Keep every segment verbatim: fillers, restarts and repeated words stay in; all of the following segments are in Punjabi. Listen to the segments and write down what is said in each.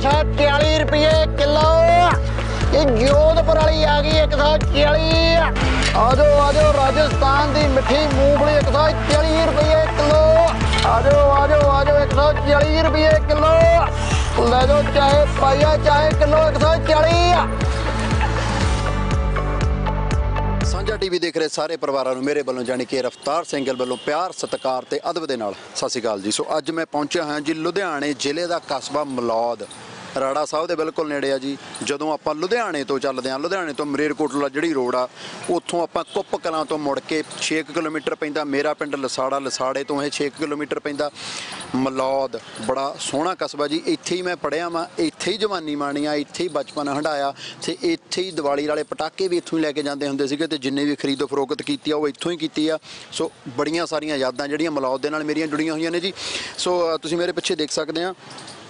सौ चाली रुपये किलो। ये जोधपुर वाली आ गई एक सौ चाली। आजो आजो राजस्थान की मिठी मूंगफली एक सौ चाली रुपये किलो। आजो आजो आजो एक सौ चाली रुपये किलो ले जाओ, चाहे पाइया चाहे किलो एक सौ चाली। ਸਾਂਝਾ ਟੀਵੀ ਦੇਖ ਰਹੇ ਸਾਰੇ ਪਰਿਵਾਰਾਂ ਨੂੰ ਮੇਰੇ ਵੱਲੋਂ ਜਾਣੀ ਕਿ ਰਫਤਾਰ ਸਿੰਗਲ ਵੱਲੋਂ ਪਿਆਰ ਸਤਿਕਾਰ ਤੇ ਅਦਬ ਦੇ ਨਾਲ ਸਤਿ ਸ਼੍ਰੀ ਅਕਾਲ ਜੀ। ਸੋ ਅੱਜ ਮੈਂ ਪਹੁੰਚਿਆ ਹਾਂ ਜੀ ਲੁਧਿਆਣੇ ਜ਼ਿਲ੍ਹੇ ਦਾ ਕਸਬਾ ਮਲੌਦ, ਰਾੜਾ ਸਾਹਿਬ ਦੇ ਬਿਲਕੁਲ ਨੇੜੇ ਆ ਜੀ। ਜਦੋਂ ਆਪਾਂ ਲੁਧਿਆਣੇ ਤੋਂ ਚੱਲਦੇ ਹਾਂ, ਲੁਧਿਆਣੇ ਤੋਂ ਮਰੇਰਕੋਟਲਾ ਜਿਹੜੀ ਰੋਡ ਆ ਉੱਥੋਂ ਆਪਾਂ ਕੁੱਪ ਕਲਾਂ ਤੋਂ ਮੁੜ ਕੇ ਛੇ ਕਿਲੋਮੀਟਰ ਪੈਂਦਾ ਮੇਰਾ ਪਿੰਡ ਲਸਾੜਾ, ਲਸਾੜੇ ਤੋਂ ਇਹ ਛੇ ਕਿਲੋਮੀਟਰ ਪੈਂਦਾ ਮਲੌਦ। ਬੜਾ ਸੋਹਣਾ ਕਸਬਾ ਜੀ। ਇੱਥੇ ਹੀ ਮੈਂ ਪੜ੍ਹਿਆ ਵਾਂ, ਇੱਥੇ ਹੀ ਜਵਾਨੀ ਮਾਣੀ ਆ, ਇੱਥੇ ਹੀ ਬਚਪਨ ਹੰਢਾਇਆ ਤੇ ਇੱਥੇ ਹੀ ਦੀਵਾਲੀ ਵਾਲੇ ਪਟਾਕੇ ਵੀ ਇੱਥੋਂ ਹੀ ਲੈ ਕੇ ਜਾਂਦੇ ਹੁੰਦੇ ਸੀਗੇ ਤੇ ਜਿੰਨੇ ਵੀ ਖਰੀਦੋ ਫਰੋਖਤ ਕੀਤੀ ਆ ਉਹ ਇੱਥੋਂ ਹੀ ਕੀਤੀ ਆ। ਸੋ ਬੜੀਆਂ ਸਾਰੀਆਂ ਯਾਦਾਂ ਜਿਹੜੀਆਂ ਮਲੌਦ ਦੇ ਨਾਲ ਮੇਰੀਆਂ ਜੁੜੀਆਂ ਹੋਈਆਂ ਨੇ ਜੀ। ਸੋ ਤੁਸੀਂ ਮੇਰੇ ਪਿੱਛੇ ਦੇਖ ਸਕਦੇ ਆ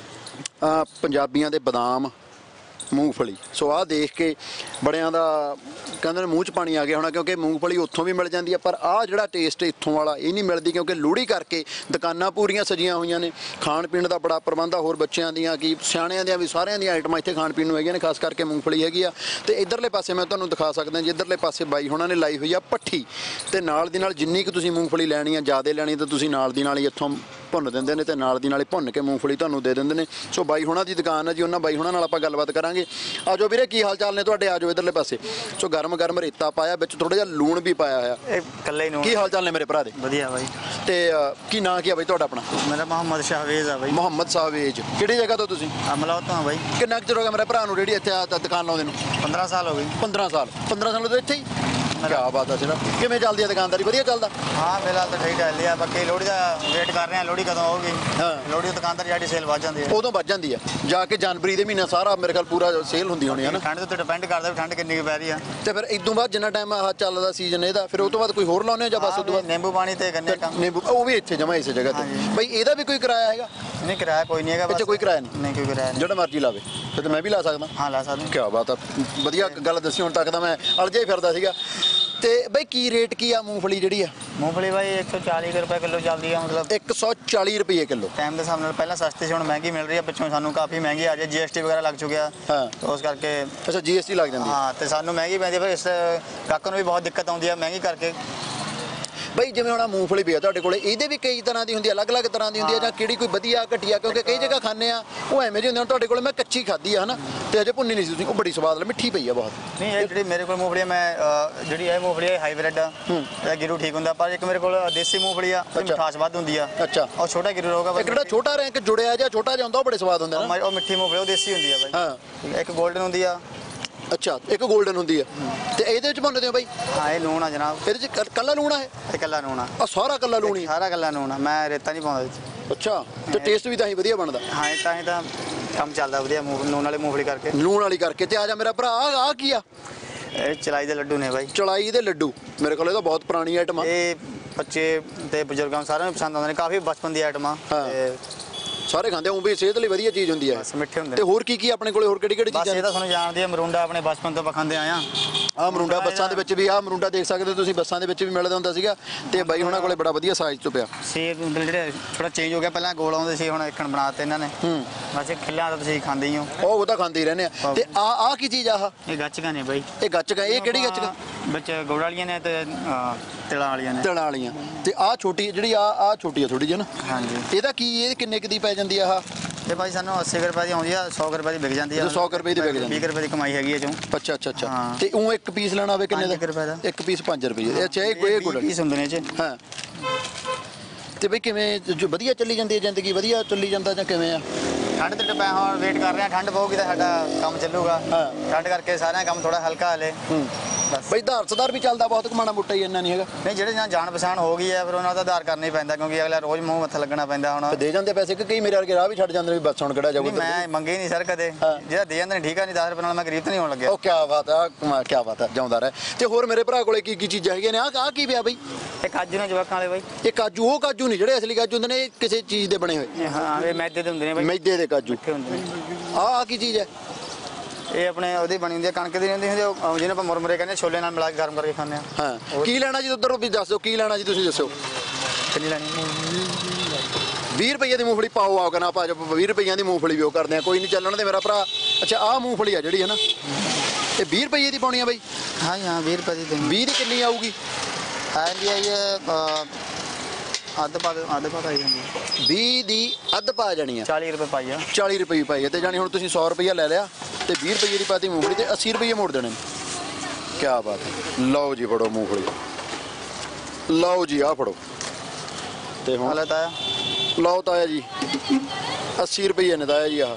ਪੰਜਾਬੀਆਂ ਦੇ ਬਦਾਮ, ਮੂੰਗਫਲੀ। ਸੋ ਆਹ ਦੇਖ ਕੇ ਬੜਿਆਂ ਦਾ ਕਹਿੰਦੇ ਨੇ ਮੂੰਹ 'ਚ ਪਾਣੀ ਆ ਗਿਆ ਹੋਣਾ, ਕਿਉਂਕਿ ਮੂੰਗਫਲੀ ਉੱਥੋਂ ਵੀ ਮਿਲ ਜਾਂਦੀ ਆ ਪਰ ਆਹ ਜਿਹੜਾ ਟੇਸਟ ਇੱਥੋਂ ਵਾਲਾ ਇਹ ਨਹੀਂ ਮਿਲਦੀ, ਕਿਉਂਕਿ ਲੋਹੜੀ ਕਰਕੇ ਦੁਕਾਨਾਂ ਪੂਰੀਆਂ ਸਜੀਆਂ ਹੋਈਆਂ ਨੇ, ਖਾਣ ਪੀਣ ਦਾ ਬੜਾ ਪ੍ਰਬੰਧ ਆ, ਹੋਰ ਬੱਚਿਆਂ ਦੀਆਂ ਕੀ ਸਿਆਣਿਆਂ ਦੀਆਂ ਵੀ ਸਾਰਿਆਂ ਦੀਆਂ ਆਈਟਮਾਂ ਇੱਥੇ ਖਾਣ ਪੀਣ ਨੂੰ ਹੈਗੀਆਂ ਨੇ, ਖਾਸ ਕਰਕੇ ਮੂੰਗਫਲੀ ਹੈਗੀ ਆ। ਤੇ ਇੱਧਰਲੇ ਪਾਸੇ ਮੈਂ ਤੁਹਾਨੂੰ ਦਿਖਾ ਸਕਦਾ ਜੀ, ਇੱਧਰਲੇ ਪਾਸੇ ਬਾਈ ਹੋਣਾ ਨੇ ਲਾਈ ਹੋਈ ਆ ਭੱਠੀ ਤੇ ਨਾਲ ਦੀ ਨਾਲ ਜਿੰਨੀ ਕੁ ਤੁਸੀਂ ਮੂੰਗਫਲੀ ਲੈਣੀ ਆ, ਜ਼ਿਆਦਾ ਲੈਣੀ ਤਾਂ ਤੁਸੀਂ ਨਾਲ ਦੀ ਨਾਲ ਹੀ ਇੱਥੋਂ ਭੁੰਨ ਦਿੰਦੇ ਨੇ ਤੇ ਨਾਲ ਦੀ ਨਾਲ ਹੀ ਭੁੰਨ ਕੇ ਮੂੰਗਫਲੀ ਤੁਹਾਨੂੰ ਦੇ ਦਿੰਦੇ ਨੇ। ਸੋ ਬਾਈ ਹੋਣਾ ਦੀ ਦੁਕਾਨ ਹੈ ਜੀ, ਉਹਨਾਂ ਬਾਈ ਹੋਣਾ ਨਾਲ ਆਪਾਂ ਗੱਲਬਾਤ ਕਰਾਂਗੇ। ਆਜੋ ਵੀਰੇ, ਕੀ ਹਾਲ ਚਾਲ ਨੇ ਤੁਹਾਡੇ? ਆਜੋ ਇੱਧਰਲੇ ਪਾਸੇ। ਸੋ ਗਰਮ ਗਰਮ ਰੇਤਾ ਪਾਇਆ, ਵਿੱਚ ਥੋੜਾ ਜਿਹਾ ਲੂਣ ਵੀ ਪਾਇਆ ਹੋਇਆ। ਇਹ ਕੱਲਾ ਹੀ ਲੂਣ। ਕੀ ਹਾਲ ਚਾਲ ਨੇ ਮੇਰੇ ਭਰਾ ਦੇ? ਵਧੀਆ ਬਾਈ। ਤੇ ਕੀ ਨਾਂ ਕੀ ਆ ਬਾਈ ਤੁਹਾਡਾ? ਆਪਣਾ ਮੇਰਾ ਮੁਹੰਮਦ ਸ਼ਾਹਵੇਜ਼ ਆ ਬਾਈ। ਮੁਹੰਮਦ ਸ਼ਾਹਵੇਜ਼। ਕਿਹੜੀ ਜਗ੍ਹਾ ਤੋਂ ਤੁਸੀਂ? ਮਲੌਦ ਤੋਂ ਆ ਬਾਈ। ਕਿੰਨਾ ਕੁ ਚਿਰ ਹੋ ਗਿਆ ਮੇਰੇ ਭਰਾ ਨੂੰ ਰੇਹੜੀ ਇੱਥੇ ਦੁਕਾਨ ਲਾਉਂਦੇ ਨੂੰ? ਪੰਦਰਾਂ ਸਾਲ ਹੋ ਗਏ। ਪੰਦਰਾਂ ਸਾਲ ਪੰਦਰਾਂ ਸਾਲ ਤੋਂ ਇੱਥੇ ਹੀ? ਕਿਆ ਬਾਤ ਆ ਸਿਰਾ। ਕਿਵੇਂ ਚੱਲਦੀ ਆ ਦੁਕਾਨਦਾਰੀ? ਵਧੀਆ ਚੱਲਦਾ? ਹਾਂ ਫਿਲਹਾਲ ਤਾਂ ਠੀਕ ਚੱਲ ਰਿਹਾ, ਬਾਕੀ ਲੋਹੜੀ ਦਾ ਵੇਟ ਕਰ ਰਹੇ ਆ, ਲੋਹੜੀ ਕਦੋਂ ਆਊਗੀ। ਹਾਂ, ਲੋਹੜੀ ਦੀ ਦੁਕਾਨਦਾਰੀ ਸਾਡੀ ਸੇਲ ਵੱਧ ਜਾਂਦੀ ਹੈ। ਉਦੋਂ ਵੱਧ ਜਾਂਦੀ ਆ ਜਾ ਕੇ ਜਨਵਰੀ ਦੇ ਮਹੀਨਾ ਸਾਰਾ ਮੇਰੇ ਖਿਆਲ ਪੂਰਾ ਸੇਲ ਹੁੰਦੀ ਹੋਣੀ ਹੈ ਨਾ। ਠੰਡ ਦੇ ਉੱਤੇ ਡਿਪੈਂਡ ਕਰਦਾ ਵੀ ਠੰਡ ਕਿੰਨੀ ਕੁ ਪੈ ਰਹੀ ਆ। ਤੇ ਫਿਰ ਇਦੋਂ ਬਾਅਦ ਜਿੰਨਾ ਟਾਈਮ ਆਹ ਚੱਲਦਾ ਸੀਜ਼ਨ ਇਹਦਾ, ਫਿਰ ਉਹ ਤੋਂ ਬਾਅਦ ਕੋਈ ਹੋਰ ਲਾਉਂਦੇ ਆ ਜਾਂ ਬਸ ਉਦੋਂ ਬਾਅਦ? ਨਿੰਬੂ ਪਾਣੀ ਤੇ ਗੰਨੇ ਕੰਮ। ਨਿੰਬੂ ਉਹ ਵੀ ਇੱਥੇ ਜਮਾ ਇਸੇ ਜਗ੍ਹਾ ਤੇ। ਬਈ ਇਹਦਾ ਵੀ ਕੋਈ ਕਿਰਾਇਆ ਹੈਗਾ? ਨਹੀਂ ਕਿਰਾਇਆ ਕੋਈ ਨਹੀਂ ਹੈਗਾ। ਇੱਥੇ ਕੋਈ ਕਿਰਾਇਆ ਨਹੀਂ? ਨਹੀਂ ਕੋਈ ਕਿਰਾਇਆ ਨਹੀਂ। ਜਿਹੜਾ ਮਰਜ਼ੀ ਲਾਵੇ ਫਿਰ ਮੈਂ ਵੀ ਲਾ ਸਕਦਾ? ਹਾਂ ਲਾ ਸਕਦਾ। ਕਿਆ ਬਾਤ ਆ, ਵਧੀਆ ਗੱਲ ਦੱਸੀ। ਹੁਣ ਤੱਕ ਤਾਂ ਮੈਂ ਅਲਝਿਆ ਹੀ ਫਿਰਦਾ ਸੀਗਾ। ਤੇ ਬਈ ਕੀ ਰੇਟ ਕੀ ਆ ਮੂੰਗਫਲੀ ਜਿਹੜੀ ਆ? ਮੂੰਗਫਲੀ ਬਾਈ ਇੱਕ ਸੌ ਚਾਲੀ ਰੁਪਏ ਕਿਲੋ ਚੱਲਦੀ ਆ, ਮਤਲਬ ਇੱਕ ਸੌ ਚਾਲੀ ਰੁਪਏ ਕਿਲੋ। ਟਾਈਮ ਦੇ ਹਿਸਾਬ ਨਾਲ ਪਹਿਲਾਂ ਸਸਤੀ ਸੀ, ਹੁਣ ਮਹਿੰਗੀ ਮਿਲ ਰਹੀ ਆ। ਪਿੱਛੋਂ ਸਾਨੂੰ ਕਾਫੀ ਮਹਿੰਗੀ ਆ ਜਾਏ, ਜੀਐਸਟੀ ਵਗੈਰਾ ਲੱਗ ਚੁੱਕਿਆ। ਹਾਂ, ਉਸ ਕਰਕੇ। ਅੱਛਾ, ਜੀਐਸਟੀ ਲੱਗ ਜਾਂਦੀ? ਹਾਂ, ਤੇ ਸਾਨੂੰ ਮਹਿੰਗੀ ਪੈਂਦੀ ਫਿਰ ਇਸ ਕਾਕਾਂ ਨੂੰ ਵੀ ਬਹੁਤ ਦਿੱਕਤ ਆਉਂਦੀ ਆ ਮਹਿੰਗੀ ਕਰਕੇ। ਬਈ ਜਿਵੇਂ ਹੁਣ ਮੂੰਗਫਲੀ ਵੀ ਆ ਤੁਹਾਡੇ ਕੋਲੇ, ਇਹਦੇ ਵੀ ਕਈ ਤਰ੍ਹਾਂ ਦੀ ਹੁੰਦੀ ਆ, ਅਲੱਗ-ਅਲੱਗ ਤਰ੍ਹਾਂ ਦੀ ਹੁੰਦੀ ਆ, ਜਾਂ ਕਿਹੜੀ ਕੋਈ ਵਧੀਆ ਘਟੀਆ? ਕਿਉਂਕਿ ਕਈ ਜਗ੍ਹਾ ਖਾਂਦੇ ਆ ਉਹ ਐਵੇਂ ਜਿਹੀ ਹੁੰਦੇ। ਹੁਣ ਤੁਹਾਡੇ ਕੋਲੇ ਮੈਂ ਕੱਚੀ ਖਾਧੀ ਆ ਹਨਾ, ਤੇ ਅਜੇ ਭੁੰਨੀ ਨਹੀਂ ਸੀ ਤੁਸੀਂ, ਉਹ ਬੜੀ ਸਵਾਦ, ਮਿੱਠੀ ਪਈ ਆ ਬਹੁਤ। ਨਹੀਂ ਇਹ ਜਿਹੜੀ ਮੇਰੇ ਕੋਲ ਮੂੰਗਫਲੀ ਮੈਂ ਜਿਹੜੀ ਇਹ ਮੂੰਗਫਲੀ ਹੈ ਹਾਈਬ੍ਰਿਡ ਆ, ਇਹ ਗਿਰੂ ਠੀਕ ਹੁੰਦਾ। ਪਰ ਇੱਕ ਮੇਰੇ ਕੋਲ ਦੇਸੀ ਮੂੰਗਫਲੀ ਆ, ਮਿਠਾਸ ਵੱਧ ਹੁੰਦੀ ਆ। ਅੱਛਾ, ਉਹ ਛੋਟਾ ਗਿਰੂ ਹੋਗਾ। ਇੱਕ ਜਿਹੜਾ ਛੋਟਾ ਰੈਂਕ ਜੁੜਿਆ ਜਾਂ ਛੋਟਾ ਜਿਹਾ ਹੁੰਦਾ ਉਹ ਬੜੇ ਸਵਾਦ ਹੁੰਦੇ ਨੇ। ਉਹ ਮਿੱਠੀ ਮੂੰਗਫਲੀ ਉਹ ਦੇਸੀ ਹੁੰਦੀ ਆ ਬਾਈ। ਹਾਂ, ਇੱਕ ਗੋਲਡਨ ਹੁੰਦੀ ਆ। ਅੱਛਾ, ਇੱਕ ਗੋਲਡਨ ਹੁੰਦੀ ਆ। ਤੇ ਇਹਦੇ ਵਿੱਚ ਭੁੰਨਦੇ ਹੋ ਬਾਈ? ਹਾਂ, ਇਹ ਲੂਣ ਆ ਜਨਾਬ। ਇਹਦੇ ਚ ਕੱਲਾ ਲੂਣ ਆ? ਇਹ ਕੱਲਾ ਲੂਣ ਆ। ਆ ਸਾਰਾ ਕੱਲਾ ਲੂਣ ਹੀ? ਸਾਰਾ ਕੱਲਾ ਲੂਣ ਆ, ਮੈਂ ਰੇਤਾ ਨਹੀਂ ਪਾਉਂਦਾ ਵਿੱਚ। ਅੱਛਾ, ਤੇ ਟੇਸਟ ਵੀ ਤਾਂ ਹੀ ਵਧੀਆ ਬਣਦਾ? ਹਾਂ, ਇਹ ਤਾਂ ਹੀ ਤਾਂ ਕੰਮ ਚੱਲਦਾ ਵਧੀਆ ਲੂਣ ਵਾਲੀ ਮੂੰਗਫਲੀ ਕਰਕੇ। ਲੂਣ ਵਾਲੀ ਕਰਕੇ। ਤੇ ਆ ਜਾ ਮੇਰਾ ਭਰਾ, ਆ ਕੀ ਆ? ਇਹ ਚਲਾਈ ਦੇ ਲੱਡੂ ਨੇ ਬਾਈ। ਚਲਾਈ ਦੇ ਲੱਡੂ? ਮੇਰੇ ਕੋਲ ਇਹ ਤਾਂ ਬਹੁਤ ਪੁਰਾਣੀ ਆਈਟਮ ਆ। ਇਹ ਬੱਚੇ ਤੇ ਬਜ਼ੁਰਗਾਂ ਸਾਰਿਆਂ ਨੂੰ ਪਸੰਦ ਆਉਂਦੇ ਨੇ, ਕਾਫੀ ਬਚਪਨ ਦੀ ਆਈਟਮ ਆ। ਤੇ ਸਾਰੇ ਖਾਂਦੇ ਆ, ਉਹ ਵੀ ਸਿਹਤ ਲਈ ਵਧੀਆ ਚੀਜ਼ ਹੁੰਦੀ ਹੈ। ਮਿੱਠੇ ਹੁੰਦੇ। ਤੇ ਹੋਰ ਕੀ ਕੀ ਆਪਣੇ ਕੋਲੇ? ਹੋਰ ਕਿਹੜੀ ਕਿਹੜੀ ਚੀਜ਼ਾਂ? ਬਸ ਇਹ ਤਾਂ ਤੁਹਾਨੂੰ ਜਾਣਦੀ ਹੈ, ਮਰੂੰਡਾ ਆਪਣੇ ਬਚਪਨ ਤੋਂ ਪਖਾਂਦੇ ਆਏ ਆ। ਆ ਮਰੂੰਡਾ ਬੱਸਾਂ ਦੇ ਵਿੱਚ ਵੀ, ਆ ਮਰੂੰਡਾ ਦੇਖ ਸਕਦੇ ਤੁਸੀਂ, ਬੱਸਾਂ ਦੇ ਵਿੱਚ ਵੀ ਮਿਲਦਾ ਹੁੰਦਾ ਸੀਗਾ। ਤੇ ਬਾਈ ਹੁਣਾਂ ਕੋਲੇ ਬੜਾ ਵਧੀਆ ਸਾਈਜ਼ ਤੋਂ ਪਿਆ। ਸੇਬ ਜਿਹੜੇ ਥੋੜਾ ਚੇਂਜ ਹੋ ਗਿਆ, ਪਹਿਲਾਂ ਗੋਲ ਆਉਂਦੇ ਸੀ, ਹੁਣ ਇੱਕਣ ਬਣਾਤੇ ਇਹਨਾਂ ਨੇ। ਹੂੰ, ਬਸ ਖਿੱਲਾਂ ਤਾਂ ਤੁਸੀਂ ਖਾਂਦੇ ਹੀ ਹੋ। ਉਹ ਉਹ ਤਾਂ ਖਾਂਦੇ ਹੀ ਰਹਿੰਦੇ ਆ। ਤੇ ਆ ਆ ਕੀ ਚੀਜ਼ ਆ? ਇਹ ਗੱਚਕਾਂ ਨੇ ਬਾਈ। ਇਹ ਗੱਚਕਾਂ? ਇਹ ਕਿਹੜੀ ਗੱਚਕਾਂ? ਵਿੱਚ ਗੁੜ ਵਾਲੀਆਂ ਨੇ ਤੇ ਤਿਲਾਂ ਵਾਲੀਆਂ ਨੇ। ਤਿਲਾਂ ਵਾਲੀਆਂ। ਤੇ ਆ ਛੋਟੀ ਜਿਹੜੀ ਆ ਆ ਛੋਟੀ ਆ ਥੋੜੀ ਜਿਹੀ ਨਾ? ਹਾਂਜੀ। ਇਹਦਾ ਕੀ, ਇਹ ਕਿੰਨੇ ਕੁ ਦੀ ਪੈ ਜਾਂਦੀ ਆ? ਆ ਇਹ ਭਾਈ ਸਾਨੂੰ ਅੱਸੀ ਰੁਪਏ ਦੀ ਆਉਂਦੀ ਆ, ਸੌ ਰੁਪਏ ਦੀ ਵਿਕ ਜਾਂਦੀ ਆ। ਸੌ ਰੁਪਏ ਦੀ ਵਿਕ ਜਾਂਦੀ? ਵੀਹ ਰੁਪਏ ਦੀ ਕਮਾਈ ਹੈਗੀ ਇਹ ਚੋਂ। ਅੱਛਾ ਅੱਛਾ ਅੱਛਾ। ਤੇ ਉਹ ਇੱਕ ਪੀਸ ਲੈਣਾ ਹੋਵੇ ਕਿੰਨੇ ਦਾ? ਪੰਜ ਰੁਪਏ ਦਾ। ਇੱਕ ਪੀਸ ਪੰਜ ਰੁਪਏ। ਅੱਛਾ, ਇਹ ਕੋਈ ਗੁੜ ਪੀਸ ਹੁੰਦੇ ਨੇ ਇਹ 'ਚ। ਹਾਂ। ਤੇ ਬਈ ਕਿਵੇਂ ਜੋ ਵਧੀਆ ਚੱਲੀ ਜਾਂਦੀ ਹੈ ਜ਼ਿੰਦਗੀ? ਵਧੀਆ ਚੱਲੀ ਜਾਂਦਾ ਜਾਂ ਕਿਵੇਂ ਆ? ਠੰਡ ਤੇ ਡੱਬਾ ਹੁਣ ਵੇਟ ਕਰ ਰਹੇ ਆ, ਠੰਡ ਪਊਗੀ ਤਾਂ ਸਾਡਾ ਕੰਮ ਚੱਲੂਗਾ। ਠੰਡ ਕਰਕੇ ਸਾਰਿਆਂ ਕੰਮ ਥੋੜਾ ਹਲਕਾ ਹਲੇ। ਬਈ ਧਾਰ ਸਦਾਰ ਵੀ ਚੱਲਦਾ ਬਹੁਤ, ਮਾੜਾ ਮੋਟਾ ਹੀ ਇੰਨਾ ਨਹੀਂ ਹੈਗਾ? ਨਹੀਂ, ਜਿਹੜੇ ਨਾਲ ਜਾਣ ਪਛਾਣ ਹੋ ਗਈ ਹੈ ਫਿਰ ਉਹਨਾਂ ਦਾ ਆਧਾਰ ਕਰਨਾ ਹੀ ਪੈਂਦਾ, ਕਿਉਂਕਿ ਅਗਲਾ ਰੋਜ਼ ਮੂੰਹ ਮੱਥਾ ਲੱਗਣਾ ਪੈਂਦਾ। ਹੁਣ ਦੇ ਜਾਂਦੇ ਪੈਸੇ ਕਿ ਕਈ ਮੇਰੇ ਵਰਗੇ ਰਾਹ ਵੀ ਛੱਡ ਜਾਂਦੇ ਨੇ ਵੀ ਬੱਸ ਹੁਣ ਕਿਹੜਾ ਜਾਊਗਾ? ਮੈਂ ਮੰਗੇ ਨਹੀਂ ਸਰ ਕਦੇ, ਜਿਹੜਾ ਦੇ ਜਾਂਦੇ ਨੇ ਠੀਕ ਆ, ਨਹੀਂ ਦਸ ਰੁਪਏ ਨਾਲ ਮੈਂ ਗਰੀਬ ਤਾਂ ਨਹੀਂ ਹੋਣ ਲੱਗਿਆ। ਉਹ ਕਿਆ ਬਾਤ ਆ, ਕਿਆ ਬਾਤ ਆ, ਜਿਉਂਦਾ ਰਹਿ। ਤੇ ਹੋਰ ਮੇਰੇ ਭਰਾ ਕੋਲੇ ਕੀ ਕੀ ਚੀਜ਼ਾਂ ਹੈਗੀਆਂ ਨੇ? ਆ ਆ ਕੀ ਪਿਆ ਬਈ? ਇਹ ਕਾਜੂ ਨੇ ਜਵਾਕਾਂ ਵਾਲੇ ਬਾਈ। ਇਹ ਕਾਜੂ? ਉਹ ਕਾਜੂ ਨਹੀਂ ਜਿਹੜੇ ਅਸਲੀ ਕਾਜੂ ਹੁੰਦੇ ਨੇ, ਇਹ ਕਿਸੇ ਚੀਜ਼ ਦੇ ਬਣੇ ਹੋਏ? ਹਾਂ, ਇਹ ਮੈਦੇ ਦੇ ਹੁੰਦੇ ਨੇ ਬਾਈ। ਮੈਦੇ ਦੇ ਕਾਜੂ ਹੁੰਦੇ ਨੇ। ਆ ਆ ਕੀ ਚੀਜ਼ ਹੈ? ਇਹ ਆਪਣੇ ਉਹਦੀ ਬਣੀ ਹੁੰਦੀ ਹੈ, ਕਣਕ ਦੀ ਹੁੰਦੀ ਹੁੰਦੀ, ਜਿਹਨੂੰ ਆਪਾਂ ਮੁਰਮੁਰੇ ਕਹਿੰਦੇ, ਛੋਲੇ ਨਾਲ ਮਿਲਾ ਕੇ ਗਰਮ ਕਰਕੇ ਖਾਂਦੇ ਆ। ਹਾਂ, ਕੀ ਲੈਣਾ ਜੀ ਉਧਰ ਵੀ ਦੱਸ ਦਿਓ, ਕੀ ਲੈਣਾ ਜੀ ਤੁਸੀਂ ਦੱਸੋ। ਕਿੰਨੀ ਲੈਣੀ ਵੀਹ ਰੁਪਏ ਦੀ ਮੂੰਗਫਲੀ ਪਾਓ ਆਓ ਕਹਿੰਦਾ ਆਪਾਂ ਵੀਹ ਰੁਪਈਆਂ ਦੀ ਮੂੰਗਫਲੀ ਵੀ ਉਹ ਕਰਦੇ ਆ ਕੋਈ ਨਹੀਂ ਚੱਲਣ ਦੇ ਮੇਰਾ ਭਰਾ। ਅੱਛਾ ਆਹ ਮੂੰਗਫਲੀ ਆ ਜਿਹੜੀ ਹੈ ਨਾ ਇਹ ਵੀਹ ਰੁਪਏ ਦੀ ਪਾਉਣੀ ਆ ਬਾਈ? ਹਾਂ ਹਾਂ ਵੀਹ ਰੁਪਏ ਦੀ ਦੇਣੀ। ਵੀਹ ਦੀ ਕਿੰਨੀ ਆਊਗੀ? ਆਂਦੀ ਆਈ ਹੈ ਅੱਧ ਪਾ ਅੱਧ ਪਾ ਆਈ ਜਾਂਦੀ ਵੀਹ ਦੀ ਅੱਧ ਪਾ ਜਾਣੀ ਆ ਚਾਲੀ ਰੁਪਏ ਪਾਈ ਆ। ਚਾਲੀ ਰੁਪਏ ਪਾਈ ਆ ਤੇ ਜਾਣੀ ਹੁਣ ਤੁਸੀਂ ਸੌ ਰੁਪਈਆ ਲੈ ਲਿਆ ਤੇ ਵੀਹ ਰੁਪਏ ਦੀ ਪਾਤੀ ਮੂੰਗਫਲੀ ਤੇ ਅੱਸੀ ਰੁਪਏ ਮੋੜ ਦੇਣੇ। ਕੀ ਬਾਤ ਹੈ। ਲਓ ਜੀ ਫੜੋ ਮੂੰਗਫਲੀ, ਲਓ ਜੀ ਆਹ ਫੜੋ ਤੇ ਹੁਣ ਹਾਲਤ ਆਇਆ ਲਓ ਤਾਇਆ ਜੀ ਅੱਸੀ ਰੁਪਏ ਨੇ ਤਾਇਆ ਜੀ ਆਹ।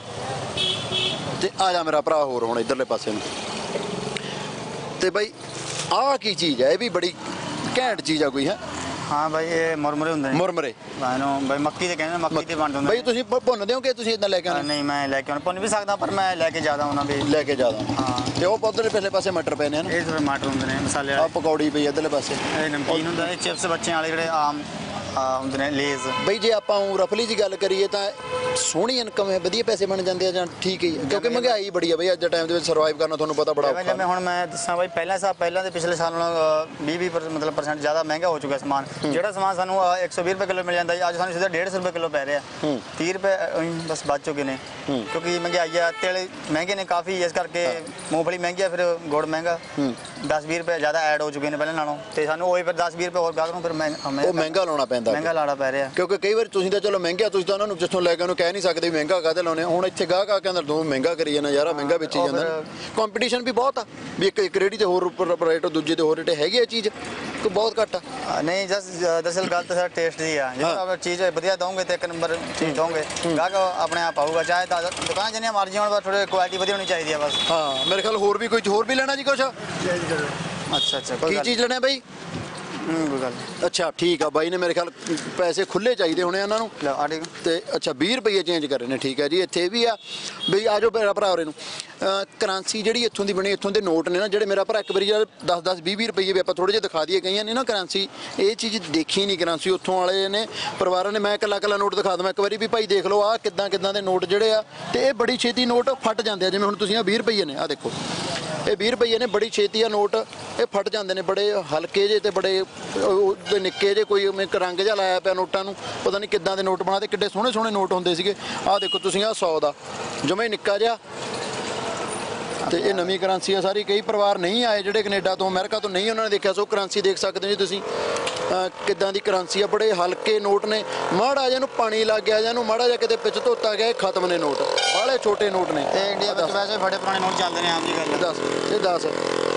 ਤੇ ਆ ਜਾ ਮੇਰਾ ਭਰਾ ਹੋਰ ਹੁਣ ਇਧਰਲੇ ਪਾਸੇ ਨੂੰ। ਤੇ ਬਾਈ ਆਹ ਕੀ ਚੀਜ਼ ਹੈ? ਇਹ ਵੀ ਬੜੀ ਘੈਂਟ ਚੀਜ਼ ਆ ਕੋਈ ਹੈ? ਹਾਂ ਬਾਈ ਇਹ ਮੁਰਮੁਰੇ ਹੁੰਦੇ ਨੇ। ਮੁਰਮਰੇ ਇਹਨੂੰ ਬਾਈ ਮੱਕੀ ਦੇ ਕਹਿੰਦੇ ਮੱਕੀ ਤੇ ਵੰਡ ਹੁੰਦਾ। ਬਾਈ ਤੁਸੀਂ ਭੁੰਨਦੇ ਹੋ ਕਿ ਤੁਸੀਂ ਇਦਾਂ ਲੈ ਕੇ ਆਉਂਦੇ? ਨਹੀਂ ਮੈਂ ਲੈ ਕੇ ਆਉਣਾ ਭੁੰਨ ਵੀ ਸਕਦਾ ਪਰ ਮੈਂ ਲੈ ਕੇ ਜ਼ਿਆਦਾ ਆਉਣਾ ਵੀ। ਲੈ ਕੇ ਜ਼ਿਆਦਾ ਹਾਂ। ਤੇ ਉਹ ਉਧਰਲੇ ਪਿਛਲੇ ਪਾਸੇ ਮਟਰ ਪਏ ਨੇ ਨਾ? ਇਹ ਟਮਾਟਰ ਹੁੰਦੇ ਨੇ ਮਸਾਲੇ ਆ ਵਾਲੇ। ਪਕੌੜੀ ਪਈ ਇਧਰਲੇ ਪਾਸੇ। ਇਹ ਨਮਕੀਨ ਹੁੰਦਾ ਇਹ ਚਿਪਸ ਬੱਚਿਆਂ ਵਾਲੇ ਜਿਹੜੇ ਆਮ ਆ ਹੁੰਦੇ ਨੇ ਲੇਜ਼। ਬਈ ਜੇ ਆਪਾਂ ਉਹ ਰਫਲੀ ਜੀ ਗੱਲ ਕਰੀਏ ਤਾਂ ਸੋਹਣੀ ਇਨਕਮ ਹੈ, ਵਧੀਆ ਪੈਸੇ ਬਣ ਜਾਂਦੇ ਆ ਜਾਂ ਠੀਕ ਹੀ ਹੈ? ਕਿਉਂਕਿ ਮਹਿੰਗਾਈ ਬੜੀ ਆ ਬਈ ਅੱਜ ਦੇ ਟਾਈਮ ਦੇ ਵਿੱਚ ਸਰਵਾਈਵ ਕਰਨਾ ਤੁਹਾਨੂੰ ਪਤਾ ਬੜਾ ਔਖਾ। ਜਿਵੇਂ ਹੁਣ ਮੈਂ ਦੱਸਾਂ ਬਾਈ ਪਹਿਲਾਂ ਸਾਲ ਪਹਿਲਾਂ ਦੇ ਪਿਛਲੇ ਸਾਲ ਨਾਲੋਂ ਵੀਹ ਵੀਹ ਮਤਲਬ ਪਰਸੈਂਟ ਜ਼ਿਆਦਾ ਮਹਿੰਗਾ ਹੋ ਚੁੱਕਾ ਸਮਾਨ। ਜਿਹੜਾ ਸਮਾਨ ਸਾਨੂੰ ਇੱਕ ਸੌ ਵੀਹ ਰੁਪਏ ਕਿਲੋ ਮਿਲ ਜਾਂਦਾ ਅੱਜ ਸਾਨੂੰ ਸਿੱਧਾ ਡੇਢ ਸੌ ਰੁਪਏ ਕਿਲੋ ਪੈ ਰਿਹਾ। ਤੀਹ ਰੁਪਏ ਬਸ ਬਚ ਚੁੱਕੇ ਨੇ ਕਿਉਂਕਿ ਮਹਿੰਗਾਈ ਆ ਤੇਲ ਮਹਿੰਗੇ ਨੇ ਕਾਫੀ ਇਸ ਕਰਕੇ ਮੂੰਗਫਲੀ ਮਹਿੰਗੀ ਆ ਫਿਰ ਗੁੜ ਮਹਿੰਗਾ ਦਸ ਵੀਹ ਰੁਪਏ ਜ਼ਿਆਦਾ ਐਡ ਹੋ ਚੁੱਕੇ ਨੇ ਪਹਿਲਾਂ ਨਾਲੋਂ ਤੇ ਸਾਨੂੰ ਉਹੀ ਫਿਰ ਦਸ ਵੀਹ ਰੁਪਏ ਹੋਰ ਗਾਹਕ ਨੂੰ ਫਿਰ ਉਹ ਮਹਿੰਗਾ ਲਾਉਣਾ ਪੈਂਦਾ ਮਹਿੰਗਾ ਲਾਣਾ ਪੈ ਰਿਹਾ ਕਿਉਂਕਿ ਕਈ ਵਾਰ ਤੁਸੀਂ ਤਾਂ ਚਲੋ ਮਹਿੰਗਾ ਤੁਸੀਂ ਤਾਂ ਉਹਨਾਂ ਨੂੰ ਜਿੱਥੋਂ ਲੈ ਕੇ ਉਹਨੂੰ ਕਹਿ ਨਹੀਂ ਸਕਦੇ ਵੀ ਮਹਿੰਗਾ ਕਾਹਦੇ ਲਾਉਣੇ। ਹੁਣ ਇੱਥੇ ਗਾਹਕ ਆ ਕੇ ਅੰਦਰ ਦੋ ਮਹਿੰਗਾ ਕਰੀ ਜਾਂਦਾ ਯਾਰ ਮਹਿੰਗਾ ਵੇਚੀ ਜਾਂਦਾ। ਕੰਪੀਟੀਸ਼ਨ ਵੀ ਬਹੁਤ ਆ ਵੀ ਇੱਕ ਇੱਕ ਰੇੜੀ ਤੇ ਹੋਰ ਉੱਪਰ ਰੇਟ ਦੂਜੇ ਤੇ ਹੋਰ ਰੇਟ ਹੈਗੀ ਆ ਚੀਜ਼ ਕੋਈ ਬਹੁਤ ਘੱਟ ਆ। ਨਹੀਂ ਜਸ ਦਰਅਸਲ ਗੱਲ ਤਾਂ ਸਰ ਟੇਸਟ ਦੀ ਆ ਜੇ ਆਪ ਚੀਜ਼ ਵਧੀਆ ਦਵੋਗੇ ਤੇ ਇੱਕ ਨੰਬਰ ਚੀਜ਼ ਦਵੋਗੇ ਗਾਹਕ ਆਪਣੇ ਆਪ ਆਊਗਾ ਚਾਹੇ ਤਾਂ ਦੁਕਾਨ ਜਿੰਨੀਆਂ ਮਰਜ਼ੀ ਹੋਣ ਬਸ ਥੋੜੇ ਕੁਆਲਿਟੀ ਵਧੀਆ ਹੋਣੀ ਚਾਹੀਦੀ ਆ ਬਸ। ਹਾਂ ਮੇਰੇ ਖਿਆਲ ਹੋਰ ਵੀ ਕੋਈ ਹੋਰ ਵੀ ਲੈਣਾ ਜੀ ਕੁਛ? ਅੱਛਾ ਅੱਛਾ ਕੀ ਚੀਜ਼ ਲੈਣਾ ਬਾਈ? ਕੋਈ ਗੱਲ ਅੱਛਾ ਠੀਕ ਆ ਬਾਈ ਨੇ ਮੇਰੇ ਖਿਆਲ ਪੈਸੇ ਖੁੱਲੇ ਚਾਹੀਦੇ ਹੋਣੇ ਇਹਨਾਂ ਨੂੰ ਤੇ ਅੱਛਾ ਵੀਹ ਰੁਪਏ ਚੇਂਜ ਕਰ ਰਹੇ ਨੇ। ਠੀਕ ਹੈ ਜੀ ਇੱਥੇ ਵੀ ਆ ਬਈ ਆ ਜਾਓ ਮੇਰਾ ਭਰਾ ਹੋਰੇ ਨੂੰ। ਕਰੰਸੀ ਜਿਹੜੀ ਇੱਥੋਂ ਦੀ ਬਣੀ ਇੱਥੋਂ ਦੇ ਨੋਟ ਨੇ ਨਾ ਜਿਹੜੇ ਮੇਰਾ ਭਰਾ ਇੱਕ ਵਾਰੀ ਦਸ ਦਸ ਵੀਹ ਵੀਹ ਰੁਪਏ ਵੀ ਆਪਾਂ ਥੋੜ੍ਹੇ ਜਿਹੇ ਦਿਖਾ ਦਈਏ ਗਈਆਂ ਨੇ ਨਾ ਕਰੰਸੀ ਇਹ ਚੀਜ਼ ਦੇਖੀ ਨਹੀਂ ਕਰੰਸੀ ਉੱਥੋਂ ਵਾਲੇ ਨੇ ਪਰਿਵਾਰਾਂ ਨੇ। ਮੈਂ ਇਕੱਲਾ ਇਕੱਲਾ ਨੋਟ ਦਿਖਾ ਦਵਾਂ ਇੱਕ ਵਾਰੀ ਵੀ ਭਾਈ ਦੇਖ ਲਓ ਆਹ ਕਿੱਦਾਂ ਕਿੱਦਾਂ ਦੇ ਨੋਟ ਜਿਹੜੇ ਆ ਤੇ ਇਹ ਬੜੀ ਛੇਤੀ ਨੋਟ ਫਟ ਜਾਂਦੇ ਆ। ਜਿਵੇਂ ਹੁਣ ਤੁਸੀਂ ਆ ਵੀਹ ਰੁਪਏ ਨੇ ਆ ਦੇਖੋ ਇਹ ਵੀਹ ਰੁਪਏ ਨੇ ਬੜੀ ਛੇਤੀ ਆ ਨੋਟ ਇਹ ਫਟ ਜਾਂਦੇ ਨੇ ਬੜੇ ਹਲਕੇ ਜਿਹੇ ਤੇ ਬੜੇ ਨਿੱਕੇ ਜਿਹੇ ਕੋਈ ਇੱਕ ਰੰਗ ਜਿਹਾ ਲਾਇਆ ਪਿਆ ਨੋਟਾਂ ਨੂੰ ਪਤਾ ਨਹੀਂ ਕਿੱਦਾਂ ਦੇ ਨੋਟ ਬਣਾਤੇ ਕਿੱਡੇ ਸੋਹਣੇ ਸੋਹਣੇ ਨੋਟ ਹੁੰਦੇ ਸੀਗੇ। ਆਹ ਦੇਖੋ ਤੁਸੀਂ ਆਹ ਸੌ ਦਾ ਜਮੇ ਨਿੱਕਾ ਜਿਹਾ ਤੇ ਇਹ ਨਵੀਂ ਕਰੰਸੀ ਆ ਸਾਰੀ। ਕਈ ਪਰਿਵਾਰ ਨਹੀਂ ਆਏ ਜਿਹੜੇ ਕੈਨੇਡਾ ਤੋਂ ਅਮਰੀਕਾ ਤੋਂ ਨਹੀਂ ਉਹਨਾਂ ਨੇ ਦੇਖਿਆ ਸੋ ਕਰੰਸੀ ਦੇਖ ਸਕਦੇ ਜੀ ਤੁਸੀਂ ਕਿੱਦਾਂ ਦੀ ਕਰੰਸੀ ਆ। ਬੜੇ ਹਲਕੇ ਨੋਟ ਨੇ ਮਾੜਾ ਜਿਹਾ ਨੂੰ ਪਾਣੀ ਲੱਗ ਗਿਆ ਜਾਂ ਇਹਨੂੰ ਮਾੜਾ ਜਿਹਾ ਕਿਤੇ ਪਿੱਛ ਧੋਤਾ ਗਿਆ ਖਤਮ ਨੇ ਨੋਟ ਬਾਹਲੇ ਛੋਟੇ ਨੋਟ ਨੇ। ਤੇ ਇੰਡੀਆ ਵਿੱਚ ਵੈਸੇ ਬੜੇ ਪੁਰਾਣੇ ਨੋਟ ਚੱਲਦੇ ਨੇ ਆਮ ਜੀ ਗੱਲ। ਦੱਸ ਇਹ ਦੱਸ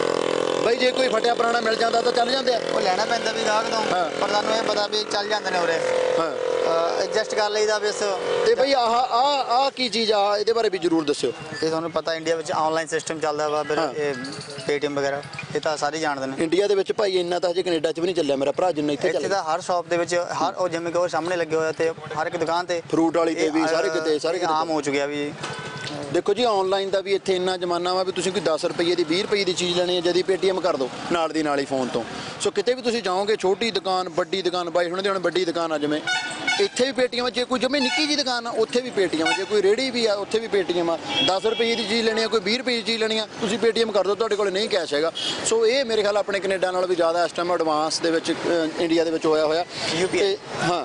ਬਾਈ ਜੇ ਕੋਈ ਫਟਿਆ ਪੁਰਾਣਾ ਮਿਲ ਜਾਂਦਾ ਤਾਂ ਚੱਲ ਜਾਂਦੇ ਆ? ਉਹ ਲੈਣਾ ਪੈਂਦਾ ਵੀ ਗਾਹਕ ਤੋਂ ਪਰ ਤੁਹਾਨੂੰ ਇਹ ਪਤਾ ਵੀ ਚੱਲ ਜਾਂਦੇ ਨੇ ਉਰੇ ਹਾਂ ਐਡਜਸਟ ਕਰ ਲਈਦਾ ਬਸ। ਤੇ ਬਈ ਆਹ ਆਹ ਆਹ ਕੀ ਚੀਜ਼ ਆ ਇਹਦੇ ਬਾਰੇ ਵੀ ਜ਼ਰੂਰ ਦੱਸਿਓ। ਇਹ ਤੁਹਾਨੂੰ ਪਤਾ ਇੰਡੀਆ ਵਿੱਚ ਆਨਲਾਈਨ ਸਿਸਟਮ ਚੱਲਦਾ ਵਾ ਫਿਰ ਇਹ ਪੇਟੀਐਮ ਵਗੈਰਾ ਇਹ ਤਾਂ ਸਾਰੇ ਜਾਣਦੇ ਨੇ। ਇੰਡੀਆ ਦੇ ਵਿੱਚ ਭਾਈ ਇੰਨਾ ਤਾਂ ਹਜੇ ਕੈਨੇਡਾ 'ਚ ਵੀ ਨਹੀਂ ਚੱਲਿਆ ਮੇਰਾ ਭਰਾ ਜਿੰਨਾ ਇੱਥੇ ਚੱਲਦਾ। ਇੱਥੇ ਤਾਂ ਹਰ ਸ਼ਾਪ ਦੇ ਵਿੱਚ ਹਰ ਉਹ ਜਿਵੇਂ ਕਿ ਉਹ ਸਾਹਮਣੇ ਲੱਗੇ ਹੋਏ ਤੇ ਹਰ ਇੱਕ ਦੁਕਾਨ ਤੇ ਫਰੂਟ ਵਾਲੀ ਤੇ ਵੀ ਸਾਰੇ ਕਿਤੇ ਸਾਰੇ ਕਿਤੇ ਆਮ ਹੋ ਚੁੱਕਿਆ ਵੀ। ਦੇਖੋ ਜੀ ਆਨਲਾਈਨ ਦਾ ਵੀ ਇੱਥੇ ਇੰਨਾ ਜ਼ਮਾਨਾ ਵਾ ਵੀ ਤੁਸੀਂ ਕੋਈ ਦਸ ਰੁਪਏ ਦੀ ਵੀਹ ਰੁਪਏ ਦੀ ਚੀਜ਼ ਲੈਣੀ ਹੈ ਜਦੀ ਪੇਟੀਐਮ ਕਰ ਦਿਓ ਨਾਲ ਦੀ ਨਾਲ ਹੀ ਫੋਨ ਤੋਂ। ਸੋ ਕਿਤੇ ਵੀ ਤੁਸੀਂ ਜਾਓਗੇ ਛੋਟੀ ਦੁਕਾਨ ਵੱਡੀ ਦੁਕਾਨ ਬਾਈ ਹੁਣ ਦੇ ਹੁਣ ਵੱਡੀ ਦੁਕਾਨ ਆ ਜਿਵੇਂ ਇੱਥੇ ਵੀ ਪੇਟੀਐਮ ਜੇ ਕੋਈ ਜਮੇ ਨਿੱਕੀ ਜੀ ਦੁਕਾਨ ਆ ਉੱਥੇ ਵੀ ਪੇਟੀਐਮ ਜੇ ਕੋਈ ਰੇੜੀ ਵੀ ਆ ਉੱਥੇ ਵੀ ਪੇਟੀਐਮ ਆ। ਦਸ ਰੁਪਏ ਦੀ ਚੀਜ਼ ਲੈਣੀ ਆ ਕੋਈ ਵੀਹ ਰੁਪਏ ਦੀ ਚੀਜ਼ ਲੈਣੀ ਆ ਤੁਸੀਂ ਪੇਟੀਐਮ ਕਰ ਦਿਓ ਤੁਹਾਡੇ ਕੋਲ ਨਹੀਂ ਕੈਸ਼ ਹੈਗਾ। ਸੋ ਇਹ ਮੇਰੇ ਖਿਆਲ ਆਪਣੇ ਕੈਨੇਡਾ ਨਾਲ ਵੀ ਜ਼ਿਆਦਾ ਇਸ ਟਾਈਮ ਐਡਵਾਂਸ ਦੇ ਵਿੱਚ ਇੰਡੀਆ ਦੇ ਵਿੱਚ ਹੋਇਆ ਹੋਇਆ ਯੂਪੀ। ਹਾਂ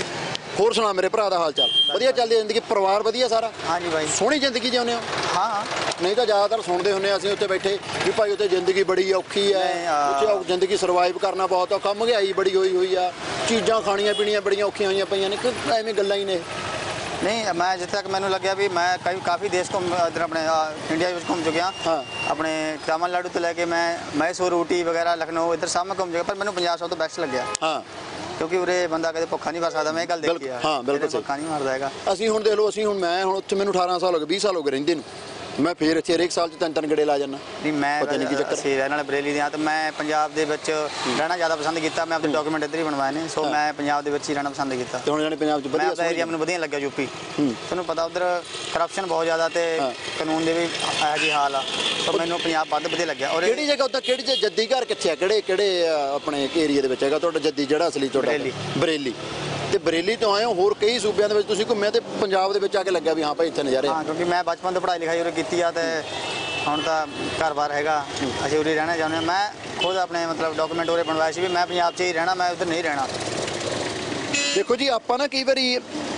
ਹੋਰ ਸੁਣਾ ਮੇਰੇ ਭਰਾ ਦਾ ਹਾਲ ਚਾਲ? ਵਧੀਆ ਚੱਲਦੀ ਜ਼ਿੰਦਗੀ ਪਰਿਵਾਰ ਵਧੀਆ ਸਾਰਾ? ਹਾਂਜੀ ਬਾਈ ਸੋਹਣੀ ਜ਼ਿੰਦਗੀ ਜਿਉਂਦੇ ਹੋ? ਹਾਂ ਨਹੀਂ ਤਾਂ ਜ਼ਿਆਦਾਤਰ ਸੁਣਦੇ ਹੁੰਦੇ ਅਸੀਂ ਉੱਥੇ ਬੈਠੇ ਵੀ ਭਾਈ ਉੱਥੇ ਜ਼ਿੰਦਗੀ ਬੜੀ ਔਖੀ ਹੈ ਉੱਥੇ ਜ਼ਿੰਦਗੀ ਸਰਵਾਈਵ ਕਰਨਾ ਬਹੁਤ ਔਖਾ ਮਹਿੰਗਾਈ ਬੜੀ ਹੋਈ ਹੋਈ ਆ ਚੀਜ਼ਾਂ ਖਾਣੀਆਂ ਪੀਣੀਆਂ ਬੜੀਆਂ ਔਖੀਆਂ ਹੋਈਆਂ ਪਈਆਂ ਨੇ ਕਿ ਐਵੇਂ ਗੱਲਾਂ ਹੀ ਨੇ। ਨਹੀਂ ਮੈਂ ਜਿੱਥੇ ਤੱਕ ਮੈਨੂੰ ਲੱਗਿਆ ਵੀ ਮੈਂ ਕਈ ਕਾਫੀ ਦੇਸ਼ ਘੁੰਮ ਇੱਧਰ ਆਪਣੇ ਇੰਡੀਆ ਵਿੱਚ ਘੁੰਮ ਚੁੱਕਿਆ ਹਾਂ ਆਪਣੇ ਤਾਮਿਲਨਾਡੂ ਤੋਂ ਲੈ ਕੇ ਮੈਂ ਮੈਸੂਰ ਊਟੀ ਵਗੈਰਾ ਲਖਨਊ ਇੱਧਰ ਸਭ ਮੈਂ ਘੁੰਮ ਚੁੱਕਿਆ ਪਰ ਮੈਨੂੰ ਪੰਜਾਬ ਸਭ ਤੋਂ ਬੈਸਟ ਲੱਗਿਆ। ਹਾਂ ਕਿਉਂਕਿ ਉਰੇ ਬੰਦਾ ਕਦੇ ਭੁੱਖਾ ਨਹੀਂ ਮਰ ਸਕਦਾ ਮੈਂ ਇਹ ਗੱਲ ਦੇਖੀ ਆ। ਹਾਂ ਬਿਲਕੁਲ ਭੁੱਖਾ ਨਹੀਂ ਮਰਦਾ ਹੈਗਾ। ਅਸੀਂ ਹੁਣ ਦੇਖ ਲਓ ਅਸੀਂ ਹੁਣ ਮੈਂ ਹੁਣ ਉੱਥੇ ਮੈਨੂੰ ਅਠਾਰਾਂ ਸਾਲ ਹੋ ਗਏ ਵੀਹ ਸਾਲ ਹੋ ਗਏ ਰਹਿੰਦੇ ਨੂੰ ਮੈਂ ਫੇਰ ਇੱਥੇ ਹਰੇਕ ਸਾਲ 'ਚ ਤਿੰਨ ਤਿੰਨ ਗੇੜੇ ਲਾ ਜਾਂਦਾ। ਨਹੀਂ ਮੈਂ ਅਸੀਂ ਰਹਿਣ ਵਾਲੇ ਬਰੇਲੀ ਦੇ ਹਾਂ ਤੇ ਮੈਂ ਪੰਜਾਬ ਦੇ ਵਿੱਚ ਰਹਿਣਾ ਜ਼ਿਆਦਾ ਪਸੰਦ ਕੀਤਾ। ਮੈਂ ਆਪਣੇ ਡਾਕੂਮੈਂਟ ਇੱਧਰ ਹੀ ਬਣਵਾਏ ਨੇ ਸੋ ਮੈਂ ਪੰਜਾਬ ਦੇ ਵਿੱਚ ਹੀ ਰਹਿਣਾ ਪਸੰਦ ਕੀਤਾ। ਤੇ ਹੁਣ ਜਾਨੀ ਪੰਜਾਬ 'ਚ ਵਧੀਆ ਮੈਂ ਏਰੀਆ ਮੈਨੂੰ ਵਧੀਆ ਲੱਗਿਆ ਯੂਪੀ। ਤੁਹਾਨੂੰ ਪਤਾ ਉਧਰ ਕਰਪਸ਼ਨ ਬਹੁਤ ਜ਼ਿਆਦਾ ਤੇ ਕਾਨੂੰਨ ਦੇ ਵੀ ਇਹੋ ਜਿਹੀ ਹਾਲ ਆ ਸੋ ਮੈਨੂੰ ਪੰਜਾਬ ਵੱਧ ਵਧੀਆ ਲੱਗਿਆ। ਔਰ ਕਿਹੜੀ ਜਗ੍ਹਾ ਉੱਧਰ ਕਿਹੜੀ ਜੱਦੀ ਘਰ ਕਿੱਥੇ ਆ ਕਿਹੜੇ ਕਿਹੜੇ ਆਪਣੇ ਏਰੀਆ ਦੇ ਵਿੱਚ ਹੈਗਾ ਤੁਹਾਡਾ ਜੱਦੀ ਜਿਹੜਾ ਅਸਲੀ ਤੁਹਾਡਾ? ਬਰੇਲੀ। ਬਰੇਲੀ ਤੇ ਬਰੇਲੀ ਤੋਂ ਆਏ ਹੋ ਹੋਰ ਕਈ ਸੂਬਿਆਂ ਦੇ ਵਿੱਚ ਤੁਸੀਂ ਘੁੰਮਿਆ ਤੇ ਪੰਜਾਬ ਦੇ ਵਿੱਚ ਆ ਕੇ ਲੱਗਿਆ ਵੀ ਹਾਂ ਭਾਈ ਇੱਥੇ ਨਜ਼ਾਰੇ? ਹਾਂ ਕਿਉਂਕਿ ਮੈਂ ਬਚਪਨ ਤੋਂ ਪੜ੍ਹਾਈ ਲਿਖਾਈ ਉਰੇ ਕੀਤੀ ਆ ਤੇ ਹੁਣ ਤਾਂ ਘਰ-ਬਾਰ ਹੈਗਾ ਅਸੀਂ ਉਰੇ ਰਹਿਣਾ ਚਾਹੁੰਦੇ ਹਾਂ। ਮੈਂ ਖੁਦ ਆਪਣੇ ਮਤਲਬ ਡਾਕੂਮੈਂਟ ਉਰੇ ਬਣਵਾਏ ਸੀ ਵੀ ਮੈਂ ਪੰਜਾਬ 'ਚ ਹੀ ਰਹਿਣਾ ਮੈਂ ਉੱਧਰ ਨਹੀਂ ਰਹਿਣਾ। ਦੇਖੋ ਜੀ ਆਪਾਂ ਨਾ ਕਈ ਵਾਰੀ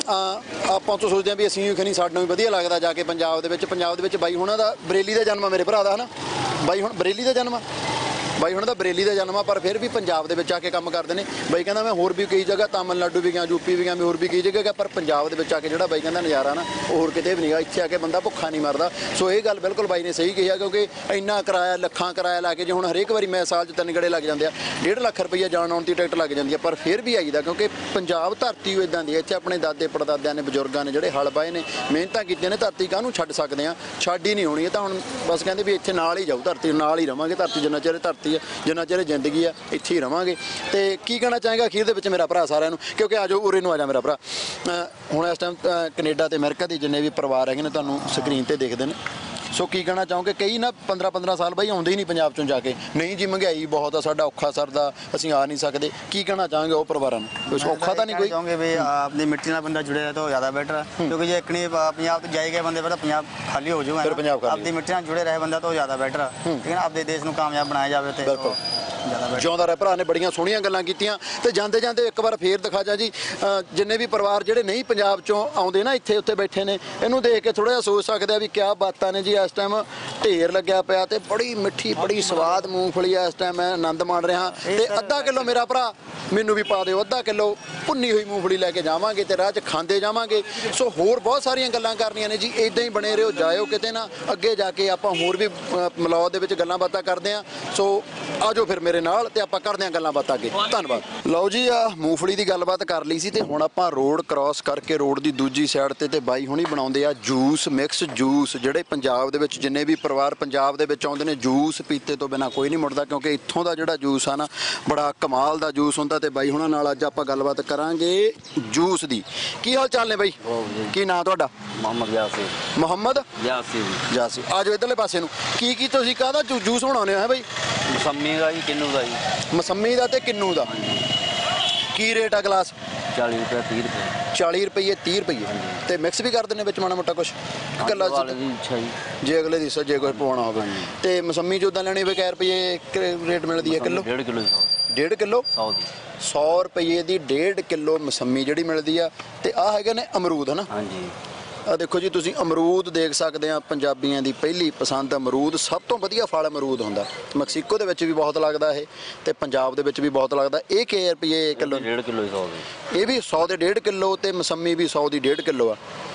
ਅਹ, ਆਪਾਂ ਤੋਂ ਸੋਚਦੇ ਹਾਂ ਵੀ ਅਸੀਂ ਖਣੀ ਸਾਨੂੰ ਵੀ ਵਧੀਆ ਲੱਗਦਾ ਜਾ ਕੇ ਪੰਜਾਬ ਦੇ ਵਿੱਚ ਪੰਜਾਬ ਦੇ ਵਿੱਚ ਬਾਈ ਹੁਣਾਂ ਦਾ ਬਰੇਲੀ ਦਾ ਜਨਮ ਆ ਮੇਰੇ ਭਰਾ ਦਾ ਹਨਾ ਬਾਈ ਹੁਣ ਬਰੇਲੀ ਦਾ ਜਨਮ ਆ ਬਾਈ ਹੁਣ ਦਾ ਬਰੇਲੀ ਦਾ ਜਨਮ ਆ ਪਰ ਫਿਰ ਵੀ ਪੰਜਾਬ ਦੇ ਵਿੱਚ ਆ ਕੇ ਕੰਮ ਕਰਦੇ ਨੇ ਬਾਈ ਕਹਿੰਦਾ ਮੈਂ ਹੋਰ ਵੀ ਕਈ ਜਗ੍ਹਾ ਤਾਮਿਲਨਾਡੂ ਵੀ ਗਿਆ ਯੂਪੀ ਵੀ ਗਿਆ ਮੈਂ ਹੋਰ ਵੀ ਕਈ ਜਗ੍ਹਾ ਗਿਆ ਪਰ ਪੰਜਾਬ ਦੇ ਵਿੱਚ ਆ ਕੇ ਜਿਹੜਾ ਬਾਈ ਕਹਿੰਦਾ ਨਜ਼ਾਰਾ ਨਾ ਉਹ ਹੋਰ ਕਿਤੇ ਵੀ ਨਹੀਂਗਾ ਇੱਥੇ ਆ ਕੇ ਬੰਦਾ ਭੁੱਖਾ ਨਹੀਂ ਮਰਦਾ ਸੋ ਇਹ ਗੱਲ ਬਿਲਕੁਲ ਬਾਈ ਨੇ ਸਹੀ ਕਹੀ ਆ ਕਿਉਂਕਿ ਇੰਨਾ ਕਿਰਾਇਆ ਲੱਖਾਂ ਕਿਰਾਇਆ ਲਾ ਕੇ ਜੇ ਹੁਣ ਹਰੇਕ ਵਾਰੀ ਮੈਂ ਸਾਲ 'ਚ ਤਿੰਨ ਗੇੜੇ ਲੱਗ ਜਾਂਦੇ ਆ ਡੇਢ ਲੱਖ ਰੁਪਈਆ ਜਾਣ ਆਉਣ ਦੀ ਟਿਕਟ ਲੱਗ ਜਾਂਦੀ ਆ ਪਰ ਫਿਰ ਵੀ ਆਈਦਾ ਕਿਉਂਕਿ ਪੰਜਾਬ ਧਰਤੀ ਉਹ ਇਦਾਂ ਦੀ ਹੈ ਇੱਥੇ ਆਪਣੇ ਦਾਦੇ ਪੜਦਾਦਿਆਂ ਨੇ ਬਜ਼ੁਰਗਾਂ ਨੇ ਜਿਹੜੇ ਹਲ ਬਾਏ ਨੇ ਮਿਹਨਤਾਂ ਕੀਤੀਆਂ ਨੇ ਧਰਤੀ ਕਾਹਨੂੰ ਛੱਡ ਸਕਦੇ ਆ ਛੱਡ ਹੀ ਨਹੀਂ ਹੋਣੀ ਇਹ ਤਾਂ ਹੁਣ ਬਸ ਕਹਿੰਦੇ ਵੀ ਇੱਥੇ ਨਾਲ ਹੀ ਜਾਊ ਧਰਤੀ ਨਾਲ ਹੀ ਰਵਾਂਗੇ ਧਰਤੀ ਜਿੰਨਾ ਚਿਰ ਧਰਤੀ ਹੈ ਜਿੰਨਾ ਚਿਰ ਜ਼ਿੰਦਗੀ ਆ ਇੱਥੇ ਹੀ ਰਵਾਂਗੇ ਤੇ ਕੀ ਕਹਿਣਾ ਚਾਹੇਗਾ ਅਖੀਰ ਦੇ ਵਿੱਚ ਮੇਰਾ ਭਰਾ ਸਾਰਿਆਂ ਨੂੰ ਕਿਉਂਕਿ ਆ ਜਾਓ ਉਰੇ ਨੂੰ ਆ ਜਾ ਮੇਰਾ ਭਰਾ ਹੁਣ ਇਸ ਟਾਈਮ ਕੈਨੇਡਾ ਤੇ ਅਮਰੀਕਾ ਦੇ ਜਿੰਨੇ ਵੀ ਪਰਿਵਾਰ ਹੈਗੇ ਨੇ ਤੁਹਾਨੂੰ ਸਕਰੀਨ ਤੇ ਦੇਖਦੇ ਨੇ ਸੋ ਕੀ ਕਹਿਣਾ ਚਾਹੋਗੇ ਕਈ ਨਾ ਪੰਦਰਾਂ ਪੰਦਰਾਂ ਸਾਲ ਬਾਈ ਆਉਂਦੇ ਹੀ ਨਹੀਂ ਪੰਜਾਬ ਚੋਂ ਜਾ ਕੇ ਨਹੀਂ ਜੀ ਮਹਿੰਗਾਈ ਬਹੁਤ ਆ ਸਾਡਾ ਔਖਾ ਸਰਦਾ ਅਸੀਂ ਆ ਨਹੀਂ ਸਕਦੇ ਕੀ ਕਹਿਣਾ ਚਾਹਾਂਗੇ ਉਹ ਪਰਿਵਾਰਾਂ ਨੂੰ ਕੁਛ ਔਖਾ ਤਾਂ ਨਹੀਂ ਕੋਈ ਚਾਹੋਗੇ ਵੀ ਆਪਣੀ ਮਿੱਟੀ ਨਾਲ ਬੰਦਾ ਜੁੜੇ ਰਹੇ ਤਾਂ ਜ਼ਿਆਦਾ ਬੈਟਰ ਹੈ ਕਿਉਂਕਿ ਜੇ ਇੱਕ ਨਹੀਂ ਪੰਜਾਬ ਤੋਂ ਜਾਏ ਗਏ ਬੰਦੇ ਫਿਰ ਪੰਜਾਬ ਖਾਲੀ ਹੋ ਜਾਊਗਾ ਫਿਰ ਪੰਜਾਬ ਖਾਲੀ ਆਪਣੀ ਮਿੱਟੀ ਨਾਲ ਜੁੜੇ ਰਹੇ ਬੰਦਾ ਤਾਂ ਜ਼ਿਆਦਾ ਬੈਟਰ ਹੈ ਲੇਕਿਨ ਆਪਦੇ ਦੇਸ਼ ਨੂੰ ਕਾਮਯਾਬ ਬਣਾਇਆ ਜਾਵੇ ਤੇ ਬਿਲਕੁਲ ਜ਼ਿਆਦਾ ਬੈਟਰ ਜਿਉਂਦਾ ਰਹਿ ਭਰਾ ਨੇ ਬੜੀਆਂ ਸੋਹਣੀਆਂ ਗੱਲਾਂ ਕੀਤੀਆਂ ਤੇ ਜਾਂਦੇ ਜਾਂਦੇ ਇੱਕ ਵਾਰ ਫੇਰ ਦਿਖਾ ਜਾ ਜੀ ਜਿੰਨੇ ਵੀ ਪਰਿਵਾਰ ਜਿਹੜੇ ਨਹੀਂ ਪੰਜਾਬ ਚੋਂ ਆਉਂਦੇ ਨਾ ਇੱਥੇ ਉੱਤੇ ਬੈਠੇ ਨੇ ਇਹਨੂੰ ਦੇਖ ਕੇ ਥੋੜਾ ਜਿਹਾ ਸੋਚ ਸਕਦੇ ਆ ਵੀ ਕਿਆ ਬਾਤਾਂ ਨੇ ਜੀ ਇਸ ਟਾਈਮ ਢੇਰ ਲੱਗਿਆ ਪਿਆ ਤੇ ਬੜੀ ਮਿੱਠੀ ਬੜੀ ਸਵਾਦ ਮੂੰਗਫਲੀ ਆ ਇਸ ਟਾਈਮ ਮੈਂ ਆਨੰਦ ਮਾਣ ਰਿਹਾ ਤੇ ਅੱਧਾ ਕਿਲੋ ਮੇਰਾ ਭਰਾ ਮੈਨੂੰ ਵੀ ਪਾ ਦਿਓ ਅੱਧਾ ਕਿਲੋ ਭੁੰਨੀ ਹੋਈ ਮੂੰਗਫਲੀ ਲੈ ਕੇ ਜਾਵਾਂਗੇ ਤੇ ਰਾਹ 'ਚ ਖਾਂਦੇ ਜਾਵਾਂਗੇ ਸੋ ਹੋਰ ਬਹੁਤ ਸਾਰੀਆਂ ਗੱਲਾਂ ਕਰਨੀਆਂ ਨੇ ਜੀ ਇਦਾਂ ਹੀ ਬਣੇ ਰਹੋ ਜਾਇਓ ਕਿਤੇ ਨਾ ਅੱਗੇ ਜਾ ਕੇ ਆਪਾਂ ਹੋਰ ਵੀ ਮਲੌਦ ਦੇ ਵਿੱਚ ਗੱਲਾਂ ਬਾਤਾਂ ਕਰਦੇ ਆ ਸੋ ਆਜੋ ਫਿਰ ਮੇਰੇ ਨਾਲ ਤੇ ਆਪਾਂ ਕਰਦੇ ਆ ਗੱਲਾਂ ਬਾਤਾਂ ਅੱਗੇ ਧੰਨਵਾਦ ਲਓ ਜੀ ਆ ਮੂੰਗਫਲੀ ਦੀ ਗੱਲਬਾਤ ਕਰ ਲਈ ਸੀ ਤੇ ਹੁਣ ਆਪਾਂ ਰੋਡ ਕ੍ਰਾਸ ਕਰਕੇ ਰੋਡ ਦੀ ਦੂਜੀ ਸਾਈਡ ਤੇ ਤੇ ਬਾਈ ਹੁਣੀ ਬਣਾਉਂਦੇ ਆ ਜੂਸ ਮਿਕਸ ਜੂਸ ਜਿਹੜੇ ਪੰਜਾਬ ਦੇ ਵਿੱਚ ਜਿੰਨੇ ਵੀ ਪਰਿਵਾਰ ਪੰਜਾਬ ਦੇ ਵਿੱਚ ਆਉਂਦੇ ਨੇ ਜੂਸ ਪੀਤੇ ਤੋਂ ਬਿਨਾ ਕੋਈ ਨਹੀਂ ਮੁੜਦਾ ਕਿਉਂਕਿ ਇੱਥੋਂ ਦਾ ਜਿਹੜਾ ਜੂਸ ਆ ਨਾ ਬੜਾ ਕਮਾਲ ਦਾ ਜੂਸ ਹੁੰਦਾ ਤੇ ਬਾਈ ਹੁਣਾਂ ਨਾਲ ਅੱਜ ਆਪਾਂ ਗੱਲਬਾਤ ਕਰਾਂਗੇ ਜੂਸ ਦੀ ਕੀ ਹਾਲ ਚਾਲ ਨੇ ਬਾਈ ਕੀ ਨਾਂ ਤੁਹਾਡਾ ਮੁਹੰਮਦ ਯਾਸਿਰ ਮੁਹੰਮਦ ਯਾਸਿਰ ਜਾਸੀ ਆਜੋ ਇਧਰਲੇ ਪਾਸੇ ਨੂੰ ਕੀ ਕੀ ਤੁਸੀਂ ਕਾਹਦਾ ਜੂਸ ਬਣਾਉਂਦੇ ਹੋ ਹੈ ਬਾਈ ਮਸੰਮੀ ਦਾ ਜੀ ਕਿੰਨੂ ਦਾ ਜੀ ਮਸੰਮੀ ਦਾ ਤੇ ਕਿੰਨੂ ਦਾ ਕੀ ਰੇਟ ਆ ਗਲਾਸ ਚਾਲੀ ਰੁਪਏ ਤੀਹ ਰੁਪਏ ਚਾਲੀ ਰੁਪਏ ਤੀਹ ਰੁਪਏ ਤੇ ਮਿਕਸ ਵੀ ਕਰਦੇ ਨੇ ਵਿੱਚ ਮਾੜਾ ਮੋਟਾ ਕੁਛ ਇਕੱਲਾ ਵਾਲੇ ਦੀ ਇੱਛਾ ਜੀ ਜੇ ਅਗਲੇ ਦੀ ਜੇ ਕੋਈ ਪਵਾਉਣਾ ਹੋਵੇ ਤੇ ਮਸੰਮੀ ਜੋਦਾਂ ਲੈਣੀ ਹੋਵੇ ਕਿੰਨੇ ਰੁਪਏ ਰੇਟ ਮਿਲਦੀ ਹੈ ਕਿਲੋ ਡੇਢ ਕਿਲੋ ਡੇਢ ਕਿਲੋ ਸੌ ਦੀ ਸੌ ਰੁਪਏ ਦੀ ਡੇਢ ਕਿਲੋ ਮਸੰਮੀ ਜਿਹੜੀ ਮਿਲਦੀ ਆ ਤੇ ਆਹ ਹੈਗੇ ਨੇ ਅਮਰੂਦ ਹਨਾ ਹਾਂਜੀ ਆ ਦੇਖੋ ਜੀ ਤੁਸੀਂ ਅਮਰੂਦ ਦੇਖ ਸਕਦੇ ਆ ਪੰਜਾਬੀਆਂ ਦੀ ਪਹਿਲੀ ਪਸੰਦ ਅਮਰੂਦ ਸਭ ਤੋਂ ਵਧੀਆ ਫਲ ਅਮਰੂਦ ਹੁੰਦਾ ਮੈਕਸੀਕੋ ਦੇ ਵਿੱਚ ਵੀ ਬਹੁਤ ਲੱਗਦਾ ਇਹ ਤੇ ਪੰਜਾਬ ਦੇ ਵਿੱਚ ਵੀ ਬਹੁਤ ਲੱਗਦਾ ਇਹ ਕਿ ਰੁਪਏ ਕਿਲੋ ਡੇਢ ਕਿਲੋ ਸੌ ਦੀ ਇਹ ਵੀ ਸੌ ਦੇ ਡੇਢ ਕਿਲੋ ਤੇ ਮਸੰਮੀ ਵੀ ਸੌ ਦੀ ਡੇਢ ਕਿਲੋ ਆ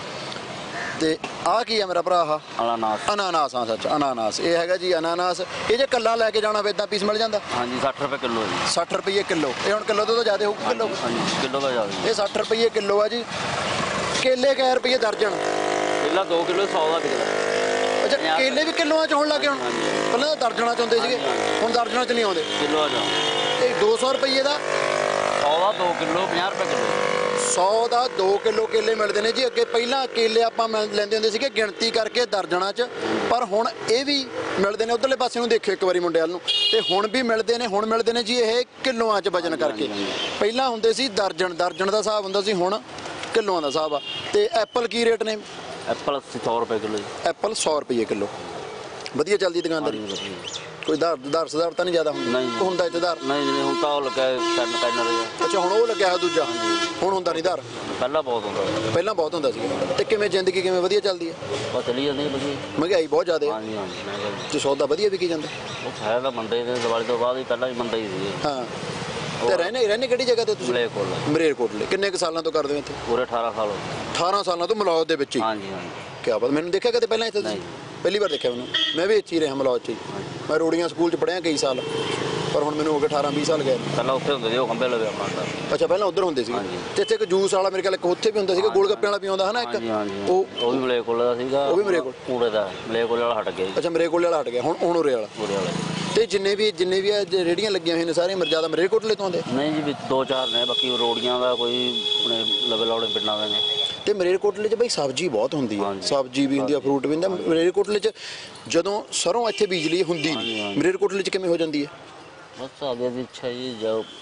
ਤੇ ਆਹ ਕੀ ਆ ਮੇਰਾ ਭਰਾ ਆਹ ਅਨਾਨਾਸ ਅਨਾਨਾਸ ਹਾਂ ਸੱਚ ਅਨਾਨਾਸ ਇਹ ਹੈਗਾ ਜੀ ਅਨਾਨਾਸ ਇਹ ਜੇ ਕੱਲਾ ਲੈ ਕੇ ਜਾਣਾ ਵੇ ਇਦਾਂ ਪੀਸ ਮਿਲ ਜਾਂਦਾ ਹਾਂਜੀ ਸੱਠ ਰੁਪਏ ਕਿਲੋ ਜੀ ਸੱਠ ਰੁਪਏ ਕਿਲੋ ਇਹ ਹੁਣ ਕਿਲੋ ਤੋਂ ਤਾਂ ਜ਼ਿਆਦਾ ਹੋਊ ਕਿਲੋ ਹਾਂਜੀ ਕਿਲੋ ਦਾ ਜ਼ਿਆਦਾ ਇਹ ਸੱਠ ਰੁਪਏ ਕਿਲੋ ਆ ਜੀ ਕੇਲੇ ਕਿੰਨੇ ਰੁਪਏ ਦਰਜਨ ਪਹਿਲਾਂ ਦੋ ਕਿਲੋ ਸੌ ਦਾ ਵਿਕਦਾ ਅੱਛਾ ਕੇਲੇ ਵੀ ਕਿਲੋਆਂ ਚ ਹੋਣ ਲੱਗੇ ਹੁਣ ਪਹਿਲਾਂ ਤਾਂ ਦਰਜਨਾਂ ਚ ਹੁੰਦੇ ਸੀਗੇ ਹੁਣ ਦਰਜਨਾਂ ਚ ਨਹੀਂ ਆਉਂਦੇ ਕਿਲੋ ਆ ਜਾ ਤੇ ਦੋ ਸੌ ਰੁਪਏ ਦਾ ਸੌ ਦਾ ਦੋ ਕਿਲੋ ਪੰਜਾਹ ਰੁਪਏ ਕਿਲੋ ਸੌ ਦਾ ਦੋ ਕਿਲੋ ਕੇਲੇ ਮਿਲਦੇ ਨੇ ਜੀ ਅੱਗੇ ਪਹਿਲਾਂ ਕੇਲੇ ਆਪਾਂ ਲੈਂਦੇ ਹੁੰਦੇ ਸੀਗੇ ਗਿਣਤੀ ਕਰਕੇ ਦਰਜਨਾਂ 'ਚ ਪਰ ਹੁਣ ਇਹ ਵੀ ਮਿਲਦੇ ਨੇ ਉਧਰਲੇ ਪਾਸੇ ਨੂੰ ਦੇਖਿਓ ਇੱਕ ਵਾਰੀ ਮੁੰਡੇ ਵੱਲ ਨੂੰ ਤੇ ਹੁਣ ਵੀ ਮਿਲਦੇ ਨੇ ਹੁਣ ਮਿਲਦੇ ਨੇ ਜੀ ਇਹ ਕਿਲੋਆਂ 'ਚ ਵਜਨ ਕਰਕੇ ਪਹਿਲਾਂ ਹੁੰਦੇ ਸੀ ਦਰਜਨ ਦਰਜਨ ਦਾ ਹਿਸਾਬ ਹੁੰਦਾ ਸੀ ਹੁਣ ਕਿਲੋਆਂ ਦਾ ਹਿਸਾਬ ਆ ਤੇ ਐਪਲ ਕੀ ਰੇਟ ਨੇ ਐਪਲ ਸੌ ਰੁਪਏ ਕਿਲੋ ਜੀ ਐਪਲ ਸੌ ਰੁਪਏ ਕਿਲੋ ਵਧੀਆ ਚੱਲਦੀ ਦੁਕਾਨਦਾਰੀ ਕੋਈ ਦਰ ਦਰ ਸਦਾਰ ਤਾਂ ਨਹੀਂ ਜ਼ਿਆਦਾ ਹੁੰਦਾ ਹੁੰਦਾ ਇੱਥੇ ਦਰ ਨਹੀਂ ਨਹੀਂ ਹੁਣ ਤਾਂ ਉਹ ਲੱਗਾ ਕਰਨ ਕਰਨ ਅੱਛਾ ਹੁਣ ਉਹ ਲੱਗਿਆ ਹੈ ਦੂਜਾ ਹੁਣ ਹੁੰਦਾ ਨਹੀਂ ਦਰ ਪਹਿਲਾਂ ਬਹੁਤ ਹੁੰਦਾ ਪਹਿਲਾਂ ਬਹੁਤ ਹੁੰਦਾ ਸੀ ਤੇ ਕਿਵੇਂ ਜ਼ਿੰਦਗੀ ਕਿਵੇਂ ਵਧੀਆ ਚੱਲਦੀ ਹੈ ਬਸ ਚਲੀ ਜਾਂਦੀ ਵਧੀਆ ਮਹਿੰਗਾਈ ਬਹੁਤ ਜ਼ਿਆਦਾ ਹੈ ਹਾਂਜੀ ਹਾਂਜੀ ਤੇ ਸੌਦਾ ਵਧੀਆ ਵਿਕੀ ਜਾਂਦਾ ਉਹ ਹੈ ਤਾਂ ਮੰਡੇ ਦੇ ਦੀਵਾਲੀ ਤੋਂ ਬਾਅਦ ਹੀ ਪਹਿਲਾਂ ਹੀ ਮੰਡੇ ਹੀ ਸੀ ਹਾਂ ਤੇ ਰਹਿਣੇ ਰਹਿਣੇ ਕਿਹੜੀ ਜਗ੍ਹਾ ਤੇ ਤੁਸੀਂ ਮਲੇਰਕੋਟਲਾ ਮਲੇਰਕੋਟਲੇ ਕਿੰਨੇ ਕੁ ਸਾਲਾਂ ਤੋਂ ਕਰਦੇ ਹੋ ਇੱਥੇ ਪੂਰੇ ਅਠਾਰਾਂ ਸਾਲ ਹੋ ਗਏ ਅਠਾਰਾਂ ਸਾਲਾਂ ਤੋਂ ਮਲੌਦ ਦੇ ਵਿੱਚ ਹੀ ਹਾਂਜੀ ਹਾਂਜੀ ਕਿਆ ਪਤਾ ਮੈਨੂੰ ਦੇਖਿਆ ਕਦੇ ਪਹਿਲਾਂ ਇੱਥੇ ਤੁਸੀਂ ਪਹਿਲੀ ਵਾਰ ਦੇਖਿਆ ਮੈਨੂੰ ਮੈਂ ਵੀ ਇੱਥੇ ਹੀ ਰਿਹਾ ਮਲੌਦ 'ਚ ਹੀ ਮੈਂ ਰੋੜੀਆਂ ਸਕੂਲ 'ਚ ਪੜ੍ਹਿਆ ਕਈ ਸਾਲ ਪਰ ਹੁਣ ਮੈਨੂੰ ਹੋ ਗਏ ਅਠਾਰਾਂ ਵੀਹ ਸਾਲ ਗਏ ਪਹਿਲਾਂ ਉੱਥੇ ਹੁੰਦੇ ਸੀ ਉਹ ਖੰਭੇ ਲਵੇ ਆਪਣਾ ਅੱਛਾ ਪਹਿਲਾਂ ਉੱਧਰ ਹੁੰਦੇ ਸੀ ਤੇ ਇੱਥੇ ਇੱਕ ਜੂਸ ਵਾਲਾ ਮੇਰੇ ਖਿਆਲ ਇੱਕ ਉੱਥੇ ਵੀ ਹੁੰਦਾ ਸੀਗਾ ਗੋਲ ਗੱਪਿਆਂ ਵਾਲਾ ਵੀ ਆਉਂਦਾ ਹਨਾ ਇੱਕ ਉਹ ਉਹ ਵੀ ਮਲੇਰਕੋਟਲੇ ਦਾ ਸੀਗਾ ਉਹ ਵੀ ਮਲੇਰਕੋਟਲੇ ਕੂੜੇ ਦਾ ਮਲੇਰਕੋਟਲੇ ਵਾਲਾ ਹਟ ਗਿਆ ਅੱਛਾ ਮਲੇਰਕੋਟਲੇ ਵਾਲਾ ਹਟ ਗਿਆ ਹੁਣ ਹੁਣ ਉਰੇ ਵਾਲਾ ਕੂੜੇ ਵਾਲਾ ਤੇ ਜਿੰਨੇ ਵੀ ਜਿੰਨੇ ਵੀ ਰੇੜੀਆਂ ਲੱਗੀਆਂ ਹੋਈਆਂ ਨੇ ਸਾਰੇ ਮਰਜ਼ਾਦਾ ਮਲੇਰਕੋਟਲੇ ਤੋਂ ਆਉਂਦੇ ਨਹੀਂ ਜੀ ਵਿੱਚ ਦੋ ਚਾਰ ਨੇ ਬਾਕੀ ਰੋੜੀਆਂ ਦਾ ਕੋਈ ਆਪਣੇ ਲਵੇ ਲਾਉਣੇ ਪਿੰਡਾਂ ਦੇ ਨੇ ਤੇ ਮਲੇਰਕੋਟਲੇ 'ਚ ਬਈ ਸਬਜ਼ੀ ਬਹੁਤ ਹੁੰਦੀ ਹੈ ਸਬਜ਼ੀ ਵੀ ਹੁੰਦੀ ਆ ਫਰੂਟ ਵੀ ਹੁੰਦਾ ਮਲੇਰਕੋਟਲੇ 'ਚ ਜਦੋਂ ਸਰੋਂ ਇੱਥੇ ਬੀਜ ਲਈ ਹੁੰਦੀ ਨਹੀਂ ਮਲੇਰਕੋਟਲੇ 'ਚ ਕਿਵੇਂ ਹੋ ਜਾਂਦੀ ਹੈ ਬਸ ਆਗੇ ਦੀ ਇੱਛਾ ਜੀ ਜੋ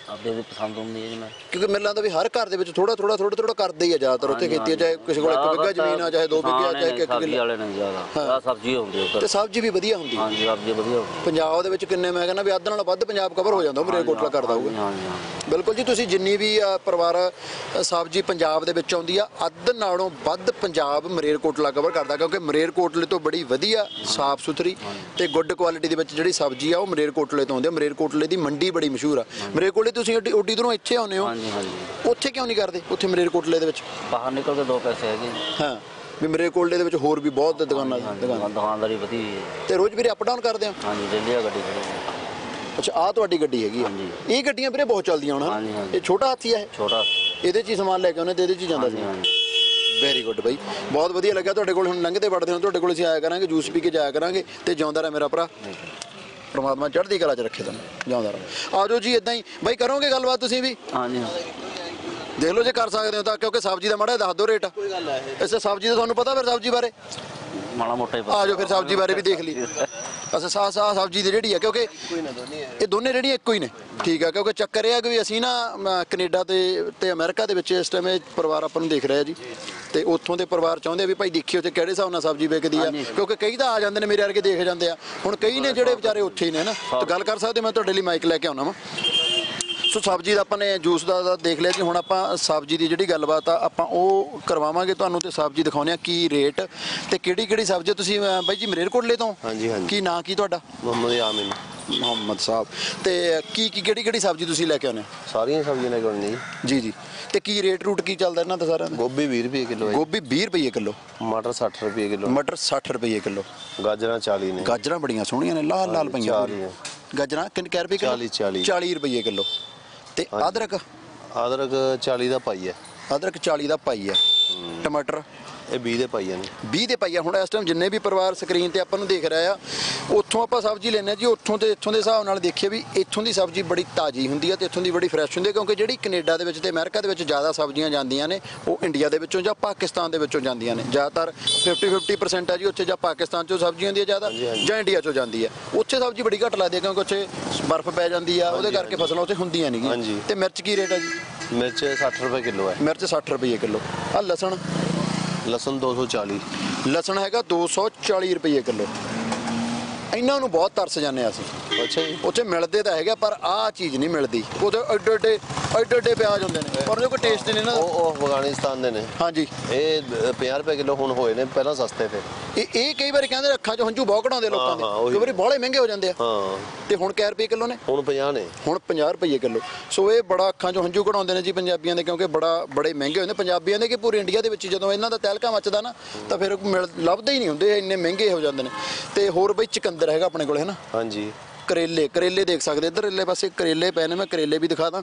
ਆਪਦੇ ਦੀ ਪਸੰਦ ਹੁੰਦੀ ਹੈ ਜਿਵੇਂ। ਕਿਉਂਕਿ ਮੈਨੂੰ ਲੱਗਦਾ ਵੀ ਹਰ ਘਰ ਦੇ ਵਿੱਚ ਥੋੜਾ ਥੋੜਾ ਥੋੜਾ ਥੋੜਾ ਕਰਦੇ ਹੀ ਆ ਜ਼ਿਆਦਾਤਰ ਉੱਥੇ ਖੇਤੀ ਆ, ਚਾਹੇ ਕਿਸੇ ਕੋਲ ਇੱਕ ਬਿੱਗਾ ਜ਼ਮੀਨ ਆ, ਚਾਹੇ ਦੋ ਬਿੱਗੇ ਆ, ਚਾਹੇ ਇੱਕ ਸਬਜ਼ੀ ਕਿੱਲਾ। ਵਾਲੇ ਨੇ ਜ਼ਿਆਦਾ ਸਬਜ਼ੀ ਹੁੰਦੀ ਉੱਧਰ, ਤੇ ਸਬਜ਼ੀ ਵੀ ਵਧੀਆ ਹੁੰਦੀ। ਹਾਂਜੀ ਸਬਜ਼ੀ ਵਧੀਆ ਹੁੰਦੀ। ਪੰਜਾਬ ਦੇ ਵਿੱਚ ਕਿੰਨੇ ਮੈਂ ਕਹਿੰਦਾ ਵੀ ਅੱਧ ਨਾਲ ਵੱਧ ਪੰਜਾਬ ਕਵਰ ਹੋ ਜਾਂਦਾ ਮਲੇਰਕੋਟਲਾ ਕਰਦਾ ਹੋਊਗਾ। ਹਾਂਜੀ ਹਾਂ ਬਿਲਕੁਲ ਜੀ, ਤੁਸੀਂ ਜਿੰਨੀ ਵੀ ਆ ਪਰਿਵਾਰ ਸਬਜ਼ੀ ਪੰਜਾਬ ਦੇ ਵਿੱਚ ਆਉਂਦੀ ਆ, ਅੱਧ ਨਾਲੋਂ ਵੱਧ ਪੰਜਾਬ ਮਲੇਰਕੋਟਲਾ ਕਵਰ ਕਰਦਾ, ਕਿਉਂਕਿ ਮਲੇਰਕੋਟਲੇ ਤੋਂ ਬੜੀ ਵਧੀਆ ਸਾਫ਼ ਸੁਥਰੀ ਤੇ ਗੁੱਡ ਕੁਆਲਿਟੀ ਦੇ ਵਿੱਚ ਜਿਹੜੀ ਸਬਜ਼ੀ ਆ ਉਹ ਮਲੇਰਕੋਟਲੇ ਤੋਂ ਆਉਂਦੀ ਆ। ਮਲੇਰਕੋਟਲੇ ਦੀ ਮੰਡੀ ਬੜੀ ਮਸ਼ਹੂਰ ਆ। ਮਲੇਰਕੋਟਲੇ ਤੁਸੀਂ ਓਡੀ ਓਡੀ ਤੋਂ ਇੱਥੇ ਆਉਂਦੇ ਹੋ, ਹਾਂਜੀ ਹਾਂਜੀ। ਉੱਥੇ ਕਿਉਂ ਨਹੀਂ ਕਰਦੇ? ਉੱਥੇ ਮਲੇਰਕੋਟਲੇ ਦੇ ਵਿੱਚ ਬਾਹਰ ਨਿਕਲ ਕੇ ਦੋ ਪੈਸੇ ਹੈਗੇ। ਹਾਂ, ਵੀ ਮਲੇਰਕੋਟਲੇ ਦੇ ਵਿੱਚ ਹੋਰ ਵੀ ਬਹੁਤ ਦੁਕਾਨਾਂ ਦੁਕਾਨਾਂ ਦੁਕਾਨਦਾਰੀ ਵਧੀ ਹੋਈ ਹੈ। ਤੇ ਰੋਜ਼ ਵੀਰੇ ਅਪ ਡਾਊਨ ਕਰਦੇ ਆ? ਹਾਂਜੀ ਡੇਲੀ ਆ ਗੱਡੀ ਖੜੀ। ਅੱਛਾ, ਆਹ ਤੁਹਾਡੀ ਗੱਡੀ ਹੈਗੀ ਆ? ਹਾਂਜੀ। ਇਹ ਗੱਡੀਆਂ ਵੀਰੇ ਬਹੁਤ ਚੱਲਦੀਆਂ ਹੁਣ। ਹਾਂਜੀ ਹਾਂਜੀ। ਇਹ ਛੋਟਾ ਹਾਥੀ ਆ ਇਹ? ਛੋਟਾ। ਇਹਦੇ 'ਚ ਹੀ ਸਮਾਨ ਲੈ ਕੇ ਆਉਂਦੇ ਤੇ ਇਹਦੇ 'ਚ ਹੀ ਜਾਂਦਾ ਸੀ? ਹਾਂਜੀ। ਵੈਰੀ ਗੁੱਡ ਬਾਈ, ਬਹੁਤ ਵਧੀਆ ਲੱਗਿਆ ਤੁਹਾਡੇ ਕੋਲ। ਹੁਣ ਲੰਘਦੇ ਵੜਦੇ ਹਾਂ ਤੁਹਾਡੇ ਕੋਲ ਅਸੀਂ ਆਇਆ ਕਰਾਂਗੇ, ਜੂਸ ਪੀ ਕੇ ਜਾਇਆ ਕਰਾਂਗੇ। ਤੇ ਜਿਉਂਦਾ ਰਹਿ ਮੇਰਾ ਭਰਾ, ਪਰਮਾਤਮਾ ਚੜ੍ਹਦੀ ਕਲਾ 'ਚ ਰੱਖੇ ਤੁਹਾਨੂੰ, ਜਿਉਂਦਾ ਰਹਿ। ਆ ਜਾਓ ਜੀ, ਇਦਾਂ ਹੀ ਬਾਈ ਕਰੋਗੇ ਗੱਲਬਾਤ ਤੁਸੀਂ ਵੀ? ਹਾਂਜੀ ਹਾਂ। ਦੇਖ ਲਓ ਜੇ ਕਰ ਸਕਦੇ ਹੋ ਤਾਂ, ਕਿਉਂਕਿ ਸਬਜ਼ੀ ਦਾ ਮਾੜਾ ਦੱਸ ਦਿਓ ਰੇਟ। ਕੋਈ ਗੱਲ ਹੈ ਇਸੇ ਸਬਜ਼ੀ ਦਾ ਤੁਹਾਨੂੰ ਪਤਾ ਫਿਰ ਸਬਜ਼ੀ ਬਾਰੇ? ਮਾੜਾ ਮੋਟਾ ਹੀ ਆ ਜਾਓ ਫਿਰ ਸਬਜ਼ੀ ਬਾਰੇ ਵੀ ਦੇਖ ਲਈ। ਅੱਛਾ, ਸਾ ਸਾ ਸਬਜ਼ੀ ਦੀ ਜਿਹੜੀ ਆ, ਕਿਉਂਕਿ ਇਹ ਦੋਨੇ ਜਿਹੜੀਆਂ ਇੱਕੋ ਹੀ ਨੇ। ਠੀਕ ਆ, ਕਿਉਂਕਿ ਚੱਕਰ ਇਹ ਆ ਕਿ ਅਸੀਂ ਨਾ ਕੈਨੇਡਾ ਤੇ ਤੇ ਅਮਰੀਕਾ ਦੇ ਵਿੱਚ ਇਸ ਟਾਈਮ ਇਹ ਪਰਿਵਾਰ ਆਪਾਂ ਨੂੰ ਦੇਖ ਰਿਹਾ ਜੀ, ਤੇ ਉੱਥੋਂ ਦੇ ਪਰਿਵਾਰ ਚਾਹੁੰਦੇ ਆ ਵੀ ਭਾਈ ਦੇਖਿਓ ਤੇ ਕਿਹੜੇ ਹਿਸਾਬ ਨਾਲ ਸਬਜ਼ੀ ਵਿਕਦੀ ਆ, ਕਿਉਂਕਿ ਕਈ ਤਾਂ ਆ ਜਾਂਦੇ ਨੇ ਮੇਰੇ ਵਰਗੇ ਦੇਖ ਜਾਂਦੇ ਆ। ਹੁਣ ਕਈ ਨੇ ਜਿਹੜੇ ਵਿਚਾਰੇ ਉੱਥੇ ਹੀ ਨੇ ਨਾ, ਤਾਂ ਗੱਲ ਕਰ ਸਕਦੇ। ਮੈਂ ਤੁਹਾਡੇ ਲਈ ਮਾਈਕ ਲੈ ਕੇ ਆਉਣਾ ਵਾ। ਸੋ ਸਬਜ਼ੀ ਦਾ ਆਪਾਂ ਨੇ ਜੂਸ ਦਾ ਦੇਖ ਲਿਆ ਜੀ। ਹੁਣ ਆਪਾਂ ਸਬਜ਼ੀ ਦੀ ਜਿਹੜੀ ਗੱਲਬਾਤ ਆ ਆਪਾਂ ਉਹ ਕਰਵਾਵਾਂਗੇ ਤੁਹਾਨੂੰ, ਤੇ ਸਬਜ਼ੀ ਦਿਖਾਉਂਦੇ ਆ ਕੀ ਰੇਟ ਤੇ ਕਿਹੜੀ ਕਿਹੜੀ ਸਬਜ਼ੀ। ਤੁਸੀਂ ਬਾਈ ਜੀ ਮਲੇਰਕੋਟਲੇ ਤੋਂ? ਹਾਂਜੀ ਹਾਂਜੀ। ਕੀ ਨਾਂ ਕੀ ਤੁਹਾਡਾ? ਮੁਹੰਮਦ ਆਮਿਨ। ਮੁਹੰਮਦ ਸਾਹਿਬ। ਤੇ ਕੀ ਕੀ ਕਿਹੜੀ ਕਿਹੜੀ ਸਬਜ਼ੀ ਤੁਸੀਂ ਲੈ ਕੇ ਆਉਂਦੇ? ਸਾਰੀਆਂ ਸਬਜ਼ੀਆਂ ਲੈ ਕੇ ਆਉਣੀ ਜੀ। ਜੀ ਜੀ। ਤੇ ਕੀ ਰੇਟ ਰੂਟ ਕੀ ਚੱਲਦਾ ਇਹਨਾਂ ਦਾ ਸਾਰਿਆਂ ਦਾ? ਗੋਭੀ ਵੀਹ ਰੁਪਏ ਕਿਲੋ ਹੈ। ਗੋਭੀ ਵੀਹ ਰੁਪਏ ਕਿਲੋ। ਮਟਰ ਸੱਠ ਰੁਪਏ ਕਿਲੋ। ਮਟਰ ਸੱਠ ਰੁਪਏ ਕਿਲੋ। ਗਾਜਰਾਂ ਚਾਲੀ ਨੇ। ਗਾਜਰਾਂ ਬੜੀਆਂ ਸੋਹਣੀਆਂ ਨੇ, ਲਾਲ ਲਾਲ ਪਈਆਂ। ਚਾਲੀ ਨੇ। ਗਾਜਰਾਂ ਕਿੰਨੇ ਕ ਰੁਪਏ ਕਿਲੋ? ਚਾਲੀ ਚਾਲੀ। ਚਾਲੀ ਰੁਪਏ ਕਿਲੋ। ਤੇ ਅਦਰਕ? ਅਦਰਕ ਚਾਲੀ ਦਾ ਪਾਈ ਹੈ। ਅਦਰਕ ਚਾਲੀ ਦਾ ਪਾਈ ਹੈ। ਟਮਾਟਰ? ਇਹ ਵੀਹ ਦੇ ਪਾਈਆਂ ਨੇ। ਵੀਹ ਦੇ ਪਾਈਆ। ਹੁਣ ਇਸ ਟਾਈਮ ਜਿੰਨੇ ਵੀ ਪਰਿਵਾਰ ਸਕਰੀਨ ਤੇ ਆਪਾਂ ਨੂੰ ਦੇਖ ਰਿਹਾ ਆ, ਉੱਥੋਂ ਆਪਾਂ ਸਬਜ਼ੀ ਲੈਂਦੇ ਹਾਂ ਜੀ। ਉੱਥੋਂ ਤੇ ਇੱਥੋਂ ਦੇ ਹਿਸਾਬ ਨਾਲ ਦੇਖੀਏ ਵੀ ਇੱਥੋਂ ਦੀ ਸਬਜ਼ੀ ਬੜੀ ਤਾਜ਼ੀ ਹੁੰਦੀ ਹੈ ਤੇ ਇੱਥੋਂ ਦੀ ਬੜੀ ਫਰੈਸ਼ ਹੁੰਦੀ ਹੈ, ਕਿਉਂਕਿ ਜਿਹੜੀ ਕੈਨੇਡਾ ਦੇ ਵਿੱਚ ਤੇ ਅਮਰੀਕਾ ਦੇ ਵਿੱਚ ਜ਼ਿਆਦਾ ਸਬਜ਼ੀਆਂ ਜਾਂਦੀਆਂ ਨੇ ਉਹ ਇੰਡੀਆ ਦੇ ਵਿੱਚੋਂ ਜਾਂ ਪਾਕਿਸਤਾਨ ਦੇ ਵਿੱਚੋਂ ਜਾਂਦੀਆਂ ਨੇ। ਜ਼ਿਆਦਾਤਰ ਫਿਫਟੀ ਫਿਫਟੀ ਪਰਸੈਂਟ ਹੈ ਜੀ ਉੱਥੇ, ਜਾਂ ਪਾਕਿਸਤਾਨ 'ਚੋਂ ਸਬਜ਼ੀ ਹੁੰਦੀ ਹੈ ਜ਼ਿਆਦਾ, ਜਾਂ ਇੰਡੀਆ 'ਚੋਂ ਜਾਂਦੀ ਹੈ। ਉੱਥੇ ਸਬਜ਼ੀ ਬੜੀ ਘੱਟ ਲੱਗਦੀ ਹੈ ਕਿਉਂਕਿ ਉੱਥੇ ਬਰਫ਼ ਪੈ ਜਾਂਦੀ ਆ, ਉਹਦੇ ਕਰਕੇ ਫਸਲਾਂ ਉੱਥੇ ਹੁੰਦੀਆਂ ਨਹੀਂ ਗੀਆਂ। ਤੇ ਮਿਰਚ ਕੀ ਰੇਟ ਹੈ ਜੀ? ਮਿਰਚ ਸੱਠ ਰੁਪਏ ਕਿਲੋ ਹੈ। ਮਿਰਚ ਸੱਠ ਰੁਪਏ ਕਿਲੋ। ਆ ਲਸਣ? ਲਸਣ ਦੋ ਸੌ ਚਾਲੀ। ਲਸਣ ਹੈਗਾ ਦੋ ਸੌ ਚਾਲੀ ਰੁਪਏ ਕਿਲੋ। ਇਹਨਾਂ ਨੂੰ ਬਹੁਤ ਤਰਸ ਜਾਂਦੇ ਆ ਅਸੀਂ। ਅੱਛਾ ਜੀ। ਉੱਥੇ ਮਿਲਦੇ ਤਾਂ ਹੈਗਾ ਪਰ ਆਹ ਚੀਜ਼ ਨਹੀਂ ਮਿਲਦੀ। ਉਹਦੇ ਐਡੇ ਐਡੇ ਐਡੇ ਐਡੇ ਪਿਆਜ਼ ਹੁੰਦੇ ਨੇ ਪਰ ਉਹਦੇ ਕੋਈ ਟੇਸਟ ਨਹੀਂ ਨਾ। ਉਹ ਉਹ ਅਫਗਾਨਿਸਤਾਨ ਦੇ ਨੇ। ਹਾਂਜੀ। ਇਹ ਪੰਜਾਹ ਰੁਪਏ ਕਿਲੋ ਹੁਣ ਹੋਏ ਨੇ, ਪਹਿਲਾਂ ਸਸਤੇ ਤੇ। ਇਹ ਇਹ ਕਈ ਵਾਰੀ ਕਹਿੰਦੇ ਅੱਖਾਂ 'ਚ ਹੰਝੂ ਬਹੁਤ ਕਢਾਉਂਦੇ ਲੋਕਾਂ ਦੇ, ਹਾਂ, ਉਹੀ। ਕਈ ਵਾਰੀ ਬਾਹਲੇ ਮਹਿੰਗੇ ਹੋ ਜਾਂਦੇ ਆ। ਹਾਂ। ਤੇ ਹੁਣ ਕਿੰਨੇ ਰੁਪਏ ਕਿਲੋ ਨੇ? ਹੁਣ ਪੰਜਾਹ ਨੇ। ਹੁਣ ਪੰਜਾਹ ਰੁਪਏ ਕਿਲੋ। ਸੋ ਇਹ ਬੜਾ ਅੱਖਾਂ 'ਚੋਂ ਹੰਝੂ ਕਢਾਉਂਦੇ ਨੇ ਜੀ ਪੰਜਾਬੀਆਂ ਦੇ, ਕਿਉਂਕਿ ਬੜਾ ਬੜੇ ਮਹਿੰਗੇ ਹੁੰਦੇ ਪੰਜਾਬੀਆਂ ਦੇ, ਕਿ ਪੂਰੀ ਇੰਡੀਆ ਦੇ ਵਿੱਚ ਜਦੋਂ ਇਹਨਾਂ ਦਾ ਤਹਿਲਕਾ ਮੱਚਦਾ ਨਾ ਤਾਂ ਫਿਰ ਮਿਲ ਲੱਭਦੇ ਹੀ ਨਹੀਂ ਹੁੰਦੇ, ਇੰਨੇ ਮਹਿੰਗੇ ਹੋ ਜਾਂਦੇ ਨੇ। ਤੇ ਹੋਰ ਬਈ ਚੁਕੰਦਰ ਹੈਗਾ ਆਪਣੇ ਕੋਲ, ਹੈ ਨਾ? ਹਾਂਜੀ। ਕਰੇਲੇ ਕਰੇਲੇ ਦੇਖ ਸਕਦੇ ਇੱਧਰ ਇੱਲੇ ਪਾਸੇ ਕਰੇਲੇ ਪਏ ਨੇ। ਮੈਂ ਕਰੇਲੇ ਵੀ ਦਿਖਾ ਦਾਂ।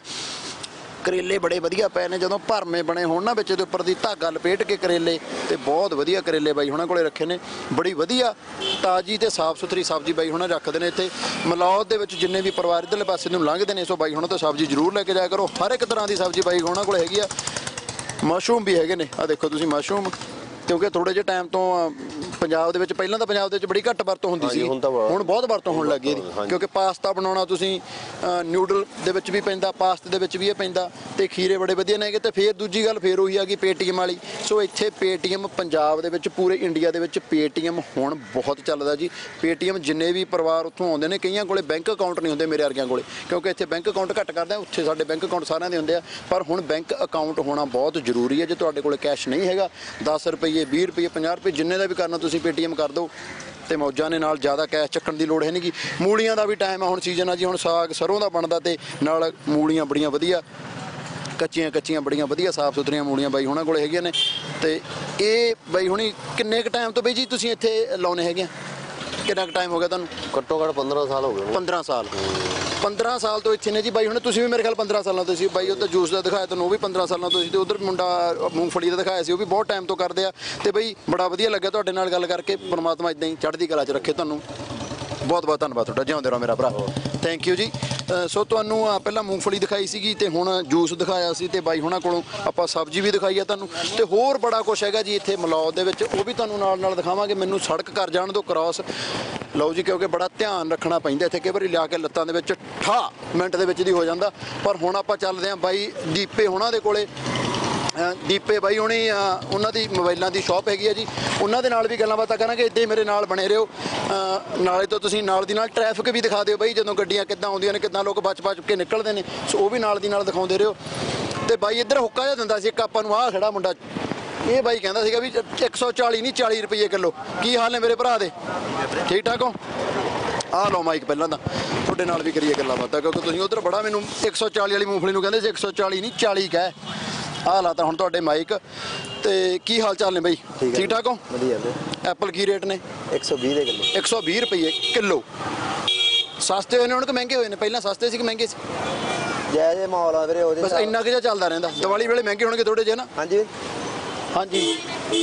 ਕਰੇਲੇ ਬੜੇ ਵਧੀਆ ਪਏ ਨੇ, ਜਦੋਂ ਭਰਮੇ ਬਣੇ ਹੋਣ ਨਾ ਵਿੱਚ ਇਹਦੇ ਉੱਪਰ ਦੀ ਧਾਗਾ ਲਪੇਟ ਕੇ ਕਰੇਲੇ, ਤੇ ਬਹੁਤ ਵਧੀਆ ਕਰੇਲੇ ਬਾਈ ਹੁਣਾਂ ਕੋਲੇ ਰੱਖੇ ਨੇ। ਬੜੀ ਵਧੀਆ ਤਾਜ਼ੀ ਤੇ ਸਾਫ਼ ਸੁਥਰੀ ਸਬਜ਼ੀ ਬਾਈ ਹੁਣਾਂ ਰੱਖਦੇ ਨੇ ਇੱਥੇ ਮਲੌਦ ਦੇ ਵਿੱਚ। ਜਿੰਨੇ ਵੀ ਪਰਿਵਾਰ ਇੱਧਰਲੇ ਪਾਸੇ ਨੂੰ ਲੰਘਦੇ ਨੇ, ਸੋ ਬਾਈ ਹੁਣਾਂ ਤੋਂ ਸਬਜ਼ੀ ਜ਼ਰੂਰ ਲੈ ਕੇ ਜਾਇਆ ਕਰੋ। ਹਰ ਇੱਕ ਤਰ੍ਹਾਂ ਦੀ ਸਬਜ਼ੀ ਬਾਈ ਹੁਣਾਂ ਕੋਲ ਹੈਗੀ ਆ। ਮਸ਼ਰੂਮ ਵੀ ਹੈਗੇ ਨੇ, ਆ ਦੇਖੋ ਤੁਸੀਂ ਮਸ਼ਰੂਮ, ਕਿਉਂਕਿ ਥੋੜੇ ਜਿਹੇ ਟਾਈਮ ਤੋਂ ਪੰਜਾਬ ਦੇ ਵਿੱਚ, ਪਹਿਲਾਂ ਤਾਂ ਪੰਜਾਬ ਦੇ ਵਿੱਚ ਬੜੀ ਘੱਟ ਵਰਤੋਂ ਹੁੰਦੀ ਸੀ, ਹੁਣ ਬਹੁਤ ਵਰਤੋਂ ਹੋਣ ਲੱਗੀ ਇਹਦੀ। ਕਿਉਂਕਿ ਪਾਸਤਾ ਬਣਾਉਣਾ ਤੁਸੀਂ ਨਿਊਡਲ ਦੇ ਵਿੱਚ ਵੀ ਪੈਂਦਾ, ਪਾਸਤੇ ਦੇ ਵਿੱਚ ਵੀ ਇਹ ਪੈਂਦਾ, ਤੇ ਖੀਰੇ ਬੜੇ ਵਧੀਆ ਨੇ। ਤੇ ਫਿਰ ਦੂਜੀ ਗੱਲ ਫਿਰ ਉਹੀ ਆ ਗਈ ਪੇਟੀਐਮ ਵਾਲੀ। ਸੋ ਇੱਥੇ ਪੇਟੀਐਮ ਪੰਜਾਬ ਦੇ ਵਿੱਚ, ਪੂਰੇ ਇੰਡੀਆ ਦੇ ਵਿੱਚ ਪੇਟੀਐਮ ਹੁਣ ਬਹੁਤ ਚੱਲਦਾ ਜੀ। ਪੇਟੀਐਮ ਜਿੰਨੇ ਵੀ ਪਰਿਵਾਰ ਉੱਥੋਂ ਆਉਂਦੇ ਨੇ, ਕਈਆਂ ਕੋਲੇ ਬੈਂਕ ਅਕਾਊਂਟ ਨਹੀਂ ਹੁੰਦੇ ਮੇਰੇ ਵਰਗਿਆਂ ਕੋਲੇ, ਕਿਉਂਕਿ ਇੱਥੇ ਬੈਂਕ ਅਕਾਊਂਟ ਘੱਟ ਕਰਦੇ ਆ, ਉੱਥੇ ਸਾਡੇ ਬੈਂਕ ਅਕਾਊਂਟ ਸਾਰਿਆਂ ਦੇ ਹੁੰਦੇ ਆ। ਪਰ ਹੁਣ ਬੈਂਕ ਅਕਾਊਂਟ ਹੋਣਾ ਬਹੁਤ ਜ਼ਰੂਰੀ ਹੈ। ਜੇ ਤੁਹਾਡੇ ਕੋਲੇ ਕੈਸ਼ ਨਹੀਂ ਹੈਗਾ, ਦਸ ਰੁਪਏ ਵੀਹ ਰੁਪਏ ਪੰਜਾਹ ਰੁਪਏ ਜਿੰਨੇ ਦਾ ਵੀ ਕਰਨਾ ਤੁਸੀਂ ਪੇਟੀਐਮ ਕਰ ਦਿਓ ਤੇ ਮੌਜਾਂ ਨੇ, ਨਾਲ ਜ਼ਿਆਦਾ ਕੈਸ਼ ਚੱਕਣ ਦੀ ਲੋੜ ਹੈ ਨਹੀਂ ਗੀ। ਮੂਲੀਆਂ ਦਾ ਵੀ ਟਾਈਮ ਆ, ਹੁਣ ਸੀਜ਼ਨ ਆ ਜੀ। ਹੁਣ ਸਾਗ ਸਰੋਂ ਦਾ ਬਣਦਾ ਤੇ ਨਾਲ ਮੂਲੀਆਂ ਬੜੀਆਂ ਵਧੀਆ ਕੱਚੀਆਂ ਕੱਚੀਆਂ ਬੜੀਆਂ ਵਧੀਆ ਸਾਫ਼ ਸੁਥਰੀਆਂ ਮੂਲੀਆਂ ਬਾਈ ਹੁਣਾਂ ਕੋਲੇ ਹੈਗੀਆਂ ਨੇ। ਤੇ ਇਹ ਬਾਈ ਹੁਣੀ ਕਿੰਨੇ ਕੁ ਟਾਈਮ ਤੋਂ ਬਾਈ ਜੀ ਤੁਸੀਂ ਇੱਥੇ ਲਾਉਣੇ ਹੈਗੇ? ਕਿੰਨਾ ਕੁ ਟਾਈਮ ਹੋ ਗਿਆ ਤੁਹਾਨੂੰ? ਘੱਟੋ ਘੱਟ ਪੰਦਰਾਂ ਸਾਲ ਹੋ ਗਏ। ਪੰਦਰਾਂ ਸਾਲ। ਪੰਦਰਾਂ ਸਾਲ ਤੋਂ ਇੱਥੇ ਨੇ ਜੀ ਬਾਈ ਹੁਣ। ਤੁਸੀਂ ਵੀ ਮੇਰੇ ਖਿਆਲ ਪੰਦਰਾਂ ਸਾਲਾਂ ਤੋਂ ਸੀ ਬਾਈ। ਉੱਧਰ ਜੂਸ ਦਾ ਦਿਖਾਇਆ ਤੁਹਾਨੂੰ, ਉਹ ਵੀ ਪੰਦਰਾਂ ਸਾਲਾਂ ਤੋਂ ਸੀ। ਤੇ ਉਧਰ ਮੁੰਡਾ ਮੂੰਗਫਲੀ ਦਾ ਦਿਖਾਇਆ ਸੀ, ਉਹ ਵੀ ਬਹੁਤ ਟਾਈਮ ਤੋਂ ਕਰਦੇ ਆ। ਤੇ ਬਾਈ ਬੜਾ ਵਧੀਆ ਲੱਗਿਆ ਤੁਹਾਡੇ ਨਾਲ ਗੱਲ ਕਰਕੇ। ਪਰਮਾਤਮਾ ਇਦਾਂ ਹੀ ਚੜ੍ਹਦੀ ਕਲਾ 'ਚ ਰੱਖੇ ਤੁਹਾਨੂੰ। ਬਹੁਤ ਬਹੁਤ ਧੰਨਵਾਦ ਤੁਹਾਡਾ। ਜਿਉਂਦੇ ਰਹੋ ਮੇਰਾ ਭਰਾ। ਥੈਂਕ ਯੂ ਜੀ। ਅ, ਸੋ ਤੁਹਾਨੂੰ ਆ ਪਹਿਲਾਂ ਮੂੰਗਫਲੀ ਦਿਖਾਈ ਸੀਗੀ ਤੇ ਹੁਣ ਜੂਸ ਦਿਖਾਇਆ ਸੀ ਤੇ ਬਾਈ ਹੁਣਾਂ ਕੋਲੋਂ ਆਪਾਂ ਸਬਜ਼ੀ ਵੀ ਦਿਖਾਈ ਆ ਤੁਹਾਨੂੰ ਤੇ ਹੋਰ ਬੜਾ ਕੁਝ ਹੈਗਾ ਜੀ ਇੱਥੇ ਮਲੌਦ ਦੇ ਵਿੱਚ, ਉਹ ਵੀ ਤੁਹਾਨੂੰ ਨਾਲ ਨਾਲ ਦਿਖਾਵਾਂਗੇ। ਮੈਨੂੰ ਸੜਕ ਕਰ ਜਾਣ ਦਿਓ ਕ੍ਰਾਸ। ਲਓ ਜੀ, ਕਿਉਂਕਿ ਬੜਾ ਧਿਆਨ ਰੱਖਣਾ ਪੈਂਦਾ ਇੱਥੇ, ਕਈ ਵਾਰੀ ਲਿਆ ਕੇ ਲੱਤਾਂ ਦੇ ਵਿੱਚ ਠਾ ਮਿੰਟ ਦੇ ਵਿੱਚ ਦੀ ਹੋ ਜਾਂਦਾ। ਪਰ ਹੁਣ ਆਪਾਂ ਚੱਲਦੇ ਹਾਂ ਬਾਈ ਦੀਪੇ ਹੁਣਾਂ ਦੇ ਕੋਲੇ। ਅ, ਦੀਪੇ ਬਾਈ ਹੁਣੀ ਅ, ਉਹਨਾਂ ਦੀ ਮੋਬਾਈਲਾਂ ਦੀ ਸ਼ਾਪ ਹੈਗੀ ਆ ਜੀ, ਉਹਨਾਂ ਦੇ ਨਾਲ ਵੀ ਗੱਲਾਂ ਬਾਤਾਂ ਕਰਾਂਗੇ। ਇੱਦਾਂ ਹੀ ਮੇਰੇ ਨਾਲ ਬਣੇ ਰਹੋ। ਅ, ਨਾਲੇ ਤੋਂ ਤੁਸੀਂ ਨਾਲ ਦੀ ਨਾਲ ਟ੍ਰੈਫਿਕ ਵੀ ਦਿਖਾ ਦਿਓ ਬਾਈ, ਜਦੋਂ ਗੱਡੀਆਂ ਕਿੱਦਾਂ ਆਉਂਦੀਆਂ ਨੇ, ਕਿੱਦਾਂ ਲੋਕ ਬਚ ਬਚ ਕੇ ਨਿਕਲਦੇ ਨੇ, ਸੋ ਉਹ ਵੀ ਨਾਲ ਦੀ ਨਾਲ ਦਿਖਾਉਂਦੇ ਰਹੋ। ਤੇ ਬਾਈ ਇੱਧਰ ਹੁੱਕਾ ਜਿਹਾ ਦਿੰਦਾ ਸੀ ਇੱਕ ਆਪਾਂ ਨੂੰ, ਆਹ ਖੜਾ ਮੁੰਡਾ, ਇਹ ਬਾਈ ਕਹਿੰਦਾ ਸੀਗਾ ਵੀ ਇੱਕ ਸੌ ਚਾਲੀ ਨਹੀਂ ਚਾਲੀ ਰੁਪਏ ਕਿਲੋ। ਕੀ ਹਾਲ ਨੇ ਮੇਰੇ ਭਰਾ ਦੇ, ਠੀਕ ਠਾਕ ਹੋ? ਆਹ ਲਓ ਮਾਈਕ ਪਹਿਲਾਂ ਤਾਂ ਤੁਹਾਡੇ ਨਾਲ ਵੀ ਕਰੀਏ ਗੱਲਾਂ ਬਾਤਾਂ, ਕਿਉਂਕਿ ਤੁਸੀਂ ਉਧਰ ਬੜਾ ਮੈਨੂੰ ਇੱਕ ਸੌ ਚਾਲੀ ਵਾਲੀ ਮੂੰਗਫਲੀ ਨੂੰ ਕਹਿੰਦੇ ਸੀ, ਇੱਕ ਸੌ ਚਾਲੀ ਨਹੀਂ ਚਾਲੀ ਕਹਿ। ਆਹ ਲਾਤਾ ਹੁਣ ਤੁਹਾਡੇ ਮਾਈਕ। ਤੇ ਕੀ ਹਾਲ ਚਾਲ ਨੇ ਬਾਈ, ਠੀਕ ਠਾਕ ਹੋ? ਵਧੀਆ ਵੀਰੇ। ਐਪਲ ਕੀ ਰੇਟ ਨੇ? ਇੱਕ ਸੌ ਵੀਹ ਦੇ ਕਿਲੋ। ਇੱਕ ਸੌ ਵੀਹ ਰੁਪਏ ਕਿਲੋ। ਸਸਤੇ ਹੋਏ ਨੇ ਹੁਣ ਕਿ ਮਹਿੰਗੇ ਹੋਏ ਨੇ? ਪਹਿਲਾਂ ਸਸਤੇ ਸੀ ਕਿ ਮਹਿੰਗੇ ਸੀ? ਜੈ ਜੈ ਮੌਲ ਆ ਵੀਰੇ ਉਹਦੇ। ਬਸ ਇੰਨਾ ਕੁ ਜਿਹਾ ਚੱਲਦਾ ਰਹਿੰਦਾ। ਦੀਵਾਲੀ ਵੇਲੇ ਮਹਿੰਗੇ ਹੋਣਗੇ ਥੋੜੇ ਜਿਹੇ ਨਾ। ਹਾਂਜੀ ਹਾਂਜੀ।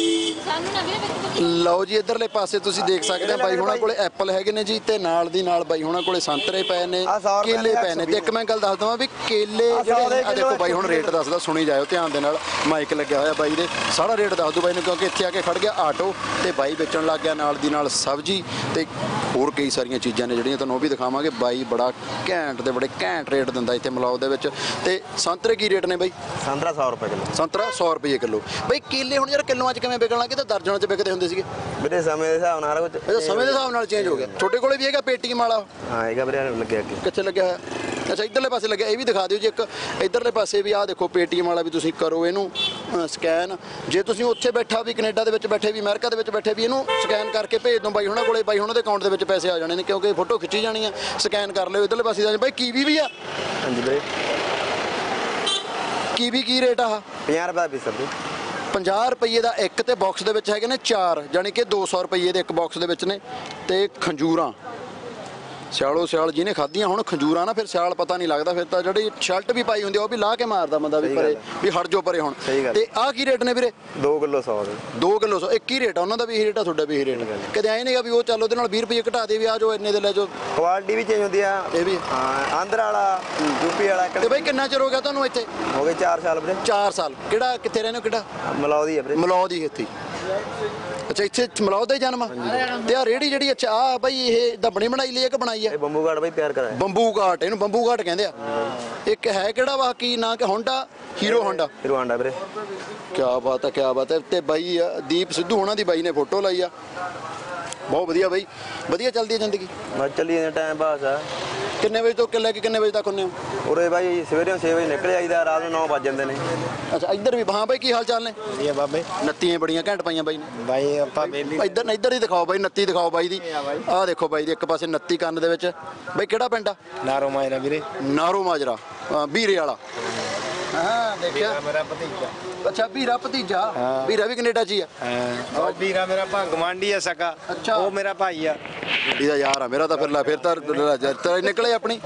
ਲਓ ਜੀ, ਇਧਰਲੇ ਪਾਸੇ ਤੁਸੀਂ ਦੇਖ ਸਕਦੇ ਆ ਬਾਈ ਹੁਣਾਂ ਕੋਲੇ ਐਪਲ ਹੈਗੇ ਨੇ ਜੀ, ਤੇ ਨਾਲ ਦੀ ਨਾਲ ਬਾਈ ਹੁਣਾਂ ਕੋਲੇ ਸੰਤਰੇ ਪਏ ਨੇ, ਕੇਲੇ ਪਏ ਨੇ। ਤੇ ਇੱਕ ਮੈਂ ਗੱਲ ਦੱਸ ਦਵਾਂ ਵੀ ਕੇਲੇ ਜਿਹੜੇ ਆ ਦੇਖੋ ਬਾਈ ਹੁਣ ਰੇਟ ਦੱਸਦਾ, ਸੁਣੀ ਜਾਇਓ ਧਿਆਨ ਦੇ ਨਾਲ। ਮਾਈਕ ਲੱਗਿਆ ਹੋਇਆ ਬਾਈ ਦੇ, ਸਾਰਾ ਰੇਟ ਦੱਸ ਦੂ ਬਾਈ ਨੂੰ, ਕਿਉਂਕਿ ਇੱਥੇ ਆ ਕੇ ਖੜ ਗਿਆ ਆਟੋ ਤੇ ਬਾਈ ਵੇਚਣ ਲੱਗ ਗਿਆ ਨਾਲ ਦੀ ਨਾਲ ਸਬਜ਼ੀ ਤੇ ਹੋਰ ਕਈ ਸਾਰੀਆਂ ਚੀਜ਼ਾਂ ਨੇ ਜਿਹੜੀਆਂ ਤੁਹਾਨੂੰ ਉਹ ਵੀ ਦਿਖਾਵਾਂਗੇ। ਬਾਈ ਬੜਾ ਘੈਂਟ ਤੇ ਬੜੇ ਘੈਂਟ ਰੇਟ ਦਿੰਦਾ ਇੱਥੇ ਮਲੌਦ ਦੇ ਵਿੱਚ। ਤੇ ਸੰਤਰੇ ਕੀ ਰੇਟ ਨੇ ਬਾਈ? ਸੰਤਰਾ ਸੌ ਰੁਪਏ ਕਿਲੋ। ਸੰਤਰਾ ਸੌ ਰੁਪਏ ਕਿਲੋ। ਬਾਈ ਕੇਲੇ ਹੁਣ ਯਾਰ ਕਿਲੋਆਂ 'ਚ ਕਿਵੇਂ ਵਿਕਣ ਲੱਗੇ? ਤਾਂ ਦਰਜਨਾਂ 'ਚ ਵਿਕਦੇ ਹੁੰਦੇ ਸੀਗੇ ਵੀਰੇ ਸਮੇਂ ਦੇ ਹਿਸਾਬ ਨਾਲ ਕੁਝ। ਇਹਦਾ ਸਮੇਂ ਦੇ ਹਿਸਾਬ ਨਾਲ ਚੇਂਜ ਹੋ ਗਿਆ। ਤੁਹਾਡੇ ਕੋਲੇ ਵੀ ਹੈਗਾ ਪੇਟੀਐਮ ਵਾਲਾ? ਹਾਂ ਹੈਗਾ ਵੀਰੇ, ਲੱਗਿਆ ਅੱਗੇ। ਕਿੱਥੇ ਲੱਗਿਆ ਹੋਇਆ? ਅੱਛਾ, ਇੱਧਰਲੇ ਪਾਸੇ ਲੱਗਿਆ। ਇਹ ਵੀ ਦਿਖਾ ਦਿਓ ਜੀ ਇੱਕ। ਇੱਧਰਲੇ ਪਾਸੇ ਵੀ ਆਹ ਦੇਖੋ ਪੇਟੀਐਮ ਵਾਲਾ ਵੀ ਤੁਸੀਂ ਕਰੋ ਇਹਨੂੰ ਸਕੈਨ। ਜੇ ਤੁਸੀਂ ਉੱਥੇ ਬੈਠਾ ਵੀ ਕੈਨੇਡਾ ਦੇ ਵਿੱਚ ਬੈਠੇ ਵੀ ਅਮਰੀਕਾ ਦੇ ਵਿੱਚ ਬੈਠੇ ਵੀ ਇਹਨੂੰ ਸਕੈਨ ਕਰਕੇ ਭੇਜ ਦਿਓ ਬਾਈ ਹੁਣਾਂ ਕੋਲੇ। ਬਾਈ ਹੁਣਾਂ ਦੇ ਅਕਾਊਂਟ ਦੇ ਵਿੱਚ ਪੈਸੇ ਆ ਜਾਣੇ ਨੇ, ਕਿਉਂਕਿ ਫੋਟੋ ਖਿੱਚੀ ਜਾਣੀ ਆ। ਸਕੈਨ ਕਰ ਲਿਓ ਇੱਧਰਲੇ ਪਾਸੇ ਦਾ। ਬਾਈ ਕੀਵੀ ਵੀ ਆ? ਹਾਂਜੀ ਵੀਰੇ। ਕੀਵੀ ਕੀ ਰੇਟ ਆ? ਪੰਜਾਹ ਰੁਪਏ ਦਾ ਪੀਸ ਵੀਰੇ। ਪੰਜਾਹ ਰੁਪਏ ਦਾ ਇੱਕ, ਤੇ ਬਾਕਸ ਦੇ ਵਿੱਚ ਹੈਗੇ ਨੇ ਚਾਰ, ਜਾਣੀ ਕਿ ਦੋ ਸੌ ਰੁਪਏ ਦੇ ਇੱਕ ਬਾਕਸ ਦੇ ਵਿੱਚ ਨੇ। ਤੇ ਖੰਜੂਰਾਂ ਸਿਆਲੋ ਸਿਆਲ ਜਿਹਨੇ ਖਾਧੀਆਂ ਹੁਣ ਖੰਜੂਰਾਂ ਨਾ, ਫਿਰ ਸਿਆਲ ਪਤਾ ਨਹੀਂ ਲੱਗਦਾ। ਫਿਰ ਤਾਂ ਜਿਹੜੀ ਸ਼ਰਟ ਵੀ ਪਾਈ ਹੁੰਦੀ ਉਹ ਵੀ ਲਾ ਕੇ ਮਾਰਦਾ ਬੰਦਾ ਵੀ ਪਰੇ ਵੀ ਹਟ ਜੋ ਪਰੇ ਹੁਣ। ਤੇ ਆਹ ਕੀ ਰੇਟ ਨੇ ਵੀਰੇ? ਦੋ ਕਿਲੋ ਸੌ ਦੇ। ਦੋ ਕਿਲੋ ਸੌ। ਇੱਕ ਹੀ ਰੇਟ ਆ ਉਹਨਾਂ ਦਾ ਵੀ, ਇਹੀ ਰੇਟ ਆ ਤੁਹਾਡਾ ਵੀ ਇਹੀ ਰੇਟ। ਕਦੇ ਆਏ ਨਹੀਂਗਾ ਵੀ ਉਹ ਚੱਲ ਉਹਦੇ ਨਾਲ ਵੀਹ ਰੁਪਏ ਘਟਾ ਦੇ ਵੀ ਆ ਜੋ ਇੰਨੇ ਦੇ ਲੈ ਜੋ? ਕੁਆਲਿਟੀ ਵੀ ਚੇਂਜ ਹੁੰਦੀ ਆ। ਇਹ ਵੀ ਹਾਂ, ਆਂਧਰਾ ਵਾਲਾ, ਯੂਪੀ ਵਾਲਾ। ਤੇ ਬਾਈ ਕਿੰਨਾ ਚਿਰ ਹੋ ਗਿਆ ਤੁਹਾਨੂੰ ਇੱਥੇ? ਹੋ ਗਏ ਚਾਰ ਸਾਲ ਵੀਰੇ। ਚਾਰ ਸਾਲ। ਕਿਹੜਾ ਕਿੱਥੇ ਰਹਿੰਦੇ ਹੋ? ਕਿਹੜਾ? ਮਲੌਦ ਹੀ ਆ ਵੀਰੇ। ਮਲੌਦ ਹੀ ਇੱਥੇ। ਅੱਛਾ, ਇੱਥੇ ਮਲੌਦ ਦਾ ਹੀ ਜਨਮ ਆ? ਤੇ ਆ ਰੇੜੀ ਜਿਹੜੀ, ਅੱਛਾ ਆ ਬਾਈ ਇਹ ਤਾਂ ਬਣੀ ਬਣਾਈ ਲਈ ਹੈ ਕਿ ਬਣਾਈ ਆ? ਇਹ ਬੰਬੂ ਘਾਟ ਬਾਈ ਤਿਆਰ ਕਰਾਇਆ। ਬੰਬੂ ਘਾਟ, ਇਹਨੂੰ ਬੰਬੂ ਘਾਟ ਕਹਿੰਦੇ ਆ। ਇੱਕ ਹੈ ਕਿਹੜਾ ਵਾ, ਕੀ ਨਾਂ ਕਿ Honda? Hero Honda. Hero Honda ਵੀਰੇ। ਕੀ ਬਾਤ ਹੈ, ਕੀ ਬਾਤ ਹੈ। ਤੇ ਬਾਈ ਆ ਦੀਪ ਸਿੱਧੂ ਹੋਣਾ ਦੀ ਬਾਈ ਨੇ ਫੋਟੋ ਲਾਈ ਆ। ਬਹੁਤ ਵਧੀਆ ਬਾਈ, ਵਧੀਆ ਚੱਲਦੀ ਹੈ ਜ਼ਿੰਦਗੀ? ਬਸ ਚੱਲੀ ਜਾਂਦਾ ਟਾਈਮ ਪਾਸ ਆ। ਕਿੰਨੇ ਵਜੇ ਤੋਂ ਕਿ ਲੈ ਕੇ ਕਿੰਨੇ ਵਜੇ ਤੱਕ ਹੁੰਦੇ ਹੋ ਉਰੇ ਬਾਈ? ਸਵੇਰੇ ਛੇ ਵਜੇ ਨਿਕਲ ਜਾਈਦਾ, ਰਾਤ ਨੂੰ ਨੌ ਵੱਜ ਜਾਂਦੇ ਨੇ। ਅੱਛਾ, ਇੱਧਰ ਵੀ। ਹਾਂ ਬਾਈ ਕੀ ਹਾਲ ਚਾਲ ਨੇ? ਵਧੀਆ ਬਾਬੇ। ਨੱਤੀਆਂ ਬੜੀਆਂ ਘੈਂਟ ਪਾਈਆਂ ਬਾਈ ਨੇ। ਬਾਈ ਆਪਾਂ ਬੇਲੀ ਇੱਧਰ ਇੱਧਰ ਹੀ ਦਿਖਾਓ ਬਾਈ, ਨੱਤੀ ਦਿਖਾਓ ਬਾਈ ਦੀ। ਆਹ ਦੇਖੋ ਬਾਈ ਦੀ ਇੱਕ ਪਾਸੇ ਨੱਤੀ ਕੰਨ ਦੇ ਵਿੱਚ। ਬਾਈ ਕਿਹੜਾ ਪਿੰਡ ਆ? ਨਾਰੋ ਮਾਇਰਾ ਵੀਰੇ। ਨਾਰੋ ਮਾਜਰਾ, ਵੀਰੇ ਵਾਲਾ। ਹਾਂ ਦੇਖਿਆ ਮੇਰਾ ਭਤੀਜਾ। ਅੱਛਾ, ਵੀਰਾ ਭਤੀਜਾ। ਵੀਰਾ ਵੀ ਕੈਨੇਡਾ 'ਚ ਹੀ ਆ? ਹਾਂ, ਉਹ ਵੀਰਾ ਮੇਰਾ ਭਾ ਗਵਾਂਢੀ ਆ ਸਕਾ। ਅੱਛਾ, ਉਹ ਮੇਰਾ ਭਾਈ ਆ। ਇਹਦਾ ਯਾਰ ਆ ਮੇਰਾ ਤਾਂ। ਫਿਰ ਲੈ ਫਿਰ ਤਾਂ ਤੇਰਾ ਨਿਕਲੇ ਆਪਣੀ।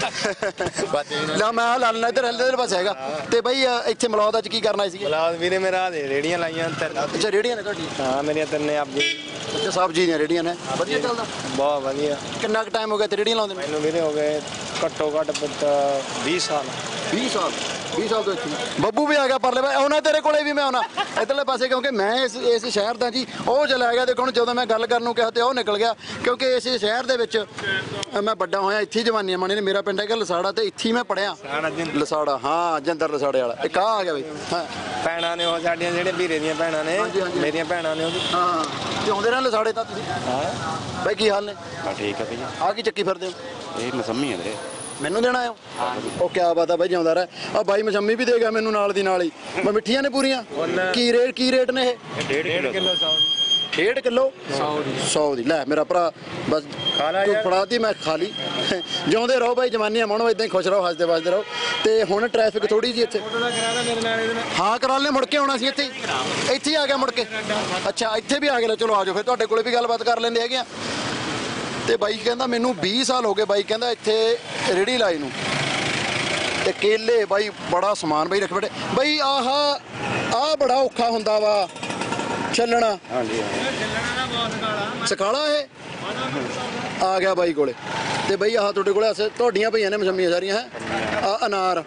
ਲੈ ਮੈਂ ਆ ਲਾਲਣਾ ਇੱਧਰ ਇੱਧਰ ਪਾਸੇ ਹੈਗਾ। ਤੇ ਬਾਈ ਇੱਥੇ ਮਲੌਦ ਅੱਜ ਕੀ ਕਰਨਾ ਸੀ? ਮਲੌਦ ਵੀਰੇ ਮੇਰਾ ਦੇ ਰੇੜੀਆਂ ਲਾਈਆਂ ਤਿੰਨ। ਅੱਛਾ, ਰੇੜੀਆਂ ਨੇ ਤੁਹਾਡੀ? ਹਾਂ, ਮੇਰੀਆਂ ਤਿੰਨ ਆਪਦੀ। ਅੱਛਾ, ਸਬਜ਼ੀ ਦੀਆਂ ਰੇੜੀਆਂ ਨੇ। ਵਧੀਆ ਚੱਲਦਾ? ਬਹੁਤ ਵਧੀਆ। ਕਿੰਨਾ ਕੁ ਟਾਈਮ ਹੋ ਗਿਆ ਤੇ ਰੇੜੀਆਂ ਲਾਉਂਦੇ? ਮੈਨੂੰ ਵੀਰੇ ਹੋ ਗਏ ਘੱਟੋ ਘੱਟ ਵੀਹ ਸਾਲ। ਵੀਹ ਸਾਲ? ਵੀਹ ਸਾਲ ਤੋਂ ਇੱਥੇ ਬੱਬੂ ਵੀ ਆ ਗਿਆ ਪਰਲੇ ਪਾਸੇ। ਆਉਣਾ ਤੇਰੇ ਕੋਲੇ ਵੀ ਮੈਂ ਆਉਣਾ ਇੱਧਰਲੇ ਪਾਸੇ, ਕਿਉਂਕਿ ਮੈਂ ਇਸ ਇਸ ਸ਼ਹਿਰ ਦਾ ਜੀ। ਉਹ ਚਲਾ ਗਿਆ ਦੇਖੋ ਹੁਣ, ਜਦੋਂ ਮੈਂ ਗੱਲ ਕਰਨ ਨੂੰ ਕਿਹਾ ਤੇ ਉਹ ਨਿਕਲ ਗਿਆ। ਕਿਉਂਕਿ ਇਸ ਸ਼ਹਿਰ ਦੇ ਵਿੱਚ ਮੈਂ ਵੱਡਾ ਹੋਇਆ, ਇੱਥੇ ਜਵਾਨੀਆਂ ਮਾਣੇ ਨੇ। ਮੇਰਾ ਪਿੰਡ ਹੈਗਾ ਲਸਾੜਾ ਤੇ ਇੱਥੇ ਮੈਂ ਪੜਿਆ। ਲਸਾੜਾ, ਹਾਂ, ਜਿੰਦਰ ਲਸਾੜੇ ਵਾਲਾ। ਇੱਕ ਆ ਆ ਗਿਆ ਬਈ। ਹਾਂ, ਭੈਣਾਂ ਨੇ ਉਹ ਸਾਡੀਆਂ, ਜਿਹੜੇ ਵੀਰੇ ਦੀਆਂ ਭੈਣਾਂ ਨੇ, ਮੇਰੀਆਂ ਭੈਣਾਂ ਨੇ ਉਹ। ਹਾਂ, ਤੇ ਆਉਂਦੇ ਰਹਿਣ ਲਸਾੜੇ ਤਾਂ ਤੁਸੀਂ? ਹਾਂ ਬਾਈ ਕੀ ਹਾਲ ਨੇ? ਠੀਕ ਹੈ ਭਈਆ। ਆ ਕੀ ਚੱਕੀ ਫਿਰਦੇ ਹੋ? ਇਹ ਮਸੰਮੀ ਹੈ ਵੀਰੇ। ਮੈਨੂੰ ਦੇਣਾ ਆਇਓ? ਉਹ ਕਿਆ ਬਾਤ ਆ ਬਾਈ, ਜਿਉਂਦਾ ਰਹਿ। ਆ ਬਾਈ ਮਸੰਮੀ ਵੀ ਦੇ ਗਿਆ ਮੈਨੂੰ ਨਾਲ ਦੀ ਨਾਲ ਹੀ। ਮੈਂ ਮਿੱਠੀਆਂ ਨੇ ਪੂਰੀਆਂ। ਕੀ ਰੇਟ ਕੀ ਰੇਟ ਨੇ ਇਹ? ਡੇਢ ਕਿਲੋ ਸੌ। ਡੇਢ ਕਿਲੋ ਸੌ ਦੀ। ਲੈ ਮੇਰਾ ਭਰਾ ਬਸ ਤੂੰ ਫੜਾਤੀ, ਮੈਂ ਖਾ ਲਈ। ਜਿਉਂਦੇ ਰਹੋ ਬਾਈ, ਜਵਾਨੀਆਂ ਮਾਣੋ, ਇਦਾਂ ਹੀ ਖੁਸ਼ ਰਹੋ, ਹੱਸਦੇ ਵੱਸਦੇ ਰਹੋ। ਤੇ ਹੁਣ ਟ੍ਰੈਫਿਕ ਥੋੜੀ ਜੀ ਇੱਥੇ। ਹਾਂ, ਕਰਾ ਲੈ। ਮੁੜ ਕੇ ਆਉਣਾ ਸੀ ਇੱਥੇ ਇੱਥੇ ਹੀ ਆ ਗਿਆ ਮੁੜ ਕੇ। ਅੱਛਾ, ਇੱਥੇ ਵੀ ਆ ਗਏ। ਚਲੋ ਆ ਜਾਓ ਫਿਰ, ਤੁਹਾਡੇ ਕੋਲੇ ਵੀ ਗੱਲਬਾਤ ਕਰ ਲੈਂਦੇ ਹੈਗੇ ਆ। ਤੇ ਬਾਈ ਕਹਿੰਦਾ ਮੈਨੂੰ ਵੀਹ ਸਾਲ ਹੋ ਗਏ ਬਾਈ ਕਹਿੰਦਾ ਇੱਥੇ ਰੇੜੀ ਲਾਈ ਨੂੰ। ਤੇ ਕੇਲੇ ਬਾਈ ਬੜਾ ਸਮਾਨ ਬਾਈ ਰੱਖ ਬੈਠੇ ਬਾਈ। ਆਹ ਆਹ ਬੜਾ ਔਖਾ ਹੁੰਦਾ ਵਾ ਛੱਲਣਾ। ਹਾਂਜੀ, ਸਕਾਲਾ ਇਹ? ਆ ਗਿਆ ਬਾਈ ਕੋਲੇ। ਤੇ ਬਈ ਆਹ ਤੁਹਾਡੇ ਕੋਲੇ ਅਸੇ ਤੁਹਾਡੀਆਂ ਪਈਆਂ ਨੇ ਮਸੰਮੀਆਂ ਸਾਰੀਆਂ ਹੈ। ਆ ਅਨਾਰ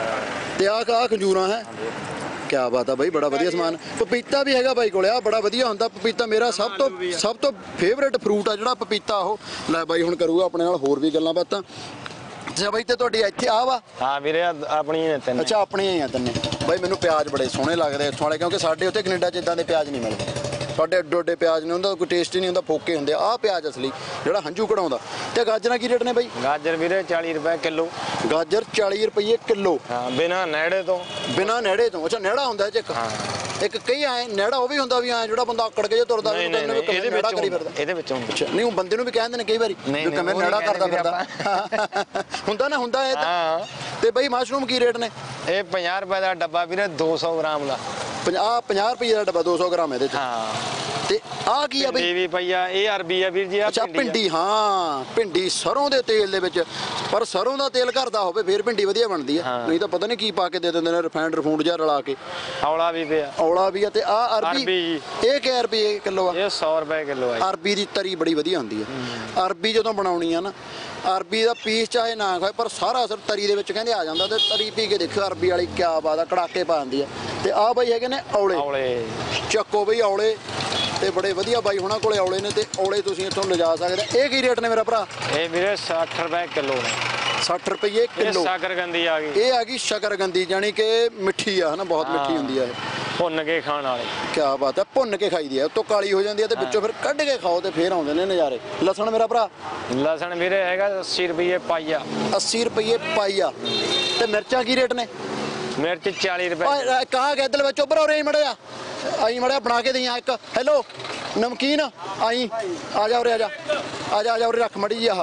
ਤੇ ਆਹ ਆ ਖੰਜੂਰਾਂ ਹੈ। ਕਿਆ ਬਾਤ ਆ ਬਾਈ, ਬੜਾ ਵਧੀਆ ਸਮਾਨ। ਪਪੀਤਾ ਵੀ ਹੈਗਾ ਬਾਈ ਕੋਲੇ, ਆ ਬੜਾ ਵਧੀਆ ਹੁੰਦਾ ਪਪੀਤਾ। ਮੇਰਾ ਸਭ ਤੋਂ ਸਭ ਤੋਂ ਫੇਵਰੇਟ ਫਰੂਟ ਆ ਜਿਹੜਾ ਪਪੀਤਾ ਉਹ। ਲੈ ਬਾਈ ਹੁਣ ਕਰੂਗਾ ਆਪਣੇ ਨਾਲ ਹੋਰ ਵੀ ਗੱਲਾਂ ਬਾਤਾਂ। ਅੱਛਾ ਬਾਈ, ਤੇ ਤੁਹਾਡੀ ਇੱਥੇ ਆ ਵਾ? ਹਾਂ ਵੀਰੇ ਆਪਣੀ ਨੇ ਤਿੰਨ। ਅੱਛਾ ਆਪਣੀਆਂ ਹੀ ਆ ਤਿੰਨੇ। ਬਾਈ ਮੈਨੂੰ ਪਿਆਜ਼ ਬੜੇ ਸੋਹਣੇ ਲੱਗਦੇ ਇੱਥੋਂ ਵਾਲੇ, ਕਿਉਂਕਿ ਸਾਡੇ ਉੱਥੇ ਕੈਨੇਡਾ 'ਚ ਇਦਾਂ ਦੇ ਪਿਆਜ਼ ਨਹੀਂ ਮਿਲਦੇ। ਸਾਡੇ ਏਡੇ ਏਡੇ ਪਿਆਜ਼ ਨਹੀਂ ਹੁੰਦਾ, ਕੋਈ ਟੇਸਟ ਹੀ ਨਹੀਂ ਹੁੰਦਾ, ਫੋਕੇ ਹੁੰਦੇ। ਆਹ ਪਿਆਜ਼ ਅਸਲੀ ਜਿਹੜਾ ਹੰਝੂ ਕਢਾਉਂਦਾ। ਤੇ ਗਾਜਰਾਂ ਕੀ ਰੇਟ ਨੇ ਬਾਈ? ਗਾਜਰ ਵੀਰੇ ਚਾਲੀ ਰੁਪਏ ਕਿਲੋ। ਗਾਜਰ ਚਾਲੀ ਰੁਪਏ ਕਿਲੋ, ਹਾਂ ਬਿਨਾ ਨੇੜੇ ਤੋਂ। ਬਿਨਾ ਨੇੜੇ ਤੋਂ? ਅੱਛਾ ਨੇੜਾ ਹੁੰਦਾ ਇਹ 'ਚ ਇੱਕ। ਹਾਂ ਇੱਕ ਕਈ ਐ ਨੇੜਾ ਉਹ ਵੀ ਹੁੰਦਾ ਵੀ ਐ ਜਿਹੜਾ ਬੰਦਾ ਆਕੜ ਕੇ ਜੇ ਤੁਰਦਾ ਨਹੀਂ ਨਹੀਂ ਇਹਦੇ ਵਿੱਚ ਕਰੀ ਫਿਰਦਾ। ਇਹਦੇ ਵਿੱਚ ਹੁੰਦਾ। ਅੱਛਾ ਨਹੀਂ, ਉਹ ਬੰਦੇ ਨੂੰ ਵੀ ਕਹਿੰਦੇ ਨੇ ਕਈ ਵਾਰੀ ਵੀ ਕਿਵੇਂ ਨੇੜਾ ਕਰਦਾ ਫਿਰਦਾ। ਹੁੰਦਾ ਨਾ, ਹੁੰਦਾ ਇਹ ਤਾਂ। ਹਾਂ ਤੇ ਬਾਈ ਮਸ਼ਰੂਮ ਕੀ ਰੇਟ ਨੇ? ਇਹ ਪੰਜਾਹ ਰੁਪਏ ਦਾ ਡੱਬਾ ਵੀਰੇ, ਦੋ ਸੌ ਗ੍ਰਾਮ ਦਾ। ਪੰਜਾਹ ਪੰਜਾਹ ਰੁਪਏ ਦਾ ਡੱਬਾ, ਦੋ ਸੌ ਗ੍ਰਾਮ ਇਹਦੇ 'ਚ। ਹਾਂ ਤੇ ਆਹ ਕੀ ਆ ਬਈ? ਭਿੰਡੀ ਵੀ ਪਈ ਆ, ਇਹ ਅਰਬੀ ਆ ਵੀਰ ਜੀ। ਆ ਅੱਛਾ ਭਿੰਡੀ, ਹਾਂ ਭਿੰਡੀ ਸਰੋਂ ਦੇ ਤੇਲ ਦੇ ਵਿੱਚ। ਪਰ ਸਰੋਂ ਦਾ ਤੇਲ ਘਰ ਦਾ ਹੋਵੇ ਫੇਰ ਭਿੰਡੀ ਵਧੀਆ ਬਣਦੀ ਆ, ਨਹੀਂ ਤਾਂ ਪਤਾ ਨਹੀਂ ਕੀ ਪਾ ਕੇ ਦੇ ਦਿੰਦੇ ਨੇ, ਰਿਫਾਈਨਡ ਰਫੂੰਡ ਜਿਹਾ ਰਲਾ ਕੇ। ਔਲਾ ਵੀ ਪਿਆ। ਔਲਾ ਵੀ ਆ। ਤੇ ਆ ਅਰਬੀ, ਅਰਬੀ ਇਹ ਕਿੰਨੇ ਰੁਪਏ ਕਿਲੋ ਆ? ਇਹ ਸੌ ਰੁਪਏ ਕਿਲੋ ਆ। ਅਰਬੀ ਦੀ ਤਰੀ ਬੜੀ ਵਧੀਆ ਹੁੰਦੀ ਆ। ਅਰਬੀ ਜਦੋਂ ਬਣਾਉਣੀ ਆ ਨਾ, ਅਰਬੀ ਦਾ ਪੀਸ ਚਾਹੇ ਨਾ ਖਾਏ ਪਰ ਸਾਰਾ ਅਸਰ ਤਰੀ ਦੇ ਵਿੱਚ ਕਹਿੰਦੇ ਆ ਜਾਂਦਾ। ਤੇ ਤਰੀ ਪੀ ਕੇ ਦੇਖਿਓ ਅਰਬੀ ਵਾਲੀ, ਕਿਆ ਬਾਤ ਆ, ਕੜਾਕੇ ਪਾ ਦਿੰਦੀ ਆ। ਤੇ ਆ ਬਾਈ ਹੈਗੇ ਨੇ ਔਲੇ। ਔਲੇ ਚੱਕੋ ਬਈ ਔਲੇ, ਤੇ ਬੜੇ ਵਧੀਆ ਬਾਈ ਹੁਣਾਂ ਕੋਲੇ ਔਲੇ ਨੇ। ਤੇ ਔਲੇ ਤੁਸੀਂ ਇੱਥੋਂ ਲਿਜਾ ਸਕਦੇ। ਇਹ ਕੀ ਰੇਟ ਨੇ ਮੇਰਾ ਭਰਾ? ਇਹ ਵੀਰੇ ਸੱਠ ਰੁਪਏ ਕਿਲੋ ਨੇ। ਸੱਠ ਰੁਪਏ ਇਹ ਕਿਲੋ। ਸ਼ੱਕਰਕੰਦੀ ਆ ਗਈ। ਇਹ ਆ ਗਈ ਸ਼ਕਰਗੰਦੀ, ਜਾਨੀ ਕਿ ਮਿੱਠੀ ਆ, ਹਨਾ ਬਹੁਤ ਮਿੱਠੀ ਹੁੰਦੀ ਆ ਇਹ। ਭੁੰਨ ਕੇ ਖਾਣ ਵਾਲੇ। ਕਿਆ ਬਾਤ ਹੈ, ਭੁੰਨ ਕੇ ਖਾਈਦੀ ਆ, ਉੱਤੋਂ ਕਾਲੀ ਹੋ ਜਾਂਦੀ ਆ ਤੇ ਵਿੱਚੋਂ ਫਿਰ ਕੱਢ ਕੇ ਖਾਓ ਤੇ ਫਿਰ ਆਉਂਦੇ ਨੇ ਨਜ਼ਾਰੇ। ਲਸਣ ਮੇਰਾ ਭਰਾ? ਲਸਣ ਵੀਰੇ ਹੈਗਾ ਅੱਸੀ ਰੁਪਏ ਪਾਈਆ। ਅੱਸੀ ਰੁਪਏ ਪਾਈਆ। ਤੇ ਮਿਰਚਾਂ ਕੀ ਰੇਟ ਨੇ? ਮਿਰਚ ਚਾਲੀ ਰੁਪਏ। ਓਏ ਕਹਾ ਗੈਦਲ ਵਿੱਚ ਉੱਭਰ ਹੋ ਰਹੀ ਮੜਿਆ, ਆਈ ਮੜਿਆ ਬਣਾ ਕੇ ਦਈਆਂ ਇੱਕ। ਹੈਲੋ ਨਮਕੀਨ ਆਈ, ਆ ਜਾ ਉਰੇ, ਆ ਜਾ ਆ ਜਾ ਆ ਜਾ ਉਰੇ ਰੱਖ ਮੜੀ ਜੀ। ਆਹ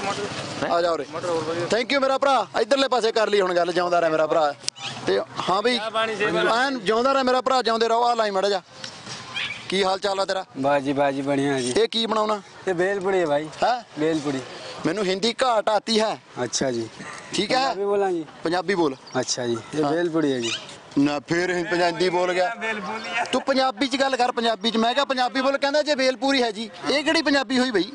ਆ ਜਾ ਉਰੇ। ਥੈਂਕ ਯੂ ਮੇਰਾ ਭਰਾ। ਇਧਰਲੇ ਪਾਸੇ ਕਰ ਲਈ ਹੁਣ ਗੱਲ। ਜਿਉਂਦਾ ਰਹਿ ਮੇਰਾ ਭਰਾ। ਤੇ ਹਾਂ ਬਈ ਐਨ ਜਿਉਂਦਾ ਰਹਿ ਮੇਰਾ ਭਰਾ, ਜਿਉਂਦੇ ਰਹੋ। ਆ ਲਾਈ ਮੜਾ ਜਾ। ਕੀ ਹਾਲ ਚਾਲ ਆ ਤੇਰਾ? बाजी बाजी बढ़िया है जी। ਇਹ ਕੀ ਬਣਾਉਣਾ? ये भेलपुरी है भाई। ਹੈ भेलपुरी। ਮੈਨੂੰ ਹਿੰਦੀ ਘਾਟ ਆਤੀ ਹੈ। अच्छा जी। ਠੀਕ ਹੈ, अभी बोला जी। ਪੰਜਾਬੀ ਬੋਲ। अच्छा जी, ये भेलपुरी है जी। ਨਾ ਫਿਰ ਇਹ ਪੰਜਾਬੀ ਬੋਲ ਗਿਆ। ਤੂੰ ਪੰਜਾਬੀ ਚ ਗੱਲ ਕਰ, ਪੰਜਾਬੀ ਚ। ਮੈਂ ਕਿਹਾ ਪੰਜਾਬੀ ਬੋਲ, ਕਹਿੰਦਾ ਜੇ ਵੇਲਪੂਰੀ ਹੈ ਜੀ। ਇਹ ਕਿਹੜੀ ਪੰਜਾਬੀ ਹੋਈ ਬਈ?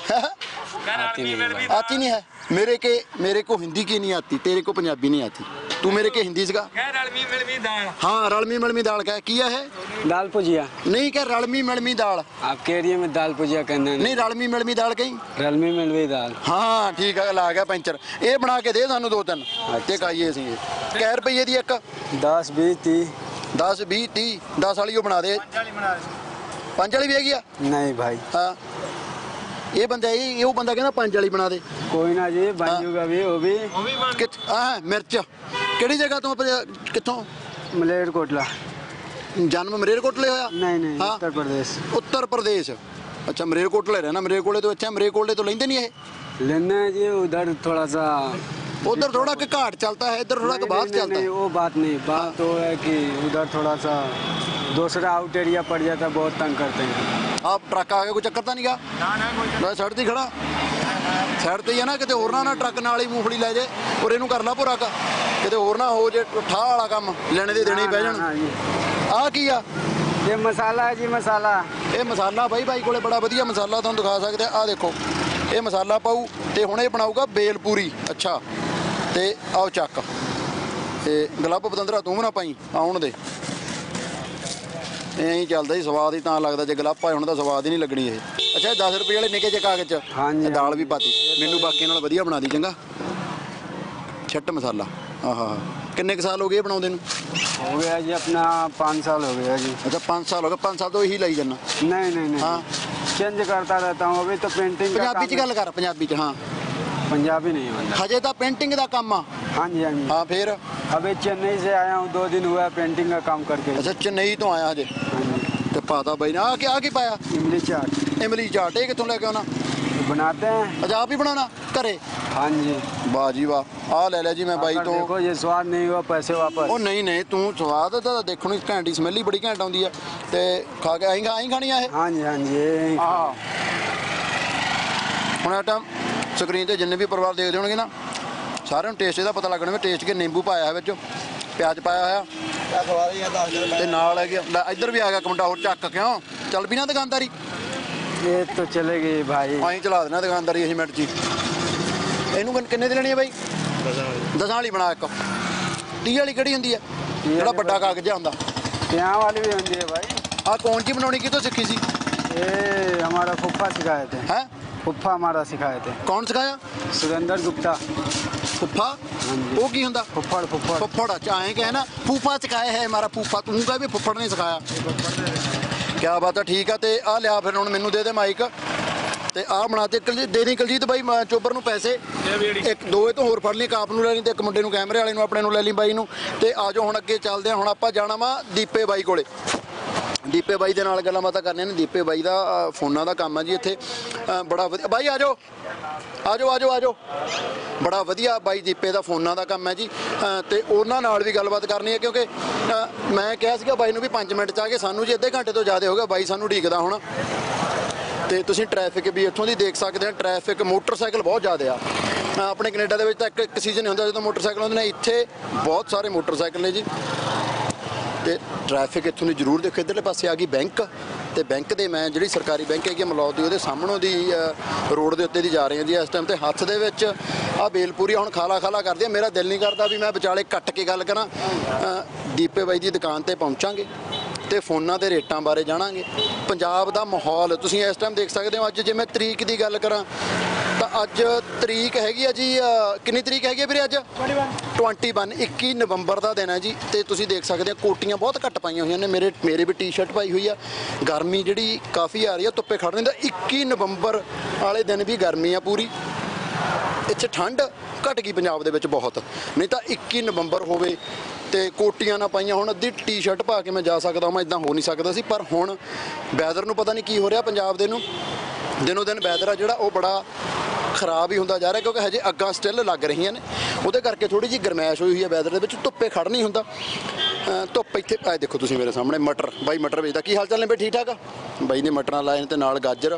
आती नहीं है भाई। आती नहीं है मेरे के, मेरे को हिंदी की नहीं आती, तेरे को पंजाबी नहीं आती। तू मेरे के हिंदी सिखा। हाँ रलमी मलमी दाल का किया है? दाल भुजिया। नहीं क्या रलमी मलमी दाल? आपके एरिया में दाल भुजिया कहना नहीं रलमी मलमी दाल कहीं। रलमी मिलवी दाल। हाँ ठीक है, ला गया पंचर। ये बना के दे सानू दो तीन ते खाइए असीं। कै रुपये दी एक? दस बीस तीस। दस बीस तीस। दस वाली वो बना दे। पांच वाली भी हैगी आ? नहीं भाई। हाँ ये बंदा, ये ये वो बंदा कहना पांच वाली बना दे। कोई ना जी, बन जूगा भी वो भी। कित हाँ मिर्च किहड़ी जगह तो कित्थों? मलेरकोटला। जन्म मलेरकोटले होया? नहीं नहीं, हाँ। उत्तर प्रदेश। उत्तर प्रदेश। अच्छा मलेरकोटले रहना, मलेरकोटले तो इत्थे, मलेरकोटले तो लेंदे नहीं है। लेना है जी उधर थोड़ा सा। उधर थोड़ा के घाट चलता है, इधर थोड़ा के नहीं, बात नहीं, चलता नहीं, है। वो बात नहीं। बात तो है कि उधर थोड़ा सा दूसरा आउट एरिया पड़ जाता है, बहुत तंग करते हैं। आप ट्रक आ गया, कोई चक्कर तो नहीं गा? मैं साइड ते ही खड़ा, साइड ते ही है ना, किते होर ना ना ट्रक नाल ही मूंगफली ले जाए और इनू कर ला भुरा का, किते होर ना हो जे ठा वाला काम लेने दे देने ही पै जाण। हाँ जी। आ की आ? ये मसाला है जी, मसाला। ਇਹ ਮਸਾਲਾ ਬਾਈ ਬਾਈ ਕੋਲੇ ਬੜਾ ਵਧੀਆ ਮਸਾਲਾ ਤੁਹਾਨੂੰ ਦਿਖਾ ਸਕਦੇ ਆ। ਦੇਖੋ ਇਹ ਮਸਾਲਾ ਪਾਊ ਤੇ ਹੁਣ ਇਹ ਬਣਾਊਗਾ ਬੇਲਪੂਰੀ। ਅੱਛਾ ਤੇ ਆਓ ਚੱਕ ਤੇ ਗਲੱਬ ਪਤੰਦਰਾ ਤੂੰ ਵੀ ਨਾ ਪਾਈ, ਆਉਣ ਦੇ। ਐਂ ਹੀ ਚੱਲਦਾ ਜੀ, ਸਵਾਦ ਹੀ ਤਾਂ ਲੱਗਦਾ ਜੇ ਗਲੱਬ ਪਾਏ ਹੁਣ ਤਾਂ ਸਵਾਦ ਹੀ ਨਹੀਂ ਲੱਗਣੀ ਇਹ। ਅੱਛਾ ਦਸ ਰੁਪਏ ਵਾਲੇ ਨਿੱਕੇ ਜਿਹੇ ਕਾਗਜ਼ 'ਚ ਹਾਂਜੀ ਦਾਲ ਵੀ ਪਾਤੀ। ਮੈਨੂੰ ਬਾਕੀ ਨਾਲ ਵਧੀਆ ਬਣਾ ਦੀ ਚੰਗਾ। ਛੱਟ ਮਸਾਲਾ। ਆਹਾ ਕਿੰਨੇ ਕੁ ਸਾਲ ਹੋ ਗਏ ਬਣਾਉਂਦੇ ਨੂੰ? हो गया जी अपना पाँच साल हो गया जी। ਅੱਛਾ ਪੰਜ ਸਾਲ ਹੋ ਗਏ। ਪੰਜ ਸਾਲ ਤੋਂ ਇਹੀ ਲਾਈ ਜਾਂਦਾ? नहीं नहीं नहीं। हाँ। चेंज करता रहता हूँ। अभी तो पेंटिंग का ਪੰਜਾਬੀ 'ਚ काम है। ਗੱਲ ਕਰ, ਪੰਜਾਬੀ 'ਚ। ਹਾਂ पंजाबी नहीं है। ਹਜੇ ਤਾਂ ਪੇਂਟਿੰਗ ਦਾ ਕੰਮ ਆ। हाँ जी हाँ जी। ਹਾਂ ਫਿਰ अभी चेन्नई से आया हूँ, दो दिन हुआ है पेंटिंग का काम करके। ਅੱਛਾ ਚੇਨਈ ਤੋਂ ਆਇਆ ਹਜੇ हाँ जी। ਤੇ ਪਾਤਾ ਬਾਈ ਨੇ। ਆ ਕੀ ਆ ਕੀ ਪਾਇਆ? इमली चाट ਇਮਲੀ ਚਾਟ। ਇਹ ਕਿੱਥੋਂ ਲੈ ਕੇ ਆਉਣਾ? बनाते हैं। ਅੱਛਾ ਆਪ ਹੀ ਬਣਾਉਣਾ ਘਰੇ? हाँ जी। ਵਾਹ ਜੀ ਵਾਹ। ਆ ਲੈ ਲੈ ਜੀ ਮੈਂ ਬਾਈ अगर ਤੋਂ। देखो ये स्वाद नहीं हुआ, पैसे वापस। ਉਹ ਨਹੀਂ ਨਹੀਂ ਤੂੰ ਸਵਾਦ ਤਾਂ ਦੇਖਣ ਨੂੰ ਘੈਂਟ ਹੀ, ਸਮੈਲ ਹੀ ਬੜੀ ਘੈਂਟ ਆਉਂਦੀ ਆ। ਤੇ ਖਾ ਕੇ ਆਈ ਆਈ ਖਾਣੀ ਆ ਇਹ? हाँ जी हाँ जी। ये- ਆਹ ਹੁਣ ਇਹ ਟਾਈਮ ਸਕਰੀਨ ਤੇ ਜਿੰਨੇ ਵੀ ਪਰਿਵਾਰ ਦੇਖਦੇ ਹੋਣਗੇ ਨਾ, ਸਾਰਿਆਂ ਨੂੰ ਟੇਸਟ ਇਹਦਾ ਪਤਾ ਲੱਗਣਾ ਵੀ ਟੇਸਟ ਕਿ ਨਿੰਬੂ ਪਾਇਆ ਹੈ ਵਿੱਚ, ਪਿਆਜ਼ ਪਾਇਆ ਹੋਇਆ ਤੇ ਨਾਲ ਹੈਗੇ। ਲੈ ਇੱਧਰ ਵੀ ਆ ਗਿਆ ਕਮੰਡਾ ਹੋਰ ਚੱਕ। ਕਿਉਂ ਚੱਲ ਵੀ ਨਾ ਦੁਕਾਨਦਾਰੀ? ये तो चलेगी भाई। ਆਈ ਚਲਾ ਦੇਣਾ ਦੁਕਾਨਦਾਰੀ ਅਸੀਂ ਮਿੰਟ 'ਚ ਹੀ। ਇਹਨੂੰ ਕਿੰਨ- ਕਿੰਨੇ ਦੀ ਲੈਣੀ ਹੈ ਬਾਈ? ਦਸਾਂ ਵਾਲੀ ਬਣਾ ਇੱਕ। ਤੀਹ ਵਾਲੀ ਕਿਹੜੀ ਹੁੰਦੀ ਹੈ? ਜਿਹੜਾ ਵੱਡਾ ਕਾਗਜ਼ ਜਿਹਾ ਹੁੰਦਾ। यहाँ वाली भी होती है भाई। ਆਹ ਕੌਣ ਜੀ ਬਣਾਉਣੀ ਕਿਤੋਂ ਸਿੱਖੀ ਸੀ? ये हमारा फुफ्फा सिखाए थे। ਹੈ फुफ्फा हमारा सिखाए थे, ਕੌਣ ਸਿਖਾਇਆ? सुरेंद्र गुप्ता। ਫੁੱਫਾ? ਉਹ ਕੀ ਹੁੰਦਾ? फुफ्फड़ फुफ्फड़। ਫੁੱਫੜ ਚਾਹੇ ਕਹੇ ਨਾ ਫੂਫਾ ਸਿਖਾਇਆ ਹੈ ਹਮਾਰਾ ਫੂਫਾ, ਤੂੰ ਕਹੇ ਵੀ ਫੁੱਫੜ ਨੇ ਸਿਖਾਇਆ। ਕਿਆ ਬਾਤ ਹੈ, ਠੀਕ ਆ। ਤੇ ਆ ਲਿਆ ਫਿਰ ਹੁਣ ਮੈਨੂੰ ਦੇ ਦੇ ਮਾਈਕ ਤੇ ਆ ਬਣਾ ਤੇ ਕੁਲਜੀਤ ਦੇ ਦੀ। ਕੁਲਜੀਤ ਬਾਈ ਮੈਂ ਚੋਬਰ ਨੂੰ ਪੈਸੇ ਇੱਕ ਦੋ ਇਹ ਤੋਂ ਹੋਰ ਫੜ ਲਈ, ਕਾਪ ਨੂੰ ਲੈ ਲਈ ਤੇ ਇੱਕ ਮੁੰਡੇ ਨੂੰ ਕੈਮਰੇ ਵਾਲੇ ਨੂੰ ਆਪਣੇ ਨੂੰ ਲੈ ਲਈ ਬਾਈ ਨੂੰ। ਤੇ ਆ ਜਾਓ ਹੁਣ ਅੱਗੇ ਚੱਲਦੇ ਹਾਂ। ਹੁਣ ਆਪਾਂ ਜਾਣਾ ਵਾ ਦੀਪੇ ਬਾਈ ਕੋਲੇ। ਦੀਪੇ ਬਾਈ ਦੇ ਨਾਲ ਗੱਲਾਂ ਬਾਤਾਂ ਕਰਨੀਆਂ ਨੇ। ਦੀਪੇ ਬਾਈ ਦਾ ਅ, ਫੋਨਾਂ ਦਾ ਕੰਮ ਆ ਜੀ ਇੱਥੇ। ਅ, ਬੜਾ ਵਧੀਆ ਬਾਈ ਆ ਜਾਓ ਆ ਜਾਓ ਆ ਜਾਓ ਆ ਜਾਓ। ਬੜਾ ਵਧੀਆ ਬਾਈ ਦੀਪੇ ਦਾ ਫੋਨਾਂ ਦਾ ਕੰਮ ਹੈ ਜੀ। ਅ, ਤੇ ਉਹਨਾਂ ਨਾਲ ਵੀ ਗੱਲਬਾਤ ਕਰਨੀ ਹੈ ਕਿਉਂਕਿ ਅ, ਮੈਂ ਕਿਹਾ ਸੀਗਾ ਬਾਈ ਨੂੰ ਵੀ ਪੰਜ ਮਿੰਟ 'ਚ ਆ ਕੇ, ਸਾਨੂੰ ਜੀ ਅੱਧੇ ਘੰਟੇ ਤੋਂ ਜ਼ਿਆਦਾ ਹੋ ਗਿਆ ਬਾਈ ਸਾਨੂੰ ਉਡੀਕਦਾ ਹੁਣ। ਤੇ ਤੁਸੀਂ ਟ੍ਰੈਫਿਕ ਵੀ ਇੱਥੋਂ ਦੀ ਦੇਖ ਸਕਦੇ ਆ। ਟ੍ਰੈਫਿਕ ਮੋਟਰਸਾਈਕਲ ਬਹੁਤ ਜ਼ਿਆਦਾ ਆ। ਅ, ਆਪਣੇ ਕੈਨੇਡਾ ਦੇ ਵਿੱਚ ਤਾਂ ਇੱਕ ਇੱਕ ਸੀਜ਼ਨ ਹੁੰਦਾ ਜਦੋਂ ਮੋਟਰਸਾਈਕਲ ਹੁੰਦੇ ਨੇ, ਇੱਥੇ ਬਹੁਤ ਸਾਰੇ ਮੋਟਰਸਾਈਕਲ ਨੇ ਜੀ। ਤੇ ਟ੍ਰੈਫਿਕ ਇੱਥੋਂ ਦੀ ਜ਼ਰੂਰ ਦੇਖੋ। ਇੱਧਰਲੇ ਪਾਸੇ ਆ ਗਈ ਬੈਂਕ ਤੇ ਬੈਂਕ ਦੇ ਮੈਂ ਜਿਹੜੀ ਸਰਕਾਰੀ ਬੈਂਕ ਹੈਗੀ ਮਲੌਦ ਦੀ, ਉਹਦੇ ਸਾਹਮਣੋਂ ਦੀ ਅ, ਰੋਡ ਦੇ ਉੱਤੇ ਦੀ ਜਾ ਰਹੇ ਹਾਂ ਜੀ ਇਸ ਟਾਈਮ। ਤੇ ਹੱਥ ਦੇ ਵਿੱਚ ਆ ਬੇਲਪੂਰੀ ਹੁਣ ਖਾਲਾ ਖਾਲਾ ਕਰਦੀ ਆ। ਮੇਰਾ ਦਿਲ ਨਹੀਂ ਕਰਦਾ ਵੀ ਮੈਂ ਵਿਚਾਲੇ ਕੱਟ ਕੇ ਗੱਲ ਕਰਾਂ। ਅ, ਦੀਪੇ ਬਾਈ ਦੀ ਦੁਕਾਨ ਤੇ ਪਹੁੰਚਾਂਗੇ ਤੇ ਫੋਨਾਂ ਦੇ ਰੇਟਾਂ ਬਾਰੇ ਜਾਣਾਂਗੇ। ਪੰਜਾਬ ਦਾ ਮਾਹੌਲ ਤੁਸੀਂ ਇਸ ਟਾਈਮ ਦੇਖ ਸਕਦੇ ਹੋ। ਅੱਜ ਜੇ ਮੈਂ ਤਰੀਕ ਦੀ ਗੱਲ ਕਰਾਂ ਤਾਂ ਅੱਜ ਤਰੀਕ ਹੈਗੀ ਆ ਜੀ ਅ, ਕਿੰਨੀ ਤਰੀਕ ਹੈਗੀ ਆ ਵੀਰੇ ਅੱਜ? ਇਕੱਤੀ ਇੱਕੀ ਨਵੰਬਰ ਦਾ ਦਿਨ ਹੈ ਜੀ। ਤੇ ਤੁਸੀਂ ਦੇਖ ਸਕਦੇ ਹੋ ਕੋਟੀਆਂ ਬਹੁਤ ਘੱਟ ਪਾਈਆਂ ਹੋਈਆਂ ਨੇ। ਮੇਰੇ ਮੇਰੇ ਵੀ ਟੀ-ਸ਼ਰਟ ਪਾਈ ਹੋਈ ਆ। ਗਰਮੀ ਜਿਹੜੀ ਕਾਫੀ ਆ ਰਹੀ ਆ, ਧੁੱਪੇ ਖੜ੍ਹਨੇ ਦਾ। ਇੱਕੀ ਨਵੰਬਰ ਵਾਲੇ ਦਿਨ ਵੀ ਗਰਮੀ ਆ ਪੂਰੀ। ਇੱਥੇ ਠੰਡ ਘਟ ਗਈ ਪੰਜਾਬ ਦੇ ਵਿੱਚ ਬਹੁਤ, ਨਹੀਂ ਤਾਂ ਇੱਕੀ ਨਵੰਬਰ ਹੋਵੇ ਤੇ ਕੋਟੀਆਂ ਨਾ ਪਾਈਆਂ ਹੁਣ ਅੱਧੀ ਟੀ-ਸ਼ਰਟ ਪਾ ਕੇ ਮੈਂ ਜਾ ਸਕਦਾ ਮੈਂ, ਇਦਾਂ ਹੋ ਨਹੀਂ ਸਕਦਾ ਸੀ। ਪਰ ਹੁਣ ਵੈਦਰ ਨੂੰ ਪਤਾ ਨਹੀਂ ਕੀ ਹੋ ਰਿਹਾ ਪੰਜਾਬ ਦੇ ਨੂੰ, ਦਿਨੋਂ ਦਿਨ ਵੈਦਰ ਆ ਜਿਹੜਾ ਉਹ ਬੜਾ ਖਰਾਬ ਹੀ ਹੁੰਦਾ ਜਾ ਰਿਹਾ ਕਿਉਂਕਿ ਹਜੇ ਅੱਗਾਂ ਸਟਿਲ ਲੱਗ ਰਹੀਆਂ ਨੇ। ਉਹਦੇ ਕਰਕੇ ਥੋੜੀ ਜਿਹੀ ਗਰਮੈਸ਼ ਹੋਈ ਹੋਈ ਹੈ ਵੈਦਰ ਦੇ ਵਿੱਚ। ਧੁੱਪੇ ਖੜ ਨਹੀਂ ਹੁੰਦਾ। ਅ, ਧੁੱਪ ਇੱਥੇ ਆ ਦੇਖੋ ਤੁਸੀਂ ਮੇਰੇ ਸਾਹਮਣੇ ਮਟਰ ਬਾਈ ਮਟਰ ਵੇਚਦਾ। ਕੀ ਹਾਲ ਚਾਲ ਨੇ ਬਈ? ਠੀਕ ਠਾਕ ਆ ਬਾਈ ਨੇ ਮਟਰਾਂ ਲਾਏ ਨੇ ਤੇ ਨਾਲ ਗਾਜਰ।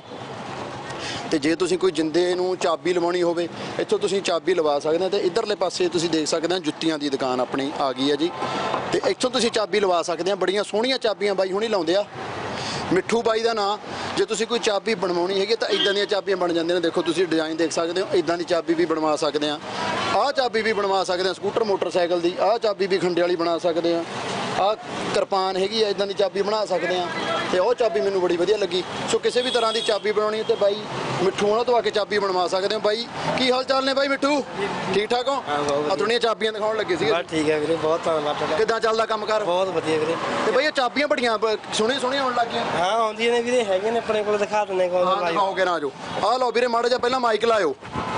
ਤੇ ਜੇ ਤੁਸੀਂ ਕੋਈ ਜਿੰਦੇ ਨੂੰ ਚਾਬੀ ਲਵਾਉਣੀ ਹੋਵੇ ਇੱਥੋਂ ਤੁਸੀਂ ਚਾਬੀ ਲਵਾ ਸਕਦੇ ਹੋ। ਤੇ ਇਧਰਲੇ ਪਾਸੇ ਤੁਸੀਂ ਦੇਖ ਸਕਦੇ ਹੋ ਜੁੱਤੀਆਂ ਦੀ ਦੁਕਾਨ ਆਪਣੀ ਆ ਗਈ ਹੈ ਜੀ। ਤੇ ਇੱਥੋਂ ਤੁਸੀਂ ਚਾਬੀ ਲਵਾ ਸਕਦੇ ਆ। ਬੜੀਆਂ ਸੋਹਣੀਆਂ ਚਾਬੀਆਂ ਬਾਈ ਹੁਣੀ ਲਾਉਂਦੇ ਆ। ਮਿੱਠੂ ਬਾਈ ਦਾ ਨਾਂ। ਜੇ ਤੁਸੀਂ ਕੋਈ ਚਾਬੀ ਬਣਵਾਉਣੀ ਹੈਗੀ ਤਾਂ ਇਦਾਂ ਦੀਆਂ ਚਾਬੀਆਂ ਬਣ ਜਾਂਦੀਆਂ ਨੇ। ਦੇਖੋ ਤੁਸੀਂ ਡਿਜ਼ਾਈਨ ਦੇਖ ਸਕਦੇ ਹੋ। ਇਦਾਂ ਦੀ ਚਾਬੀ ਵੀ ਬਣਵਾ ਸਕਦੇ ਆ। ਆਹ ਚਾਬੀ ਵੀ ਬਣਵਾ ਸਕਦੇ ਆ ਸਕੂਟਰ ਮੋਟਰਸਾਈਕਲ ਦੀ। ਆਹ ਚਾਬੀ ਵੀ ਖੰਡੇ ਵਾਲੀ ਬਣਾ ਸਕਦੇ ਆ। ਆਹ ਕਿਰਪਾਨ ਹੈਗੀ ਆ ਇਦਾਂ ਦੀ ਚਾਬੀ ਬਣਾ ਸਕਦੇ ਆ। ਤੇ ਉਹ ਚਾਬੀ ਮੈਨੂੰ ਬੜੀ ਵਧੀਆ ਲੱਗੀ। ਸੋ ਕਿਸੇ ਵੀ ਤਰ੍ਹਾਂ ਦੀ ਚਾਬੀ ਬਣਾਉਣੀ ਹੈ ਤੇ ਬਾਈ ਮਿੱਠੂ ਉਹਨਾਂ ਤੋਂ ਆ ਕੇ ਚਾਬੀ ਬਣਵਾ ਸਕਦੇ ਹੋ। ਬਾਈ ਕੀ ਹਾਲ ਚਾਲ ਨੇ ਬਾਈ? ਮਿੱਠੂ ਠੀਕ ਠਾਕ ਹੋ? ਆ ਦੁਨੀਆ ਚਾਬੀਆਂ ਦਿਖਾਉਣ ਲੱਗੇ ਸੀਗੇ। ਬਸ ਠੀਕ ਹੈ ਵੀਰੇ, ਬਹੁਤ ਧੰਨਵਾਦ ਤੁਹਾਡਾ। ਕਿੱਦਾਂ ਚੱਲਦਾ ਕੰਮ ਕਾਰ? ਬਹੁਤ ਵਧੀਆ ਵੀਰੇ। ਤੇ ਬਾਈ ਇਹ ਚਾਬੀਆਂ ਬੜੀਆਂ ਸੋਹਣੀਆਂ ਸੋਹਣੀਆਂ ਆਉਣ ਲੱਗੀਆਂ। ਹਾਂ ਆਉਂਦੀਆਂ ਨੇ ਵੀਰੇ, ਹੈਗੇ ਨੇ ਆਪਣੇ ਕੋਲ, ਦਿਖਾ ਦਿੰਦੇ ਕੋਲ ਹਾਂ ਦਿਖਾਓਗੇ ਨਾ? ਜੋ ਆਹ ਲਓ ਵੀਰੇ ਮਾੜਾ ਜਿਹਾ ਪਹਿਲਾਂ ਮਾਈਕ ਲਾਇਓ।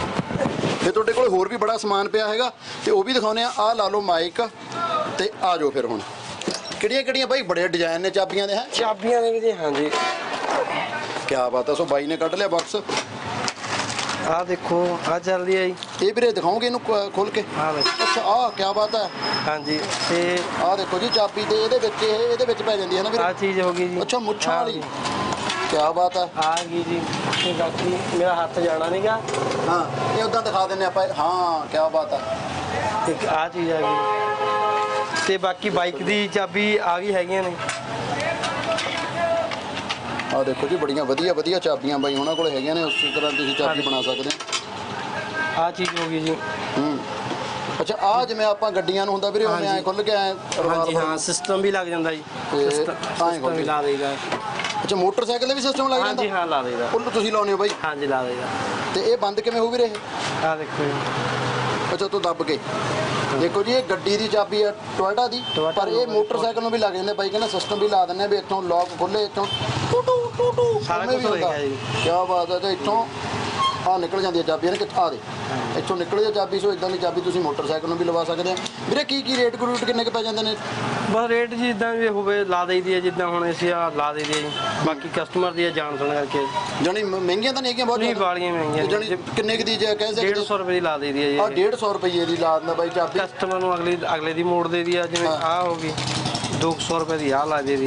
ਤੇ ਤੁਹਾਡੇ ਕੋਲ ਹੋਰ ਵੀ ਬੜਾ ਸਮਾਨ ਪਿਆ ਹੈਗਾ ਤੇ ਉਹ ਵੀ ਦਿਖਾਉਂਦੇ ਆ। ਆਹ ਲਾ ਲਓ ਮਾਈਕ ਤੇ ਆ ਜਾਓ ਫਿਰ ਹੁਣ। ਕਿਹੜੀਆਂ ਕਿਹੜੀਆਂ ਬਾਈ ਬੜੇ ਡਿਜ਼ਾਈਨ ਨੇ ਚਾਬੀਆਂ ਦੇ? ਹੈ ਚਾਬੀਆਂ ਦੇ ਵੀਰੇ। ਹਾਂਜੀ ਕਿਆ ਬਾਤ ਆ। ਸੋ ਬਾਈ ਨੇ ਕੱਢ ਲਿਆ ਬਾਕਸ। ਆਹ ਦੇਖੋ ਆਹ ਚੱਲਦੀ ਹੈ ਜੀ। ਇਹ ਵੀਰੇ ਦਿਖਾਓਗੇ ਇਹਨੂੰ ਖੋਲ ਕੇ? ਆਹ ਵੇਖੋ। ਅੱਛਾ ਆਹ ਕਿਆ ਬਾਤ ਹੈ। ਹਾਂਜੀ ਤੇ ਆਹ ਦੇਖੋ ਜੀ ਚਾਬੀ ਤੇ ਇਹਦੇ ਵਿੱਚ ਇਹ ਇਹਦੇ ਵਿੱਚ ਪੈ ਜਾਂਦੀ ਹੈ ਨਾ ਵੀਰੇ? ਆਹ ਚੀਜ਼ ਹੋ ਗਈ ਜੀ। ਅੱਛਾ ਮੁੱਛਾਂ ਵਾਲੀ। ਕਿਆ ਬਾਤ ਹੈ। ਆ ਗਈ ਜੀ। ਤੇ ਬਾਕੀ ਮੇਰਾ ਹੱਥ ਜਾਣਾ ਨਹੀਂਗਾ। ਹਾਂ ਇਹ ਉਦਾਂ ਦਿਖਾ ਦਿੰਨੇ ਆਪਾਂ। ਹਾਂ ਕਿਆ ਬਾਤ ਹੈ। ਇੱਕ ਆਹ ਚੀਜ਼ ਆ ਗਈ ਤੇ ਬਾਕੀ ਬਾਈਕ ਦੀ ਚਾਬੀ ਆ ਗਈ ਹੈਗੀਆਂ ਨੇ। ਆਹ ਦੇਖੋ ਜੀ ਬੜੀਆਂ ਵਧੀਆ ਵਧੀਆ ਚਾਬੀਆਂ ਬਾਈ ਉਹਨਾਂ ਕੋਲ ਹੈਗੀਆਂ ਨੇ। ਉਸੇ ਤਰ੍ਹਾਂ ਤੁਸੀਂ ਚਾਬੀ ਬਣਾ ਸਕਦੇ ਹੋ। ਆਹ ਚੀਜ਼ ਹੋ ਗਈ ਜੀ। ਹੂੰ ਅੱਛਾ ਆਹ ਜਿਵੇਂ ਆਪਾਂ ਗੱਡੀਆਂ ਨੂੰ ਹੁੰਦਾ ਵੀਰੇ ਉਹਨੇ ਐ ਖੁੱਲ ਕੇ ਐ। ਹਾਂਜੀ ਹਾਂ ਸਿਸਟਮ ਵੀ ਲੱਗ ਜਾਂਦਾ ਜੀ। ਤੇ ਸਿਸਟਮ ਵੀ ਲਾ ਦੇਈਦਾ। ਅੱਛਾ ਮੋਟਰਸਾਈਕਲ ਦੇ ਵੀ ਸਿਸਟਮ ਲੱਗ ਜਾਂਦਾ? ਹਾਂਜੀ ਹਾਂ ਲਾ ਦੇਈਦਾ। ਉਹ ਤੁਸੀਂ ਲਾਉਨੇ ਹੋ ਬਾਈ? ਹਾਂਜੀ ਲਾ ਦੇਈਦਾ। ਤੇ ਇਹ ਬੰਦ ਕਿਵੇਂ ਹੋਊ ਵੀਰੇ ਇਹ? ਆਹ ਦੇਖੋ ਜੀ। ਅੱਛਾ ਤੂੰ ਦੱਬ ਕੇ ਦੇਖੋ ਜੀ। ਇਹ ਗੱਡੀ ਦੀ ਚਾਬੀ ਹੈ ਟੋਇਟਾ ਦੀ, ਪਰ ਇਹ ਮੋਟਰਸਾਈਕਲ ਨੂੰ ਵੀ ਲੱਗ ਜਾਂਦੇ ਬਾਈ ਕਹਿੰਦਾ। ਸਿਸਟਮ ਵੀ ਲਾ ਦਿੰਦੇ ਵੀ ਇੱਥੋਂ ਲੌਕ ਖੋਲੇ ਇੱਥੋਂ ਟੂ ਟੂ ਟੂ ਟੂ ਸਾਰਾ ਕੁਝ ਹੋਏਗਾ ਜੀ। ਕਿਆ ਬਾਤ ਹੈ। ਤੇ ਇੱਥੋਂ ਆਹ ਨਿਕਲ ਜਾਂਦੀ ਹੈ ਚਾਬੀ ਨੇ ਕਿ ਆ ਦੇ ਇੱਥੋਂ ਨਿਕਲ ਜਾ ਚਾਬੀ। ਸੋ ਇਦਾਂ ਦੀ ਚਾਬੀ ਤੁਸੀਂ ਮੋਟਰਸਾਈਕਲ ਨੂੰ ਵੀ ਲਵਾ ਸਕਦੇ ਆ ਵੀਰੇ। ਕੀ ਕੀ ਰੇਟ ਗਰੂਟ ਕਿੰਨੇ ਕੁ ਪੈ ਜਾਂਦੇ ਨੇ? ਬਸ ਰੇਟ ਜੀ ਜਿੱਦਾਂ ਵੀ ਹੋਵੇ ਲਾ ਦੇਈਦੀ ਹੈ। ਜਿੱਦਾਂ ਹੁਣ ਅਸੀਂ ਆ ਲਾ ਦੇਈਦੀ ਹੈ ਜੀ। ਬਾਕੀ ਕਸਟਮਰ ਦੀ ਜਾਣ ਸੁਣ ਕਰਕੇ ਜਾਣੀ ਮਹਿੰਗੀਆਂ ਤਾਂ ਨਹੀਂ ਹੈਗੀਆਂ ਬਹੁਤ? ਨਹੀਂ ਵਾਲੀਆਂ ਮਹਿੰਗੀਆਂ। ਜਾਣੀ ਕਿੰਨੇ ਕੁ ਦੀ ਜੇ ਕਹਿ ਸਕਦੇ? ਡੇਢ ਸੌ ਰੁਪਏ ਦੀ ਲਾ ਦੇਈਦੀ ਹੈ ਜੀ। ਆਹ ਡੇਢ ਸੌ ਰੁਪਏ ਦੀ ਲਾ ਦਿੰਦਾ ਬਾਈ ਚਾਬੀ। ਕਸਟਮਰ ਨੂੰ ਅਗਲੀ ਅਗਲੇ ਦੀ ਮੋੜ ਦੇਈਦੀ ਆ। ਜਿਵੇਂ ਆਹ ਹੋ ਗਈ ਦੋ ਸੌ ਰੁਪਏ ਦੀ ਆਹ ਲਾ ਦੇਈਦੀ ਆ।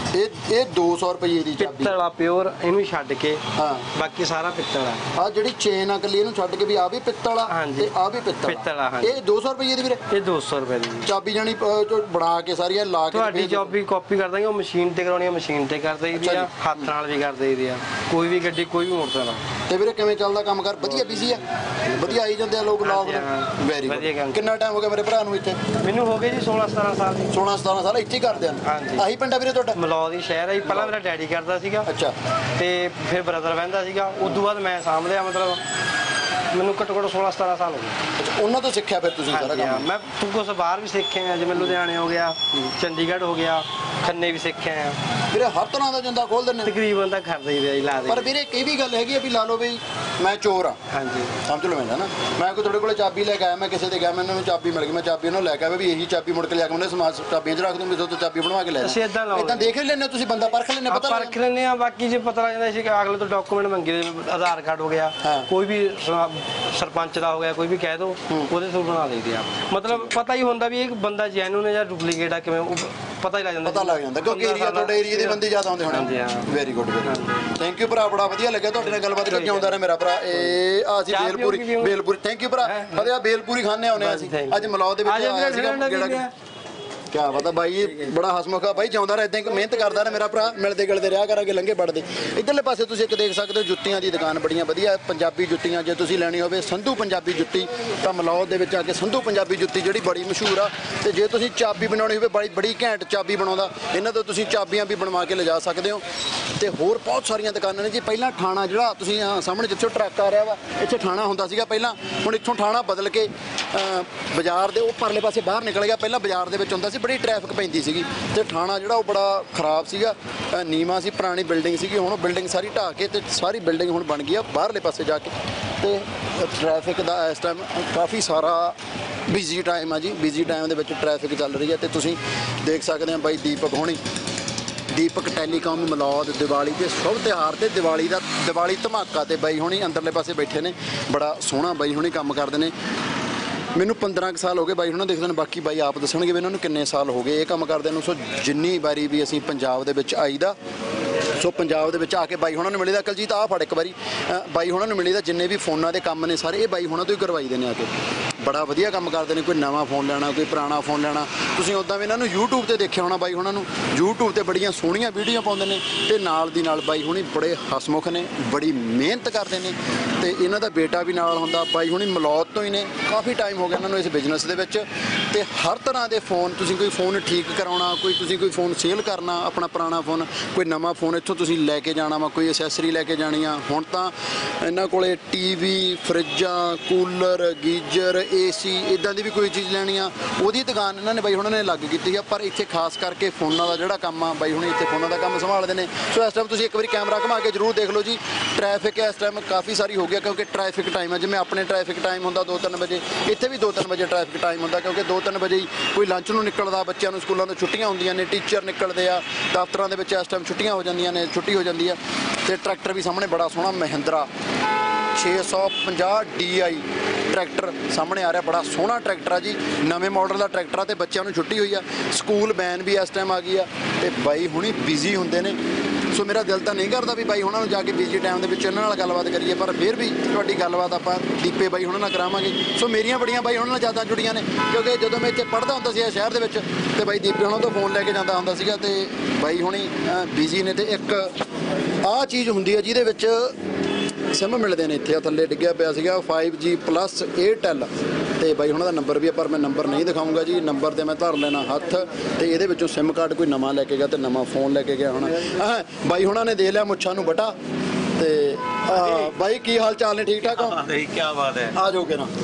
ਇਹ ਇਹ ਦੋ ਸੌ ਰੁਪਏ ਦੀ ਚਾਬੀ ਪਿੱਤਲ ਆ ਪਿਓਰ, ਇਹਨੂੰ ਛੱਡ ਕੇ ਹਾਂ ਬਾਕੀ ਸਾਰਾ ਪਿੱਤਲ ਆ। ਆ ਜਿਹੜੀ ਚੇਨ ਆ ਕੱਲੀ ਇਹਨੂੰ ਛੱਡ ਕੇ ਵੀ ਆ ਵੀ ਪਿੱਤਲ ਆ ਹਾਂਜੀ। ਤੇ ਆ ਵੀ ਪਿੱਤਲ ਪਿੱਤਲ ਆ, ਹਾਂਜੀ। ਇਹ ਦੋ ਸੌ ਰੁਪਏ ਦੀ ਵੀਰੇ ਇਹ ਦੋ ਸੌ ਰੁਪਏ ਦੀ ਜੀ। ਚਾਬੀ ਜਾਨੀ ਅਹ, ਜੋ ਬਣਾ ਕੇ ਸਾਰੀਆਂ ਲਾ ਕੇ ਤੁਹਾਡੀ ਭੇਜ- ਜੌਬ ਵੀ ਕਾਪੀ ਕਰ ਦਾਂਗੇ, ਉਹ ਮਸ਼ੀਨ ਤੇ ਕਰਾਉਣੀ ਆ ਮਸ਼ੀਨ ਤੇ ਕਰ ਦਈਦੀ ਅੱਛਾ ਆ, ਜੀ। ਹੱਥ ਨਾਲ ਵੀ ਕਰ ਦਈਦੀ ਆ। ਕੋਈ ਵੀ ਗੱਡੀ ਕੋਈ ਵੀ ਮੋਟਰਸਾਈਕਲ ਤੇ ਵੀਰੇ ਕਿਵੇਂ ਚੱਲਦਾ ਕੰਮ ਕਰ? ਵਧੀਆ ਬਿਜ਼ੀ ਆ, ਵਧੀਆ ਆਈ ਜਾਂਦੇ ਆ ਲੋਕ ਲੋਕ ਹਾਂਜੀ, ਹਾਂ। ਵੈਰੀ ਵਧੀਆ ਗੁੱਡ। ਕੰਮ। ਕਿੰਨਾ ਟਾਈਮ ਹੋ ਗਿਆ ਮੇਰੇ ਭਰਾ ਨੂੰ ਇੱਥੇ? ਮੈਨੂੰ ਹੋ ਗਏ ਜੀ ਸੋਲਾਂ ਸਤਾਰਾਂ ਸਾਲ ਦੀ। ਸੋਲਾਂ ਸਤਾਰਾਂ ਸਾਲ ਇੱਥੇ ਹੀ ਕਰਦੇ ਆ ਹਾਂਜੀ। ਆਹੀ ਪਿੰਡ ਆ ਵੀਰੇ ਤੁਹਾਡਾ? ਮਲੌਦ ਦੀ ਸ਼ਹਿਰ ਹੈ ਜੀ। ਪਹਿਲਾਂ ਮੇਰਾ ਡੈਡੀ ਕਰਦਾ ਸੀਗਾ ਅੱਛਾ ਤੇ ਫਿਰ ਬ੍ਰਦਰ ਬਹਿੰਦਾ ਸੀਗਾ, ਉਸ ਤੋਂ ਬਾਅਦ ਮੈਂ ਸਾਂਭ ਲਿਆ। ਮਤਲਬ ਮੈਨੂੰ ਘੱਟੋ ਘੱਟ ਸੋਲਾਂ ਸਤਾਰਾਂ ਸਾਲ ਹੋ ਗਏ। ਅੱਛਾ, ਉਹਨਾਂ ਤੋਂ ਸਿੱਖਿਆ ਫਿਰ ਤੁਸੀਂ ਸਾਰਾ ਹਾਂਜੀ, ਹਾਂ। ਕੰਮ? ਮੈਂ ਕੁਛ ਬਾਹਰ ਵੀ ਸਿੱਖੇ ਆ, ਜਿਵੇਂ ਲੁਧਿਆਣੇ ਹੋ ਗਿਆ, ਚੰਡੀਗੜ੍ਹ ਹੋ ਗਿਆ, ਖੰਨੇ ਵੀ ਸਿੱਖੇ ਆ। ਵੀਰੇ ਹਰ ਤਰ੍ਹਾਂ ਦਾ ਜੰਦਾ ਖੋਲ ਦਿੰਦੇ ਤਕਰੀਬਨ ਤਾਂ ਕਰ ਦਈਦਾ ਜੀ, ਲਾ ਦੇ। ਪਰ ਵੀਰੇ ਇਹ ਵੀ ਗੱਲ ਹੈਗੀ ਆ ਵੀ ਲਾ ਲਓ ਵੀ ਮੈਂ ਚੋਰ ਆ, ਹਾਂਜੀ ਸਮਝ ਲਓ ਮੈਨੂੰ ਨਾ, ਮੈਂ ਕੋਈ ਤੁਹਾਡੇ ਕੋਲੇ ਚਾਬੀ ਲੈ ਕੇ ਆਇਆ, ਮੈਂ ਕਿਸੇ ਦੇ ਗਿਆ, ਮੈਨੂੰ ਚਾਬੀ ਮਿਲ ਗਈ, ਮੈਂ ਚਾਬੀ ਉਹਨੂੰ ਲੈ ਕੇ ਆਇਆ ਵੀ ਇਹੀ ਚਾਬੀ ਮੁੜ ਕੇ ਲਿਆ ਕੇ ਉਹਨੇ ਸਮਾਜ ਚਾਬੀਆਂ 'ਚ ਰੱਖ ਦੂੰ, ਮੇਰੇ ਤੋਂ ਚਾਬੀ ਬਣਵਾ ਕੇ ਲੈ ਅਸੀਂ ਏਦਾਂ ਲਾਉਂਦੇ। ਇਦਾਂ ਦੇਖ ਲੈਂਦੇ ਹੋ ਤੁਸੀਂ, ਬੰਦਾ ਪਰਖ ਲੈਂਦੇ ਪਤਾ ਲੱਗ ਪਰਖ ਲੈਂਦੇ ਆ। ਬਾਕੀ ਜੇ ਪਤਾ ਲੱਗ ਜਾਂਦਾ ਸੀ ਕਿ ਅਗਲੇ ਤੋਂ ਡਾਕੂਮੈਂਟ ਮੰਗੇ, ਆਧਾਰ ਕਾਰਡ ਹੋ ਗਿਆ, ਹਾਂ। ਕੋਈ ਵੀ ਸ- ਸਰਪੰਚ ਦਾ ਹੋ ਗਿਆ, ਕੋਈ ਵੀ ਕਹਿ ਦੋ, ਉਹਦੇ ਤੋਂ ਬਣਾ ਲਈਦੇ ਆ। ਮਤਲਬ ਪਤਾ ਹੀ ਹੁੰਦਾ ਵੀ ਇਹ ਬੰਦਾ ਜੈਨੂਨ ਹੈ ਜਾਂ ਡੁਪਲੀਕੇਟ ਆ, ਕਿਵੇਂ ਉਹ ਪਤਾ ਹੀ ਲੱਗ ਜਾਂਦਾ। ਪਤਾ ਲੱਗ ਜਾਂਦਾ ਕਿਉਂਕਿ ਪੰਦਰਾਂ ਏਰੀਆ ਤੁਹਾਡੇ ਏਰੀਆ ਦੇ ਬੰਦੇ ਜ਼ਿਆਦਾ ਆਉਂਦੇ ਹਾਂਜੀ, ਹੋਣੇ। ਹਾਂ। Very good very thank you ਭਰਾ, ਬੜਾ ਵਧੀਆ ਲੱਗਿਆ ਤੁਹਾਡੇ ਨਾਲ ਗੱਲਬਾਤ ਕਰਕੇ। ਆਉਂਦਾ ਰਿਹਾ ਮੇਰਾ ਭਰਾ। ਇਹ ਆ ਅਸੀਂ ਚਾਹ ਬੇਲਪੂਰੀ ਪੀਓਗੇ ਵੀ? ਬੇਲਪੂਰੀ ਥੈਂਕ ਯੂ ਭਰਾ। ਫਤਿਹ ਆ ਬੇਲਪੂਰੀ ਖਾਣੇ ਆਉਨੇ ਆ ਅਸੀਂ thank you। ਅੱਜ ਮਲੌਦ ਦੇ ਵਿੱਚ ਆ ਜਾ ਆਇਆ ਵੀਰੇ, ਸੀਗਾ ਠੰਡਾ ਜਿਹੜਾ ਪੀ ਲਿਆ। ਕਿਆ ਪਤਾ ਬਾਈ ਬੜਾ ਹਸਮੁਖਾ ਬਾਈ, ਜਿਉਂਦਾ ਰਿਹਾ ਇਦਾਂ ਹੀ ਮਿਹਨਤ ਕਰਦਾ ਰਿਹਾ ਮੇਰਾ ਭਰਾ, ਮਿਲਦੇ ਗਿਲਦੇ ਰਿਹਾ ਕਰਾਂਗੇ ਲੰਘੇ ਵੜਦੇ। ਇਧਰਲੇ ਪਾਸੇ ਤੁਸੀਂ ਇੱਕ ਦੇਖ ਸਕਦੇ ਹੋ ਜੁੱਤੀਆਂ ਦੀ ਦੁਕਾਨ ਬੜੀਆਂ ਵਧੀਆ, ਪੰਜਾਬੀ ਜੁੱਤੀਆਂ ਜੇ ਤੁਸੀਂ ਲੈਣੀ ਹੋਵੇ ਸੰਧੂ ਪੰਜਾਬੀ ਜੁੱਤੀ ਤਾਂ ਮਲੌਦ ਦੇ ਵਿੱਚ ਆ ਕੇ ਸੰਧੂ ਪੰਜਾਬੀ ਜੁੱਤੀ ਜਿਹੜੀ ਬੜੀ ਮਸ਼ਹੂਰ ਆ। ਤੇ ਜੇ ਤੁਸੀਂ ਚਾਬੀ ਬਣਾਉਣੀ ਹੋਵੇ, ਬੜੀ ਬੜੀ ਘੈਂਟ ਚਾਬੀ ਬਣਾਉਂਦਾ, ਇਹਨਾਂ ਤੋਂ ਤੁਸੀਂ ਚਾਬੀਆਂ ਵੀ ਬਣਵਾ ਕੇ ਲਿਜਾ ਸਕਦੇ ਹੋ। ਤੇ ਹੋਰ ਬਹੁਤ ਸਾਰੀਆਂ ਦੁਕਾਨਾਂ ਨੇ ਜੀ। ਪਹਿਲਾਂ ਥਾਣਾ ਜਿਹੜਾ ਤੁਸੀਂ ਆਹ ਸਾਹਮਣੇ ਜਿੱਥੇ ਟਰੱਕ ਆ ਰਿਹਾ ਵਾ, ਇੱਥੇ ਥਾਣਾ ਹੁੰਦਾ ਸੀਗਾ ਪਹਿਲਾਂ, ਹੁਣ ਇੱਥੋਂ ਥਾਣਾ ਬਦਲ ਕੇ ਅਹ, ਬਾਜ਼ਾਰ ਦੇ ਉਹ ਪਰਲੇ ਪਾਸੇ ਬਾਹਰ ਨਿਕਲ ਗਿਆ। ਪਹਿਲਾਂ ਬਾਜ਼ਾਰ ਦੇ ਵਿੱਚ ਹੁੰਦਾ ਸੀ, ਬੜੀ ਟ੍ਰੈਫਿਕ ਪੈਂਦੀ ਸੀਗੀ ਤੇ ਥਾਣਾ ਜਿਹੜਾ ਉਹ ਬੜਾ ਖਰਾਬ ਸੀਗਾ, ਅਹ, ਨੀਵਾਂ ਸੀ, ਪੁਰਾਣੀ ਬਿਲਡਿੰਗ ਸੀਗੀ। ਹੁਣ ਉਹ ਬਿਲਡਿੰਗ ਸਾਰੀ ਢਾਹ ਕੇ ਤੇ ਸਾਰੀ ਬਿਲਡਿੰਗ ਹੁਣ ਬਣ ਗਈ ਆ ਬਾਹਰਲੇ ਪਾਸੇ ਜਾ ਕੇ। ਤੇ ਟ੍ਰੈਫਿਕ ਦਾ ਇਸ ਟਾਈਮ ਕਾਫੀ ਸਾਰਾ ਬਿਜ਼ੀ ਟਾਈਮ ਆ ਜੀ, ਬਿਜ਼ੀ ਟਾਈਮ ਦੇ ਵਿੱਚ ਟ੍ਰੈਫਿਕ ਚੱਲ ਰਹੀ ਹੈ। ਤੇ ਤੁਸੀਂ ਦੇਖ ਸਕਦੇ ਆ ਬਾਈ ਦੀਪਕ ਹੋਣੀ, ਦੀਪਕ ਟੈਲੀਕਾਮ ਮਲੌਦ, ਦੀਵਾਲੀ ਦੇ ਸ਼ੁਭ ਤਿਉਹਾਰ ਤੇ ਦੀਵਾਲੀ ਦਾ ਦੀਵਾਲੀ ਧਮਾਕਾ ਤੇ ਬਾਈ ਹੁਣੀ ਅੰਦਰਲੇ ਪਾਸੇ ਬੈਠੇ ਨੇ। ਬੜਾ ਸੋਹਣਾ ਬਾਈ ਹੁਣੀ ਕੰਮ ਕਰਦੇ ਨੇ। ਮੈਨੂੰ ਪੰਦਰਾਂ ਕੁ ਸਾਲ ਹੋ ਗਏ ਬਾਈ ਹੁਣਾਂ ਦੇਖਦੇ ਨੇ, ਬਾਕੀ ਬਾਈ ਆਪ ਦੱਸਣਗੇ ਵੀ ਇਹਨਾਂ ਨੂੰ ਕਿੰਨੇ ਸਾਲ ਹੋ ਗਏ ਇਹ ਕੰਮ ਕਰਦੇ ਨੂੰ। ਸੋ ਜਿੰਨੀ ਵਾਰੀ ਵੀ ਅਸੀਂ ਪੰਜਾਬ ਦੇ ਵਿੱਚ ਆਈਦਾ, ਸੋ ਪੰਜਾਬ ਦੇ ਵਿੱਚ ਆ ਕੇ ਬਾਈ ਹੁਣਾਂ ਨੂੰ ਮਿਲੀਦਾ। ਕਲਜੀਤ ਆਹ ਫੜ ਇੱਕ ਵਾਰੀ, ਅ, ਬਾਈ ਹੁਣਾਂ ਨੂੰ ਮਿਲੀਦਾ। ਜਿੰਨੇ ਵੀ ਫੋਨਾਂ ਦੇ ਕੰਮ ਨੇ ਸਾਰੇ ਇਹ ਬਾਈ ਹੁਣਾਂ ਤੋਂ ਹੀ ਕਰਵਾਈਦੇ ਨੇ ਆ ਕੇ। ਬੜਾ ਵਧੀਆ ਕੰਮ ਕਰਦੇ ਨੇ। ਕੋਈ ਨਵਾਂ ਫੋਨ ਲੈਣਾ, ਕੋਈ ਪੁਰਾਣਾ ਫੋਨ ਲੈਣਾ, ਤੁਸੀਂ ਉੱਦਾਂ ਵੀ ਇਹਨਾਂ ਨੂੰ YouTube ਤੇ ਦੇਖਿਆ ਹੋਣਾ ਬਾਈ ਹੁਣਾਂ ਨੂੰ। YouTube ਤੇ ਬੜੀਆਂ ਸੋਹਣੀਆਂ ਵੀਡੀਓ ਪਾਉਂਦੇ ਨੇ ਤੇ ਨਾਲ ਦੀ ਨਾਲ ਬਾਈ ਹੁਣੀ ਬੜੇ ਹਸਮੁਖ ਨੇ, ਬੜੀ ਮਿਹਨਤ ਕਰਦੇ ਨੇ। ਤੇ ਇਹਨਾਂ ਦਾ ਬੇਟਾ ਵੀ ਨਾਲ ਹੁੰਦਾ। ਬਾਈ ਹੁਣੀ ਮਲੌਦ ਤੋਂ ਹੀ ਨੇ, ਕਾਫੀ ਟਾਈਮ ਹੋ ਗਿਆ ਇਹਨਾਂ ਨੂੰ ਇਸ ਬਿਜ਼ਨਸ ਦੇ ਵਿੱਚ। ਤੇ ਹਰ ਤਰ੍ਹਾਂ ਦੇ ਫੋਨ, ਤੁਸੀਂ ਕੋਈ ਫੋਨ ਠੀਕ ਕਰਾਉਣਾ, ਕੋਈ ਤੁਸੀਂ ਕੋਈ ਫੋਨ ਸੇਲ ਕਰਨਾ, ਆਪਣਾ ਪੁਰਾਣਾ ਫੋਨ, ਕੋਈ ਨਵਾਂ ਫੋਨ ਇੱਥੋਂ ਤੁਸੀਂ ਲੈ ਕੇ ਜਾਣਾ ਵਾ, ਕੋਈ ਐਸੈਸਰੀ ਲੈ ਕੇ ਜਾਣੀ ਆ। ਹੁਣ ਤਾਂ ਇਹਨਾਂ ਕੋਲੇ ਟੀਵੀ, ਫਰਿੱਜਾਂ, ਕੂਲਰ, ਗੀਜ਼ਰ, ਏਸੀ ਇਦਾਂ ਦੀ ਵੀ ਕੋਈ ਚੀਜ਼ ਲੈਣੀ ਆ, ਉਹਦੀ ਦੁਕਾਨ ਇਹਨਾਂ ਨੇ ਬਾਈ ਹੁਣਾਂ ਨੇ ਲੱਗ ਕੀਤੀ ਆ। ਪਰ ਇੱਥੇ ਖਾਸ ਕਰਕੇ ਫੋਨਾਂ ਦਾ ਜਿਹੜਾ ਕੰਮ ਆ, ਬਾਈ ਹੁਣੀ ਇੱਥੇ ਫੋਨਾਂ ਦਾ ਕੰਮ ਸੰਭਾਲਦੇ ਨੇ। ਸੋ ਇਸ ਟਾਈਮ ਤੁਸੀਂ ਇੱਕ ਵਾਰੀ ਕੈਮਰਾ ਘੁਮਾ ਕੇ ਜ਼ਰੂਰ ਦੇਖ ਲਓ ਜੀ। ਟ੍ਰੈਫਿਕ ਇਸ ਟਾਈਮ ਕਾਫੀ ਸਾਰੀ ਹੋ ਗਿਆ ਕਿਉਂਕਿ ਟ੍ਰੈਫਿਕ ਟਾਈਮ ਹੈ। ਜਿਵੇਂ ਆਪਣੇ ਟ੍ਰੈਫਿਕ ਟਾਈਮ ਹੁੰਦਾ ਦੋ ਤਿੰਨ ਵਜੇ, ਇੱਥੇ ਵੀ ਦੋ ਤਿੰਨ ਵਜੇ ਟ੍ਰੈਫਿਕ ਟਾਈਮ ਹੁੰਦਾ ਕਿਉਂਕਿ ਦੋ ਤਿੰਨ ਵਜੇ ਹੀ ਕੋਈ ਲੰਚ ਨੂੰ ਨਿਕਲਦਾ, ਬੱਚਿਆਂ ਨੂੰ ਸਕੂਲਾਂ ਤੋਂ ਛੁੱਟੀਆਂ ਹੁੰਦੀਆਂ ਨੇ, ਟੀਚਰ ਨਿਕਲਦੇ ਆ, ਦਫ਼ਤਰਾਂ ਦੇ ਵਿੱਚ ਇਸ ਟਾਈਮ ਛੁੱਟੀਆਂ ਹੋ ਜਾਂਦੀਆਂ ਨੇ, ਛੁੱਟੀ ਹੋ ਜਾਂਦੀ ਆ। ਤੇ ਟਰੈਕਟਰ ਵੀ ਸਾਹਮਣੇ ਬੜਾ ਸੋਹਣਾ ਮਹਿੰਦਰਾ ਛੇ ਸੌ ਪੰਜਾਹ ਡੀ ਆਈ ਟਰੈਕਟਰ ਸਾਹਮਣੇ ਆ ਰਿਹਾ। ਬੜਾ ਸੋਹਣਾ ਟਰੈਕਟਰ ਆ ਜੀ, ਨਵੇਂ ਮਾਡਲ ਦਾ ਟਰੈਕਟਰ ਆ। ਤੇ ਬੱਚਿਆਂ ਨੂੰ ਛੁੱਟੀ ਹੋਈ ਆ, ਸਕੂਲ ਵੈਨ ਵੀ ਇਸ ਟਾਈਮ ਆ ਗਈ ਆ। ਤੇ ਬਾਈ ਹੁਣੀ ਬਿਜ਼ੀ ਹੁੰਦੇ ਨੇ। ਸੋ ਮੇਰਾ ਦਿਲ ਤਾਂ ਨਹੀਂ ਕਰਦਾ ਵੀ ਬਾਈ ਹੁਣਾਂ ਨੂੰ ਜਾ ਕੇ ਬਿਜ਼ੀ ਟਾਈਮ ਦੇ ਵਿੱਚ ਇਹਨਾਂ ਨਾਲ ਗੱਲਬਾਤ ਕਰੀਏ, ਪਰ ਫਿਰ ਵੀ ਤੁਹਾਡੀ ਗੱਲਬਾਤ ਆਪਾਂ ਦੀਪੇ ਬਾਈ ਹੁਣਾਂ ਨਾਲ ਕਰਾਵਾਂਗੇ। ਸੋ ਮੇਰੀਆਂ ਬੜੀਆਂ ਬਾਈ ਹੁਣਾਂ ਨਾਲ ਜ਼ਿਆਦਾ ਜੁੜੀਆਂ ਨੇ ਕਿਉਂਕਿ ਜਦੋਂ ਮੈਂ ਇੱਥੇ ਪੜ੍ਹਦਾ ਹੁੰਦਾ ਸੀ ਸ਼ਹਿਰ ਦੇ ਵਿੱਚ, ਤੇ ਬਾਈ ਦੀਪੇ ਹੁਣਾਂ ਤੋਂ ਫੋਨ ਲੈ ਕੇ ਜਾਂਦਾ ਹੁੰਦਾ ਸੀਗਾ। ਤੇ ਬਾਈ ਹੁਣੀ ਬਿਜ਼ੀ ਨੇ। ਤੇ ਇੱਕ ਆਹ ਚੀਜ਼ ਹੁੰਦੀ ਹੈ ਜਿਹਦੇ ਵਿੱਚ ਸਿਮ ਮਿਲਦੇ ਨੇ। ਇੱਥੇ ਆ ਥੱਲੇ ਡਿੱਗਿਆ ਪਿਆ ਸੀਗਾ ਫਾਈਵ ਜੀ ਪਲੱਸ ਏਅਰਟੈਲ। ਤੇ ਬਾਈ ਹੁਣਾਂ ਦਾ ਨੰਬਰ ਵੀ ਆ, ਪਰ ਮੈਂ ਨੰਬਰ ਨਹੀਂ ਦਿਖਾਊਂਗਾ ਜੀ। ਨੰਬਰ ਤੇ ਮੈਂ ਧਰ ਲੈਣਾ ਹੱਥ। ਤੇ ਇਹਦੇ ਵਿੱਚੋਂ ਸਿਮ ਕਾਰਡ ਕੋਈ ਨਵਾਂ ਲੈ ਕੇ ਗਿਆ ਤੇ ਨਵਾਂ ਫੋਨ ਲੈ ਕੇ ਗਿਆ ਹੋਣਾ। ਹਾਂ ਬਾਈ ਹੁਣਾਂ ਨੇ ਦੇ ਲਿਆ ਮੁੱਛਾਂ ਨੂੰ ਬਟਾ। ਤੇ ਆਹ ਬਾਈ ਕੀ ਹਾਲ ਚਾਲ ਨੇ? ਠੀਕ ਠਾਕ ਹੋ? ਨਹੀਂ, ਕੀ ਬਾਤ ਹੈ। ਆ ਜਾਓਗੇ ਨਾ।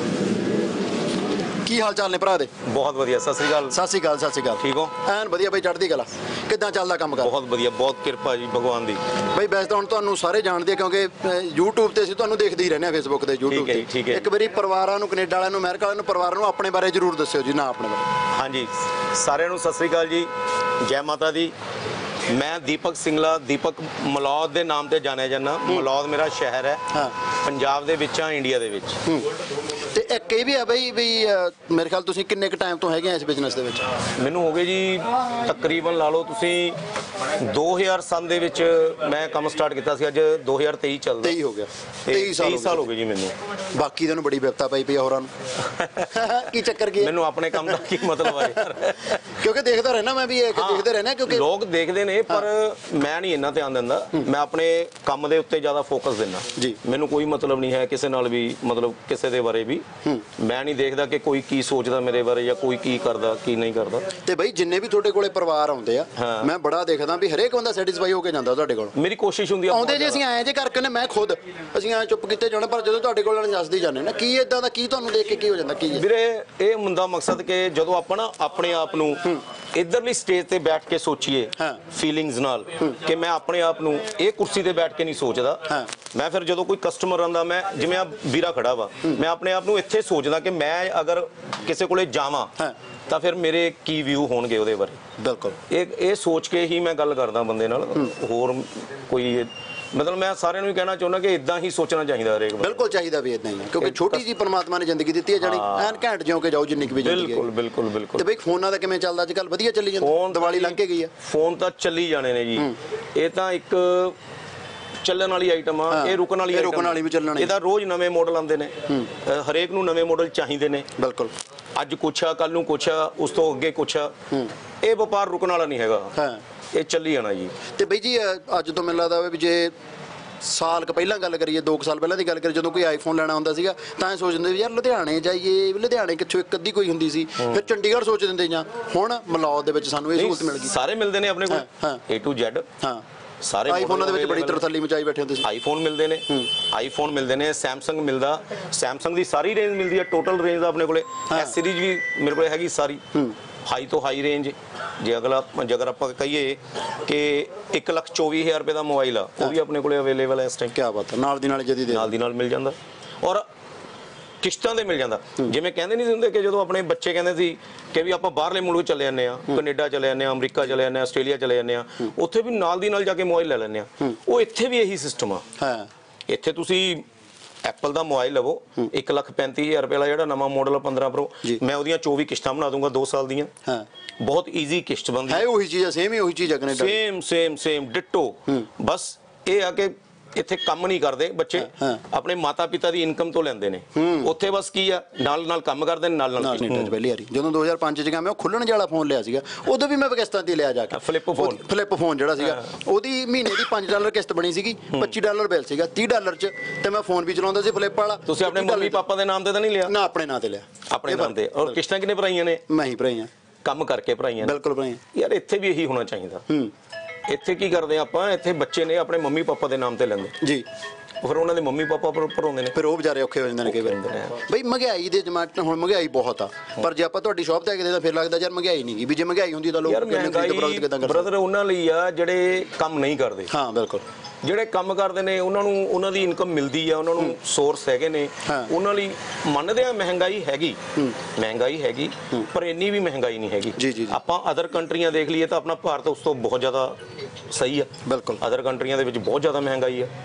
ਕੀ ਹਾਲ ਚਾਲ ਨੇ ਭਰਾ ਦੇ? ਬਹੁਤ ਵਧੀਆ। ਸਤਿ ਸ੍ਰੀ ਅਕਾਲ। ਸਤਿ ਸ਼੍ਰੀ ਅਕਾਲ। ਸਤਿ ਸ਼੍ਰੀ ਅਕਾਲ। ਠੀਕ ਹੋ? ਐਨ ਵਧੀਆ ਬਾਈ, ਚੜ੍ਹਦੀ ਕਲਾ। ਕਿੱਦਾਂ ਚੱਲਦਾ ਕੰਮ ਕਰ? ਬਹੁਤ ਵਧੀਆ, ਬਹੁਤ ਕਿਰਪਾ ਜੀ ਭਗਵਾਨ ਦੀ। ਬਾਈ ਵੈਸੇ ਤਾਂ ਹੁਣ ਤੁਹਾਨੂੰ ਸਾਰੇ ਜਾਣਦੇ ਆ ਕਿਉਂਕਿ YouTube ਤੇ ਅਸੀਂ ਤੁਹਾਨੂੰ ਦੇਖਦੇ ਹੀ ਰਹਿੰਦੇ ਆ, Facebook ਤੇ, YouTube ਠੀਕ ਹੈ ਜੀ, ਠੀਕ ਹੈ। ਇੱਕ ਵਾਰੀ ਪਰਿਵਾਰਾਂ ਨੂੰ, ਕੈਨੇਡਾ ਵਾਲਿਆਂ ਨੂੰ, ਅਮਰੀਕਾ ਵਾਲਿਆਂ ਨੂੰ, ਪਰਿਵਾਰ ਨੂੰ ਆਪਣੇ ਬਾਰੇ ਜ਼ਰੂਰ ਦੱਸਿਓ ਜੀ। ਨਾ ਆਪਣੇ ਬਾਰੇ। ਹਾਂਜੀ, ਸਾਰਿਆਂ ਨੂੰ ਸਤਿ ਸ੍ਰੀ ਅਕਾਲ ਜੀ, ਜੈ ਮਾਤਾ ਦੀ। ਮੈਂ ਦੀਪਕ ਸਿੰਗਲਾ, ਦੀਪਕ ਮਲੌਦ ਦੇ ਨਾਮ ਤੇ ਜਾਣਿਆ ਜਾਂਦਾ। ਮਲੌਦ ਮੇਰਾ ਸ਼ਹਿਰ ਹੈ, ਹਾਂ। ਪੰਜਾਬ ਦੇ ਵਿੱਚ ਆ, ਇੰਡੀਆ ਦੇ ਵਿੱਚ। ਤੇ ਇੱਕ ਇਹ ਵੀ ਆ ਬਈ ਵੀ ਅ, ਮੇਰੇ ਖਿਆਲ ਤੁਸੀਂ ਕਿੰਨੇ ਕੁ ਟਾਈਮ ਤੋਂ ਹੈਗੇ ਆ ਇਸ ਬਿਜ਼ਨਸ ਦੇ ਵਿੱਚ? ਮੈਨੂੰ ਹੋ ਗਏ ਜੀ ਤਕਰੀਬਨ ਲਾ ਲਓ ਤੁਸੀਂ ਦੋ ਹਜ਼ਾਰ ਸੰਨ ਦੇ ਵਿੱਚ ਮੈਂ ਕੰਮ ਸਟਾਰਟ ਕੀਤਾ ਸੀ, ਅੱਜ ਦੋ ਹਜ਼ਾਰ ਤੇਈ ਚੱਲਦਾ। ਤੇਈ ਹੋ ਗਿਆ, ਤੇਈ ਸਾਲ ਹੋ ਗਏ ਜੀ ਮੈਨੂੰ। ਬਾਕੀ ਤੁਹਾਨੂੰ ਬੜੀ ਵਿਪਤਾ ਪਈ ਪਈ ਆ ਹੋਰਾਂ ਨੂੰ ਕੀ ਚੱਕਰ ਕੀ ਹੈ? ਮੈਨੂੰ ਆਪਣੇ ਕੰਮ ਦਾ ਕੀ ਮਤਲਬ ਆ ਯਾਰ? ਕਿਉਂਕਿ ਦੇਖਦਾ ਰਹਿਣਾ ਮੈਂ ਵੀ ਇਹ ਕਿ ਦੇਖਦੇ ਰਹਿਣਾ ਕਿਉਂਕਿ ਲੋਕ ਦੇਖਦੇ ਨੇ ਪਰ ਮੈਂ ਨਹੀਂ ਇੰਨਾ ਧਿਆਨ ਦਿੰਦਾ। ਮੈਂ ਆਪਣੇ ਕੰਮ ਦੇ ਉੱਤੇ ਜ਼ਿਆਦਾ ਫੋਕਸ ਦਿੰਦਾ ਜੀ। ਮੈਨੂੰ ਕੋਈ ਮਤਲਬ ਨਹੀਂ ਹੈ ਕਿਸੇ ਨਾਲ ਵੀ, ਮਤਲਬ ਕਿਸੇ ਦੇ ਬਾਰੇ ਵੀ ਮੈਂ ਨਹੀਂ ਦੇਖਦਾ ਕਿ ਕੋਈ ਕੀ ਸੋਚਦਾ ਮੇਰੇ ਬਾਰੇ ਜਾਂ ਕੋਈ ਕੀ ਕਰਦਾ ਕੀ ਨਹੀਂ ਕਰਦਾ। ਤੇ ਬਈ ਜਿੰਨੇ ਵੀ ਤੁਹਾਡੇ ਕੋਲੇ ਪਰਿਵਾਰ ਆਉਂਦੇ ਆ ਮੈਂ ਬੜਾ ਦੇਖਦਾ ਵੀ ਹਰੇਕ ਬੰਦਾ ਸੈਟੀਸਫਾਈ ਹੋ ਕੇ ਜਾਂਦਾ ਤੁਹਾਡੇ ਕੋਲ। ਮੇਰੀ ਕੋਸ਼ਿਸ਼ ਹੁੰਦੀ ਆ ਆਉਂਦੇ ਜੇ ਅਸੀਂ ਆਏ ਜੇ ਕਰਕੇ ਨੇ ਮੈਂ ਖੁਦ ਅਸੀਂ ਐ ਚੁੱਪ ਕੀਤੇ ਜਾਣਾ, ਪਰ ਜਦੋਂ ਤੁਹਾਡੇ ਕੋਲ ਦੱਸਦੀ ਜਾਂਦੇ ਨਾ ਕੀ ਇਦਾਂ ਦਾ ਕੀ ਤੁਹਾਨੂੰ ਦੇਖ ਕੇ ਕੀ ਹੋ ਜਾਂਦਾ ਕੀ ਹੈ? ਵੀਰੇ ਇਹ ਹੁੰਦਾ ਮਕਸਦ ਕਿ ਜਦੋਂ ਆਪਾਂ ਨਾ ਆਪਣੇ ਆਪ ਨੂੰ ਇਧਰਲੀ ਸਟੇਜ ਤੇ ਬੈਠ ਕੇ ਸੋਚੀਏ ਫੀਲਿੰਗਸ ਨਾਲ ਕਿ ਮੈਂ ਆਪਣੇ ਆਪ ਨੂੰ ਇਹ ਕੁਰਸੀ ਤੇ ਬੈਠ ਕੇ ਨਹੀਂ ਸੋਚਦਾ। ਮੈਂ ਫਿਰ ਜਦੋਂ ਕੋਈ ਕਸਟਮਰ ਆਉਂਦਾ, ਮੈਂ ਜਿਵੇਂ ਆ ਵੀਰਾ ਖੜਾ ਵਾ, ਮੈਂ ਆਪਣੇ ਆਪ ਨੂੰ ਇੱਥੇ ਸੋਚਦਾ ਕਿ ਮੈਂ ਅਗਰ ਕਿਸੇ ਕੋਲੇ ਜਾਵਾਂ ਤਾਂ ਫਿਰ ਮੇਰੇ ਕੀ ਵਿਊ ਹੋਣਗੇ ਉਹਦੇ ਬਾਰੇ। ਬਿਲਕੁਲ ਇਹ ਇਹ ਸੋਚ ਕੇ ਹੀ ਮੈਂ ਗੱਲ ਕਰਦਾ ਬੰਦੇ ਨਾਲ। ਹੋਰ ਕੋਈ ਮਤਲਬ ਮੈਂ ਸਾਰਿਆਂ ਨੂੰ ਵੀ ਕਹਿਣਾ ਚਾਹੁੰਦਾ ਕਿ ਇਦਾਂ ਹੀ ਸੋਚਣਾ ਚਾਹੀਦਾ ਹਰੇਕ ਬੰਦੇ। ਬਿਲਕੁਲ ਚਾਹੀਦਾ ਵੀ ਇਦਾਂ ਹੀ ਆ, ਕਿਉਂਕਿ ਛੋਟੀ ਜੀ ਪਰਮਾਤਮਾ ਨੇ ਜ਼ਿੰਦਗੀ ਦਿੱਤੀ ਹੈ ਜਾਨੀ ਐਨ ਘੈਂਟ ਜਿਉਂ ਕੇ ਜਾਓ ਜਿੰਨੀ ਕੁ ਵੀ ਜ਼ਿੰਦਗੀ ਹੈ। ਬਿਲਕੁਲ ਬਿਲਕੁਲ ਬਿਲਕੁਲ। ਤੇ ਬਈ ਫੋਨਾਂ ਦਾ ਕਿਵੇਂ ਚੱਲਦਾ ਅੱਜ ਕੱਲ? ਵਧੀਆ ਚੱਲੀ ਜਾਂਦਾ? ਫੋਨ ਦੀਵਾਲੀ ਲੰਘ ਕੇ ਗਈ ਆ, ਫੋਨ ਤਾਂ ਚੱਲੀ ਜਾਣੇ ਨੇ ਜੀ। ਇਹ ਤਾਂ ਇੱਕ ਚੱਲਣ ਵਾਲੀ ਆਈਟਮ ਆ, ਇਹ ਰੁਕਣ ਵਾਲੀ ਇਹ ਰੁਕਣ ਵਾਲੀ ਵੀ ਚੱਲਣੀ। ਇਹਦਾ ਰੋਜ਼ ਨਵੇਂ ਮਾਡਲ ਆਉਂਦੇ ਨੇ, ਹਰੇਕ ਨੂੰ ਨਵੇਂ ਮਾਡਲ ਚਾਹੀਦੇ ਨੇ। ਬਿਲਕੁਲ ਅੱਜ ਕੁਛ ਆ, ਕੱਲ ਨੂੰ ਕੁਛ ਆ, ਉਸ ਤੋਂ ਅੱਗੇ ਕੁਛ ਆ। ਇਹ ਵਪਾਰ ਰੁਕਣ ਵਾਲਾ ਨਹੀਂ ਹੈਗਾ, ਇਹ ਚੱਲੀ ਜਾਣਾ ਜੀ। ਤੇ ਬਈ ਜੀ ਅੱਜ ਤੋਂ ਮੈਨੂੰ ਲੱਗਦਾ ਵੀ ਜੇ ਸਾਲ ਕ ਪਹਿਲਾਂ ਗੱਲ ਕਰੀਏ, ਦੋ ਕੁ ਸਾਲ ਪਹਿਲਾਂ ਦੀ ਗੱਲ ਕਰੀਏ, ਜਦੋਂ ਕੋਈ ਆਈਫੋਨ ਲੈਣਾ ਹੁੰਦਾ ਸੀਗਾ ਤਾਂ ਇਹ ਸੋਚ ਦਿੰਦੇ ਵੀ ਯਾਰ ਲੁਧਿਆਣੇ ਜਾਈਏ, ਲੁਧਿਆਣੇ ਕਿੱਥੋਂ ਇੱਕ ਅੱਧੀ ਕੋਈ ਹੁੰਦੀ ਸੀ, ਫਿਰ ਚੰਡੀਗੜ੍ਹ ਸੋਚ ਦਿੰਦੇ ਜਾਂ ਹੁਣ ਮਲੌਦ ਦੇ ਵਿੱਚ ਸਾਨੂੰ ਇਹ ਸਹੂਲਤ ਮਿਲ ਗਈ। ਸਾਰੇ ਮਿਲਦੇ ਨੇ ਆਪਣੇ ਕੋਲ A to Z। ਹਾਂ ਸਾਰੇ ਆਈਫੋਨਾਂ ਦੇ ਵਿੱਚ ਬੜੀ ਤਰਤੱਲੀ ਮਚਾਈ ਬੈਠੇ ਹੁੰਦੇ ਸੀ। ਆਈਫੋਨ ਮਿਲਦੇ ਨੇ, ਆਈਫੋਨ ਮਿਲਦੇ ਨੇ, ਸੈਮਸੰਗ ਮਿਲਦਾ, ਸੈਮਸੰਗ ਦੀ ਸਾਰੀ ਰੇਂਜ ਮਿਲਦੀ ਹੈ, ਟੋਟਲ ਰੇਂਜ ਦਾ ਆਪਣੇ ਕੋਲੇ। ਐਸ ਸੀਰੀਜ਼ ਵੀ ਮੇਰੇ ਕੋਲੇ ਹੈਗੀ ਸਾਰੀ, ਹਾਈ ਤੋਂ ਹਾਈ ਰੇਂਜ। ਜੇ ਅਗਲਾ ਜੇਕਰ ਆਪਾਂ ਕਹੀਏ ਕਿ ਇੱਕ ਲੱਖ ਚੌਵੀ ਹਜ਼ਾਰ ਰੁਪਏ ਦਾ ਮੋਬਾਈਲ ਆ, ਉਹ ਵੀ ਆਪਣੇ ਕੋਲੇ ਅਵੇਲੇਬਲ ਹੈ ਇਸ ਟਾਈਮ। ਕੀ ਬਾਤ ਹੈ, ਨਾਲ ਦੀ ਨਾਲ ਜਦੀ ਦੇ ਨਾਲ ਦੀ ਨਾਲ ਮਿਲ ਜਾਂਦਾ ਔਰ ਕਿਸ਼ਤਾਂ ਤੇ ਮਿਲ ਜਾਂਦਾ। ਜਿਵੇਂ ਕਹਿੰਦੇ ਨਹੀਂ ਹੁੰਦੇ ਕਿ ਜਦੋਂ ਆਪਣੇ ਬੱਚੇ ਕਹਿੰਦੇ ਸੀ ਕਿ ਵੀ ਆਪਾਂ ਬਾਹਰਲੇ ਮੁਲਕ ਚਲੇ ਜਾਂਦੇ ਆ, ਕੈਨੇਡਾ ਚਲੇ ਜਾਂਦੇ ਆ, ਅਮਰੀਕਾ ਚਲੇ ਜਾਂਦੇ ਆ, ਆਸਟ੍ਰੇਲੀਆ ਚਲੇ ਜਾਂਦੇ ਆ, ਉੱਥੇ ਵੀ ਨਾਲ ਦੀ ਨਾਲ ਜਾ ਕੇ ਮੋਬਾਈਲ ਲੈ ਲੈਂਦੇ ਆ। ਉਹ ਇੱਥੇ ਵੀ ਇਹੀ ਸਿਸਟਮ ਆ। ਇੱਥੇ ਤੁਸੀਂ ਐਪਲ ਦਾ ਮੋਬਾਈਲ ਲਵੋ, ਇੱਕ ਲੱਖ ਪੈਂਤੀ ਹਜ਼ਾਰ ਰੁਪਏ ਵਾਲਾ ਜਿਹੜਾ ਨਵਾਂ ਮਾਡਲ ਆ ਪੰਦਰਾਂ ਪ੍ਰੋ, ਮੈਂ ਉਹਦੀਆਂ ਚੌਵੀ ਕਿਸ਼ਤਾਂ ਬਣਾ ਦੂੰਗਾ ਦੋ ਸਾਲ ਦੀਆਂ। ਬਹੁਤ ਈਜ਼ੀ ਕਿਸ਼ਤ ਬਣਦੀ ਹੈ, ਉਹੀ ਚੀਜ਼ ਆ, ਸੇਮ ਹੀ ਉਹੀ ਚੀਜ਼ ਆ Canada, same same same ditto. ਬਸ ਇਹ ਆ ਕਿ ਇੱਥੇ ਕੰਮ ਨਹੀਂ ਕਰਦੇ ਬੱਚੇ, ਆਪਣੇ ਮਾਤਾ ਪਿਤਾ ਦੀ ਇਨਕਮ ਤੋਂ ਲੈਂਦੇ ਨੇ। ਉੱਥੇ ਬਸ ਕੀ ਆ, ਨਾਲ ਨਾਲ ਕੰਮ ਕਰਦੇ ਨੇ, ਨਾਲ ਨਾਲ ਕੈਨੇਡਾ ਚ ਪਹਿਲੀ ਵਾਰੀ ਜਦੋਂ ਦੋ ਹਜ਼ਾਰ ਪੰਜ ਚ ਗਿਆ ਮੈਂ, ਉਹ ਖੁੱਲਣ ਵਾਲਾ ਫੋਨ ਲਿਆ ਸੀਗਾ, ਉਦੋਂ ਵੀ ਮੈਂ ਪਾਕਿਸਤਾਨ ਤੇ ਲਿਆ ਜਾ ਕੇ ਫਲਿੱਪ ਫੋਨ। ਫਲਿੱਪ ਫੋਨ ਜਿਹੜਾ ਸੀਗਾ, ਉਹਦੀ ਮਹੀਨੇ ਦੀ ਪੰਜ ਡਾਲਰ ਕਿਸ਼ਤ ਬਣੀ ਸੀਗੀ, ਪੱਚੀ ਡਾਲਰ ਬਿੱਲ ਸੀਗਾ, ਤੀਹ ਡਾਲਰ ਚ, ਤੇ ਮੈਂ ਫੋਨ ਵੀ ਚਲਾਉਂਦਾ ਸੀ ਫਲਿੱਪ ਵਾਲਾ। ਤੁਸੀਂ ਆਪਣੇ ਮੰਮੀ ਪਾਪਾ ਦੇ ਨਾਮ ਤੇ ਤਾਂ ਨਹੀਂ ਲਿਆ? ਨਾ, ਆਪਣੇ ਨਾਂ ਤੇ ਲਿਆ। ਆਪਣੇ ਨਾਮ ਤੇ। ਔਰ ਕਿਸ਼ਤਾਂ ਕਿੰਨੇ ਭਰਾਈਆਂ ਨੇ? ਮੈਂ ਹੀ ਭਰਾਈਆਂ, ਕੰਮ ਕਰਕੇ ਭਰਾਈਆਂ ਨੇ। ਬਿਲਕੁਲ ਭਰਾਈਆਂ। ਯਾਰ ਇੱਥੇ ਵੀ ਇਹੀ ਹੋਣਾ ਚਾਹੀਦਾ। ਇੱਥੇ ਕੀ ਕਰਦੇ ਆਪਾਂ, ਇੱਥੇ ਬੱਚੇ ਨੇ ਆਪਣੇ ਮੰਮੀ ਪਾਪਾ ਦੇ ਨਾਮ ਤੇ ਲੈਂਦੇ ਜੀ, ਫਿਰ ਉਹਨਾਂ ਦੇ ਮੰਮੀ ਪਾਪਾ ਭਰਾਉਂਦੇ ਨੇ, ਫਿਰ ਉਹ ਵਿਚਾਰੇ ਔਖੇ ਹੋ ਜਾਂਦੇ ਨੇ ਕਈ ਵਾਰ। ਬਈ ਮਹਿੰਗਾਈ ਦੇ ਜ਼ਮਾਨੇ ਹੁਣ ਮਹਿੰਗਾਈ ਬਹੁਤ ਆ, ਪਰ ਜੇ ਆਪਾਂ ਤੁਹਾਡੀ ਸ਼ਾਪ ਤੇ ਆ ਕੇ ਦੇਖਦੇ ਫਿਰ ਲੱਗਦਾ ਯਾਰ ਮਹਿੰਗਾਈ ਨਹੀਂ ਗਈ, ਵੀ ਜੇ ਮਹਿੰਗਾਈ ਹੁੰਦੀ ਤਾਂ ਲੋਕ ਕਿੰਨੇ ਖਰੀਦ ਪ੍ਰੋਡਕਟ ਕਿਦਾਂ ਕਰਦੇ। ਬ੍ਰਦਰ ਉਹਨਾਂ ਲਈ ਆ ਜਿਹੜੇ ਕੰਮ ਨਹੀਂ ਕਰਦੇ। ਹਾਂ ਬਿਲਕੁਲ, ਜਿਹੜੇ ਕੰਮ ਕਰਦੇ ਨੇ ਉਹਨਾਂ ਨੂੰ ਉਹਨਾਂ ਦੀ ਇਨਕਮ ਮਿਲਦੀ ਆ, ਉਹਨਾਂ ਨੂੰ ਸੋਰਸ ਹੈਗੇ ਨੇ, ਉਹਨਾਂ ਲਈ ਮੰਨਦੇ ਆ ਮਹਿੰਗਾਈ ਹੈਗੀ, ਮਹਿੰਗਾਈ ਹੈਗੀ, ਪਰ ਇੰਨੀ ਵੀ ਮਹਿੰਗਾਈ ਨਹੀਂ ਹੈਗੀ। ਆਪਾਂ ਅਦਰ ਕੰਟਰੀਆਂ ਦੇਖ ਲਈਏ ਤਾਂ ਆਪਣਾ ਭਾਰਤ ਉਸ ਤੋਂ ਬਹੁਤ ਜ਼ਿਆਦਾ ਸਹੀ ਆ। ਬਿਲਕੁਲ, ਅਦਰ ਕੰਟਰੀਆਂ ਦੇ ਵਿੱਚ ਬਹੁਤ ਜ਼ਿਆਦਾ ਮਹਿੰਗਾਈ ਆ,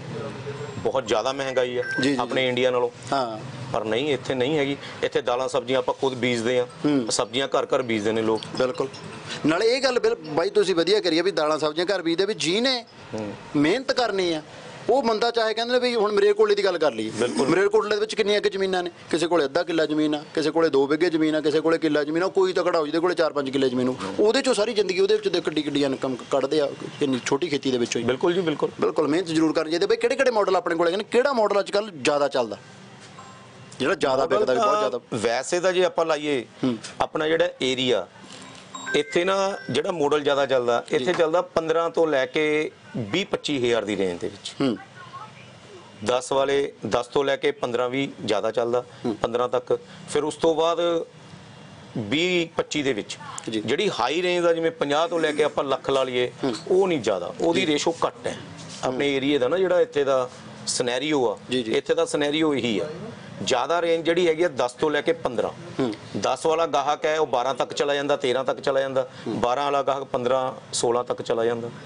ਬਹੁਤ ਜ਼ਿਆਦਾ ਮਹਿੰਗਾਈ ਆ ਆਪਣੇ ਇੰਡੀਆ ਨਾਲੋਂ। ਹਾਂ, ਪਰ ਨਹੀਂ, ਇੱਥੇ ਨਹੀਂ ਹੈਗੀ। ਇੱਥੇ ਦਾਲਾਂ ਸਬਜ਼ੀਆਂ ਆਪਾਂ ਖੁਦ ਬੀਜਦੇ ਆ, ਸਬਜ਼ੀਆਂ ਘਰ ਘਰ ਬੀਜਦੇ ਨੇ ਲੋਕ। ਬਿਲਕੁਲ, ਨਾਲੇ ਇਹ ਗੱਲ ਬਾਈ ਤੁਸੀਂ ਵਧੀਆ ਕਰੀਏ ਵੀ ਦਾਲਾਂ ਸਬਜ਼ੀਆਂ ਘਰ ਬੀਜਦੇ, ਵੀ ਜੀ ਨੇ ਮਿਹਨਤ ਕਰਨੀ ਆ। ਉਹ ਬੰਦਾ ਚਾਹੇ ਕਹਿੰਦੇ ਨੇ ਵੀ ਹੁਣ ਮਰੇਲਕੋਟਲੇ ਦੀ ਗੱਲ ਕਰ ਲਈਏ, ਮਰੇਲਕੋਟਲੇ ਦੇ ਵਿੱਚ ਕਿੰਨੀਆਂ ਕਿ ਜ਼ਮੀਨਾਂ ਨੇ, ਕਿਸੇ ਕੋਲੇ ਅੱਧਾ ਕਿੱਲਾ ਜ਼ਮੀਨ ਆ, ਕਿਸੇ ਕੋਲੇ ਦੋ ਬਿੱਗੇ ਜ਼ਮੀਨ ਆ, ਕਿਸੇ ਕੋਲੇ ਕਿੱਲਾ ਜ਼ਮੀਨ ਆ, ਕੋਈ ਤਕੜਾ ਹੋ ਜਿਹਦੇ ਕੋਲੇ ਚਾਰ ਪੰਜ ਕਿੱਲੇ ਜ਼ਮੀਨ, ਉਹਦੇ ਚੋਂ ਸਾਰੀ ਜ਼ਿੰਦਗੀ ਉਹਦੇ ਵਿੱਚ ਦੇ ਕਿੱਡੀ ਕਿੱਡੀ ਇਨਕਮ ਕੱਢਦੇ ਆ ਇੰਨੀ ਛੋਟੀ ਖੇਤੀ ਦੇ ਵਿੱਚੋਂ ਹੀ। ਬਿਲਕੁਲ ਜੀ, ਬਿਲਕੁਲ ਬਿਲਕੁਲ ਮਿਹਨਤ ਜ਼ਰੂਰ ਕਰਨੀ ਚਾਹੀਦੀ। ਬਈ ਕਿਹੜੇ ਕਿਹੜੇ ਮਾਡਲ ਆਪਣੇ ਕੋਲੇ ਨੇ, ਕਿਹੜਾ ਮਾਡਲ ਅੱਜ ਕੱਲ੍ਹ ਜ਼ਿਆਦਾ ਚੱਲਦਾ, ਜਿਹੜਾ ਜ਼ਿਆਦਾ ਵਿਕਦਾ ਵੀ ਬਹੁਤ ਜ਼ਿਆਦਾ? ਵੈਸੇ ਤਾਂ ਜੇ ਆਪਾਂ ਲਾਈਏ ਆਪਣਾ ਜਿਹੜਾ ਏਰੀਆ, ਇੱਥੇ ਨਾ ਜਿਹੜਾ ਮਾਡਲ ਜ਼ਿਆਦਾ ਚੱਲਦਾ, ਇੱਥੇ ਚੱਲਦਾ ਪੰਦਰਾਂ ਤੋਂ ਲੈ ਕੇ ਵੀਹ ਪੱਚੀ ਹਜ਼ਾਰ ਦੀ ਰੇਂਜ ਦੇ ਵਿੱਚ। ਦਸ ਵਾਲੇ ਦਸ ਤੋਂ ਲੈ ਕੇ ਪੰਦਰਾਂ ਵੀਹ ਜ਼ਿਆਦਾ ਚੱਲਦਾ, ਪੰਦਰਾਂ ਤੱਕ। ਫਿਰ ਉਸ ਤੋਂ ਬਾਅਦ ਵੀਹ ਪੱਚੀ ਦੇ ਵਿੱਚ ਜਿਹੜੀ ਹਾਈ ਰੇਂਜ ਦਾ, ਜਿਵੇਂ ਪੰਜਾਹ ਤੋਂ ਲੈ ਕੇ ਆਪਾਂ ਲੱਖ ਲਾ ਲਈਏ, ਉਹ ਨਹੀਂ ਜ਼ਿਆਦਾ, ਉਹਦੀ ਰੇਸ਼ੋ ਘੱਟ ਹੈ। ਆਪਣੇ ਏਰੀਏ ਦਾ ਨਾ ਜਿਹੜਾ ਇੱਥੇ ਦਾ ਸਿਨੈਰੀਓ ਆ, ਇੱਥੇ ਦਾ ਸਿਨੈਰੀਓ ਇਹੀ ਆ। ਜ਼ਿਆਦਾ ਰੇਂਜ ਜਿਹੜੀ ਹੈਗੀ ਆ ਦਸ ਤੋਂ ਲੈ ਕੇ ਪੰਦਰਾਂ। ਦਸ ਵਾਲਾ ਗਾਹਕ ਹੈ ਉਹ ਬਾਰਾਂ ਤੱਕ ਚਲਾ ਜਾਂਦਾ, ਤੇਰਾਂ ਤੱਕ ਚਲਾ ਜਾਂਦਾ। ਬਾਰਾਂ ਵਾਲਾ ਗਾਹਕ ਪੰਦਰਾਂ ਸੋਲਾਂ ਤੱਕ ਚਲਾ ਜਾਂਦਾ।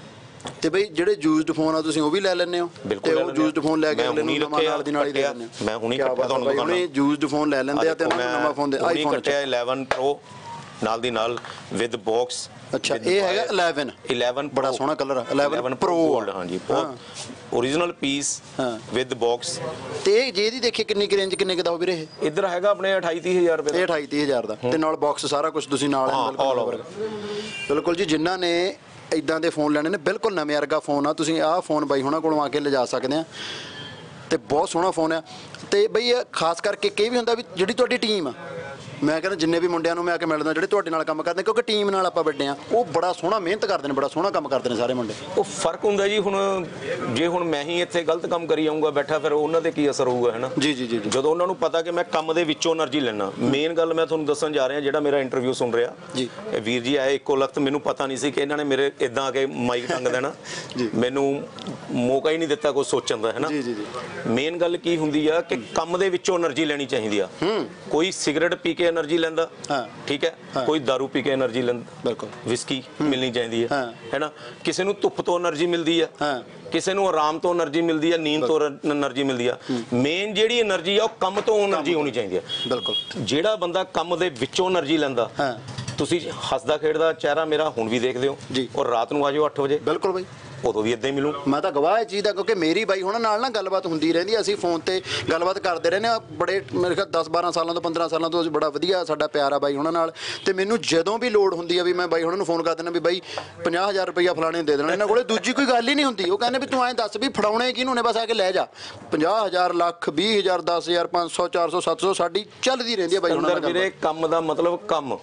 ਤੇ ਬਈ ਜਿਹੜੇ ਯੂਜ਼ਡ ਫੋਨ ਆ ਤੁਸੀਂ ਉਹ ਵੀ ਲੈ ਲੈਂਦੇ ਹੋ? ਬਿਲਕੁਲ ਤੇ ਲੈ ਉਹ ਲੈਂਦੇ ਯੂਜ਼ਡ ਫੋਨ ਲੈ ਕੇ ਮੈਂ ਅਗਲੇ ਨੂੰ ਹੁਣੀ ਨਵਾਂ ਨਾਲ ਦੀ ਨਾਲ ਹੀ ਦੇ ਕੱਟਿਆ, ਦਿੰਦੇ ਹੋ? ਮੈਂ ਹੁਣੀ ਕਿਆ ਕੱਟਿਆ ਬਾਤ ਆ ਤੁਹਾਨੂੰ ਬਾਈ, ਦਿਖਾਉਣਾ। ਹੁਣੀ ਯੂਜ਼ਡ ਫੋਨ ਲੈ ਲੈਂਦੇ ਆ ਤੇ ਉਹਨਾਂ ਨੂੰ ਨਵਾਂ ਫੋਨ ਦੇ ਹੁਣੀ ਆਈਫੋਨ ਕੱਟਿਆ ਇਲੈਵਨ ਪ੍ਰੋ ਨਾਲ ਦੀ ਨਾਲ ਵਿਦ ਬਾਕਸ। ਅੱਛਾ ਇਹ ਹੈਗਾ ਇਲੈਵਨ ਇਲੈਵਨ ਬੜਾ ਸੋਹਣਾ ਕਲਰ ਆ ਇਲੈਵਨ ਪ੍ਰੋ ਗੋਲਡ। ਹਾਂਜੀ ਓਰੀਜਨਲ ਪੀਸ ਹਾਂ। With box. ਤੇ ਜੇ ਇਹਦੀ ਦੇਖੀ ਕਿੰਨੀ ਕੁ ਰੇਂਜ ਕਿੰਨੇ ਕੁ ਦਾ ਹੋ ਵੀਰੇ ਇਹ? ਇੱਧਰ ਹੈਗਾ ਆਪਣੇ ਅਠਾਈ ਤੀਹ ਹਜ਼ਾਰ ਰੁਪਏ ਇਹ ਦਾ। ਅਠਾਈ ਤੀਹ ਹਜ਼ਾਰ ਦਾ ਤੇ ਨਾਲ ਬਾਕਸ ਸਾਰਾ ਕੁਝ ਤੁਸੀਂ ਨਾਲ ਹਾਂ, ਬਿਲਕੁਲ all ਨਵਾਂ over। ਵਰਗਾ। ਬਿਲਕੁਲ ਜੀ ਜਿਨ੍ਹਾਂ ਨੇ ਇਦਾਂ ਦੇ ਫੋਨ ਲੈਣੇ ਨੇ ਬਿਲਕੁਲ ਨਵੇਂ ਵਰਗਾ ਫੋਨ ਆ, ਤੁਸੀਂ ਆਹ ਫੋਨ ਬਾਈ ਹੁਣਾਂ ਕੋਲੋਂ ਆ ਕੇ ਲਿਜਾ ਸਕਦੇ ਆ ਤੇ ਬਹੁਤ ਸੋਹਣਾ ਫੋਨ ਆ। ਤੇ ਬਈ ਇਹ ਖਾਸ ਕਰਕੇ ਕੀ ਵੀ ਹੁੰਦਾ ਵੀ ਜਿਹੜੀ ਤੁਹਾਡੀ ਟੀਮ ਆ, ਮੈਂ ਕਹਿੰਦਾ ਜਿੰਨੇ ਵੀ ਮੁੰਡਿਆਂ ਨੂੰ ਮੈਂ ਆ ਕੇ ਮਿਲਦਾ ਜਿਹੜੇ ਤੁਹਾਡੇ ਨਾਲ ਕੰਮ ਕਰਦੇ ਕਿਉਂਕਿ ਟੀਮ ਨਾਲ ਆਪਾਂ ਵੱਡੇ ਆ, ਉਹ ਬੜਾ ਸੋਹਣਾ ਮਿਹਨਤ ਕਰਦੇ ਨੇ, ਬੜਾ ਸੋਹਣਾ ਕੰਮ ਕਰਦੇ ਨੇ ਸਾਰੇ ਮੁੰਡੇ। ਉਹ ਫਰਕ ਹੁੰਦਾ ਜੀ। ਹੁਣ ਜੇ ਹੁਣ ਮੈਂ ਹੀ ਇੱਥੇ ਗਲਤ ਕੰਮ ਕਰੀ ਜਾਊਂਗਾ ਬੈਠਾ, ਫਿਰ ਉਹਨਾਂ ਤੇ ਕੀ ਅਸਰ ਹੋਊਗਾ, ਹੈ ਨਾ? ਜੀ ਜੀ ਜੀ ਜੀ। ਜਦੋਂ ਉਹਨਾਂ ਨੂੰ ਪਤਾ ਕਿ ਮੈਂ ਕੰਮ ਦੇ ਵਿੱਚੋਂ એનર્ਜੀ ਲੈਣਾ। ਮੇਨ ਗੱਲ ਮੈਂ ਤੁਹਾਨੂੰ ਦੱਸਣ ਜਾ ਰਿਹਾ, ਜਿਹੜਾ ਮੇਰਾ ਇੰਟਰਵਿਊ ਸੁਣ ਰਿਹਾ ਜੀ, ਇਹ ਵੀਰ ਜੀ ਆਏ ਇੱਕੋ ਲਖਤ, ਮੈਨੂੰ ਪਤਾ ਨਹੀਂ ਸੀ ਕਿ ਇਹਨਾਂ ਨੇ ਮੇਰੇ ਇਦਾਂ ਆ ਕੇ ਮਾਈਕ ਟੰਗ ਦੇਣਾ। ਮੈਨੂੰ ਮੌਕਾ ਹੀ ਨਹੀਂ ਦਿੱਤਾ ਕੁਝ ਸੋਚਣ ਦਾ, ਹੈ ਨਾ? ਜੀ ਜੀ ਜੀ। ਮੇਨ ਗੱਲ ਕੀ ਹੁੰਦੀ ਆ ਕਿ ਕੰਮ ਦੇ ਵਿੱਚੋਂ એનર્ਜੀ ਲੈਣੀ ਚਾਹੀਦੀ ਆ। ਕੋਈ ਸਿਗਰਟ ਪੀ ਕੇ એનર્ਜੀ ਲੈਂਦਾ, ਠੀਕ ਹੈ, ਕੋਈ दारू ਪੀ ਕੇ એનર્ਜੀ ਲੈਂਦਾ, ਬਿਲਕੁਲ ਵਿਸਕੀ ਮਿਲਣੀ ਚਾਹੀਦੀ ਹੈ, ਹੈ ਨਾ? ਕਿਸੇ ਨੂੰ ਧੁੱਪ ਤੋਂ એનર્ਜੀ ਮਿਲਦੀ ਆ, ਕਿਸੇ ਨੂੰ ਆਰਾਮ ਤੋਂ એનર્ਜੀ ਮਿਲਦੀ ਆ, ਨੀਂਦ ਤੋਂ એનર્ਜੀ ਮਿਲਦੀ ਆ। ਮੇਨ ਜਿਹੜੀ એનર્ਜੀ ਆ ਉਹ ਕੰਮ ਤੋਂ એનર્ਜੀ ਹੋਣੀ ਚਾਹੀਦੀ ਆ। ਬਿਲਕੁਲ। ਜਿਹੜਾ ਬੰਦਾ ਕੰਮ ਦੇ ਵਿੱਚੋਂ એનર્ਜੀ ਲੈਂਦਾ, ਤੁਸੀਂ ਹੱਸਦਾ ਖੇਡਦਾ ਚਿਹਰਾ ਮੇਰਾ ਹੁਣ ਵੀ ਦੇਖਦੇ ਹੋ, ਔਰ ਰਾਤ ਨੂੰ ਆ ਜਾਓ ਅੱਠ ਵਜੇ, ਬਿਲਕੁਲ ਬਾਈ, ਉਦੋਂ ਵੀ ਇਦਾਂ ਹੀ ਮਿਲੂ। ਮੈਂ ਤਾਂ ਗਵਾਹ ਇਹ ਚੀਜ਼ ਦਾ, ਕਿਉਂਕਿ ਮੇਰੀ ਬਾਈ ਹੁਣਾਂ ਨਾਲ ਨਾ ਗੱਲਬਾਤ ਹੁੰਦੀ ਰਹਿੰਦੀ, ਅਸੀਂ ਫੋਨ ਤੇ ਗੱਲਬਾਤ ਕਰਦੇ ਰਹਿੰਦੇ ਆ ਬੜੇ, ਮੇਰੇ ਖਿਆਲ ਦਸ ਬਾਰਾਂ ਸਾਲਾਂ ਤੋਂ ਪੰਦਰਾਂ ਸਾਲਾਂ ਤੋਂ ਅਸੀਂ ਬੜਾ ਵਧੀਆ ਸਾਡਾ ਪਿਆਰ ਆ ਬਾਈ ਹੁਣਾਂ ਨਾਲ। ਤੇ ਮੈਨੂੰ ਜਦੋਂ ਵੀ ਲੋੜ ਹੁੰਦੀ ਆ ਵੀ ਮੈਂ ਬਾਈ ਹੁਣਾਂ ਨੂੰ ਫੋਨ ਕਰ ਦਿੰਦਾ ਵੀ ਬਾਈ ਪੰਜਾਹ ਹਜ਼ਾਰ ਰੁਪਈਆ ਫਲਾਣੇ ਨੂੰ ਦੇ ਦੇਣਾ, ਇਹਨਾਂ ਕੋਲੇ ਦੂਜੀ ਕੋਈ ਗੱਲ ਹੀ ਨਹੀਂ ਹੁੰਦੀ। ਉਹ ਕਹਿੰਦੇ ਵੀ ਤੂੰ ਐਂ ਦੱਸ ਵੀ ਫੜਾਉਣੇ ਕਿਹਨੂੰ ਨੇ, ਬਸ ਆ ਕੇ ਲੈ ਜਾ। ਪੰਜਾਹ ਹਜ਼ਾਰ, ਲੱਖ, ਵੀਹ ਹਜ਼ਾਰ, ਦਸ ਹਜ਼ਾਰ, ਪੰਜ ਸੌ, ਚਾਰ ਸੌ, ਸੱਤ ਸੌ ਸਾਡੀ ਚੱਲਦੀ ਰਹਿੰਦੀ ਆ ਬਾਈ ਹੁਣਾਂ ਨਾਲ। ਵੀਰੇ ਕੰਮ ਦਾ ਮਤਲਬ ਕੰਮ,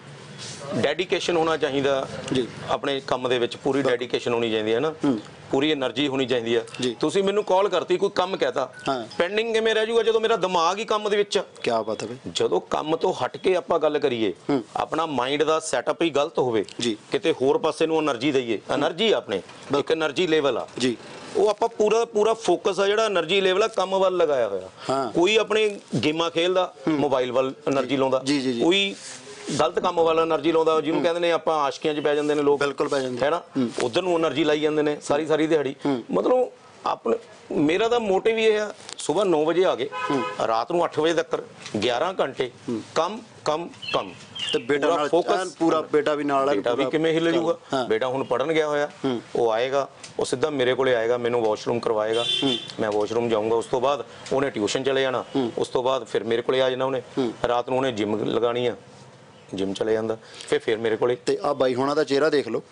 ਡੈਡੀਕੇਸ਼ਨ ਹੋਣਾ ਚਾਹੀਦਾ ਜੀ ਆਪਣੇ ਕੰਮ ਦੇ ਵਿੱਚ, ਪੂਰੀ ਡੈਡੀਕੇਸ਼ਨ ਹੋਣੀ ਚਾਹੀਦੀ ਹੈ ਨਾ, ਪੂਰੀ એનર્ਜੀ ਹੋਣੀ ਚਾਹੀਦੀ ਆ। ਤੁਸੀਂ ਮੈਨੂੰ ਕਾਲ ਕਰਤੀ, ਕੋਈ ਕੰਮ ਕਹਿਤਾ, ਪੈਂਡਿੰਗ ਕਿਵੇਂ ਰਹਿ ਜਾਊਗਾ ਜਦੋਂ ਮੇਰਾ ਦਿਮਾਗ ਹੀ ਕੰਮ ਦੇ ਵਿੱਚ। ਕੀ ਬਾਤ ਹੈ ਬਈ। ਜਦੋਂ ਕੰਮ ਤੋਂ ਹਟ ਕੇ ਆਪਾਂ ਗੱਲ ਕਰੀਏ, ਆਪਣਾ ਮਾਈਂਡ ਦਾ ਸੈਟਅਪ ਹੀ ਗਲਤ ਹੋਵੇ, ਕਿਤੇ ਹੋਰ ਪਾਸੇ ਨੂੰ એનર્ਜੀ ਦਈਏ, એનર્ਜੀ ਆਪਣੇ ਇੱਕ એનર્ਜੀ ਲੈਵਲ ਆ ਜੀ, ਉਹ ਆਪਾਂ ਪੂਰਾ ਪੂਰਾ ਫੋਕਸ ਆ ਜਿਹੜਾ એનર્ਜੀ ਲੈਵਲ ਆ ਕੰਮ ਵੱਲ ਲਗਾਇਆ ਹੋਇਆ। ਕੋਈ ਆਪਣੇ ਗੇਮਾਂ ਖੇਲਦਾ, ਮੋਬਾਈਲ ਵੱਲ એનર્ਜੀ ਲਾਉਂਦਾ, ਕੋਈ ਗਲਤ ਕੰਮ ਵਾਲਾ એનર્ਜੀ ਲਾਉਂਦਾ, ਜਿਹਨੂੰ ਕਹਿੰਦੇ ਨੇ ਆਪਾਂ ਆਸ਼ਕੀਆਂ 'ਚ ਪੈ ਜਾਂਦੇ ਨੇ ਲੋਕ, ਬਿਲਕੁਲ ਪੈ ਜਾਂਦੇ, ਹੈ ਨਾ? ਉਧਰ ਨੂੰ એનર્ਜੀ ਲਾਈ ਜਾਂਦੇ ਨੇ ਸਾਰੀ ਸਾਰੀ ਦਿਹਾੜੀ। ਮਤਲਬ ਆਪਣੇ ਮੇਰਾ ਤਾਂ ਮੋਟਿਵ ਇਹ ਆ, ਸਵੇਰ ਨੌ ਵਜੇ ਆ ਗਏ, ਰਾਤ ਨੂੰ ਅੱਠ ਵਜੇ ਤੱਕ ਗਿਆਰਾਂ ਘੰਟੇ ਕੰਮ ਕੰਮ ਕੰਮ। ਤੇ ਬੇਟਾ ਨਾਲ ਫੋਕਸ ਪੂਰਾ, ਬੇਟਾ ਵੀ ਨਾਲ ਹੈ। ਬੇਟਾ ਵੀ ਕਿਵੇਂ ਹਿੱਲ ਜਾਊਗਾ? ਬੇਟਾ ਹੁਣ ਪੜਨ ਗਿਆ ਹੋਇਆ, ਉਹ ਆਏਗਾ, ਉਹ ਸਿੱਧਾ ਮੇਰੇ ਕੋਲੇ ਆਏਗਾ, ਮੈਨੂੰ ਵਾਸ਼ਰੂਮ ਕਰਵਾਏਗਾ, ਮੈਂ ਵਾਸ਼ਰੂਮ ਜਾਊਂਗਾ, ਉਸ ਤੋਂ ਬਾਅਦ ਉਹਨੇ ਟਿਊਸ਼ਨ ਚਲੇ ਜਾਣਾ, ਉਸ ਤੋਂ ਬਾਅਦ ਫਿਰ ਮੇਰੇ ਕੋਲੇ ਆ ਜਾਣਾ ਉਹਨੇ, ਰਾਤ ਨੂੰ ਉਹਨੇ ਜਿਮ ਲਗਾਣੀ ਆ, ਜਿਮ ਚਲੇ ਜਾਂਦਾ, ਫਿਰ ਫਿਰ ਮੇਰੇ ਕੋਲੇ। ਤੇ ਆ ਬਾਈ ਹੁਣਾਂ ਦਾ ਚਿਹਰਾ ਦੇਖ ਲਓ,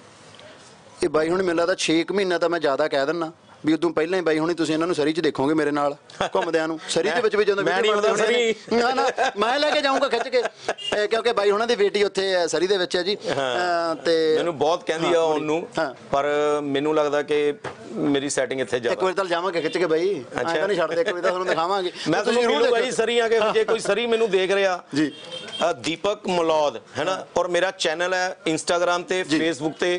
ਇਹ ਬਾਈ ਹੁਣ ਮੈਨੂੰ ਲੱਗਦਾ ਛੇ ਕੁ ਮਹੀਨਾ ਤਾਂ ਮੈਂ ਜ਼ਿਆਦਾ ਕਹਿ ਦਿੰਨਾ ਵੀ ਉਦੋਂ ਪਹਿਲਾਂ ਹੀ ਬਾਈ ਹੁਣੀ ਤੁਸੀਂ ਇਹਨਾਂ ਨੂੰ ਸਰੀ 'ਚ ਦੇਖੋਗੇ ਮੇਰੇ ਨਾਲ ਘੁੰਮਦਿਆਂ ਨੂੰ, ਸਰੀ ਦੇ ਵਿੱਚ ਵੀ ਜਦੋਂ ਮੈਂ ਨਹੀਂ ਹੁੰਦਾ ਸਰੀ, ਨਾ ਨਾ ਮੈਂ ਲੈ ਕੇ ਜਾਊਂਗਾ ਖਿੱਚ ਕੇ, ਕਿਉਂਕਿ ਬਾਈ ਹੁਣਾਂ ਦੀ ਬੇਟੀ ਉੱਥੇ ਸਰੀ ਦੇ ਵਿੱਚ ਹੈ ਜੀ। ਤੇ ਮੈਨੂੰ ਬਹੁਤ ਕਹਿੰਦੀ ਆ ਉਹਨੂੰ, ਪਰ ਮੈਨੂੰ ਲੱਗਦਾ ਕਿ ਮੇਰੀ ਸੈਟਿੰਗ ਇੱਥੇ ਜ਼ਿਆਦਾ। ਇੱਕ ਵਾਰ ਤਾਂ ਜਾਵਾਂਗੇ ਖਿੱਚ ਕੇ ਬਾਈ, ਐਂ ਤਾਂ ਨਹੀਂ ਛੱਡਦੇ, ਇੱਕ ਵਾਰ ਤਾਂ ਤੁਹਾਨੂੰ ਦਿਖਾਵਾਂਗੇ। ਮੈਂ ਤੁਹਾਨੂੰ ਮਿਲੂਗਾ ਜੀ ਸਰੀ ਆ ਕੇ, ਜੇ ਕੋਈ ਸਰੀ ਮੈਨੂੰ ਦੇਖ ਰਿਹਾ ਜੀ, ਦੀਪਕ ਮਲੌਦ ਹੈ ਨਾ, ਔਰ ਮੇਰਾ ਚੈਨਲ ਹੈ ਇੰਸਟਾਗ੍ਰਾਮ ਤੇ, ਫੇਸਬੁੱਕ ਤੇ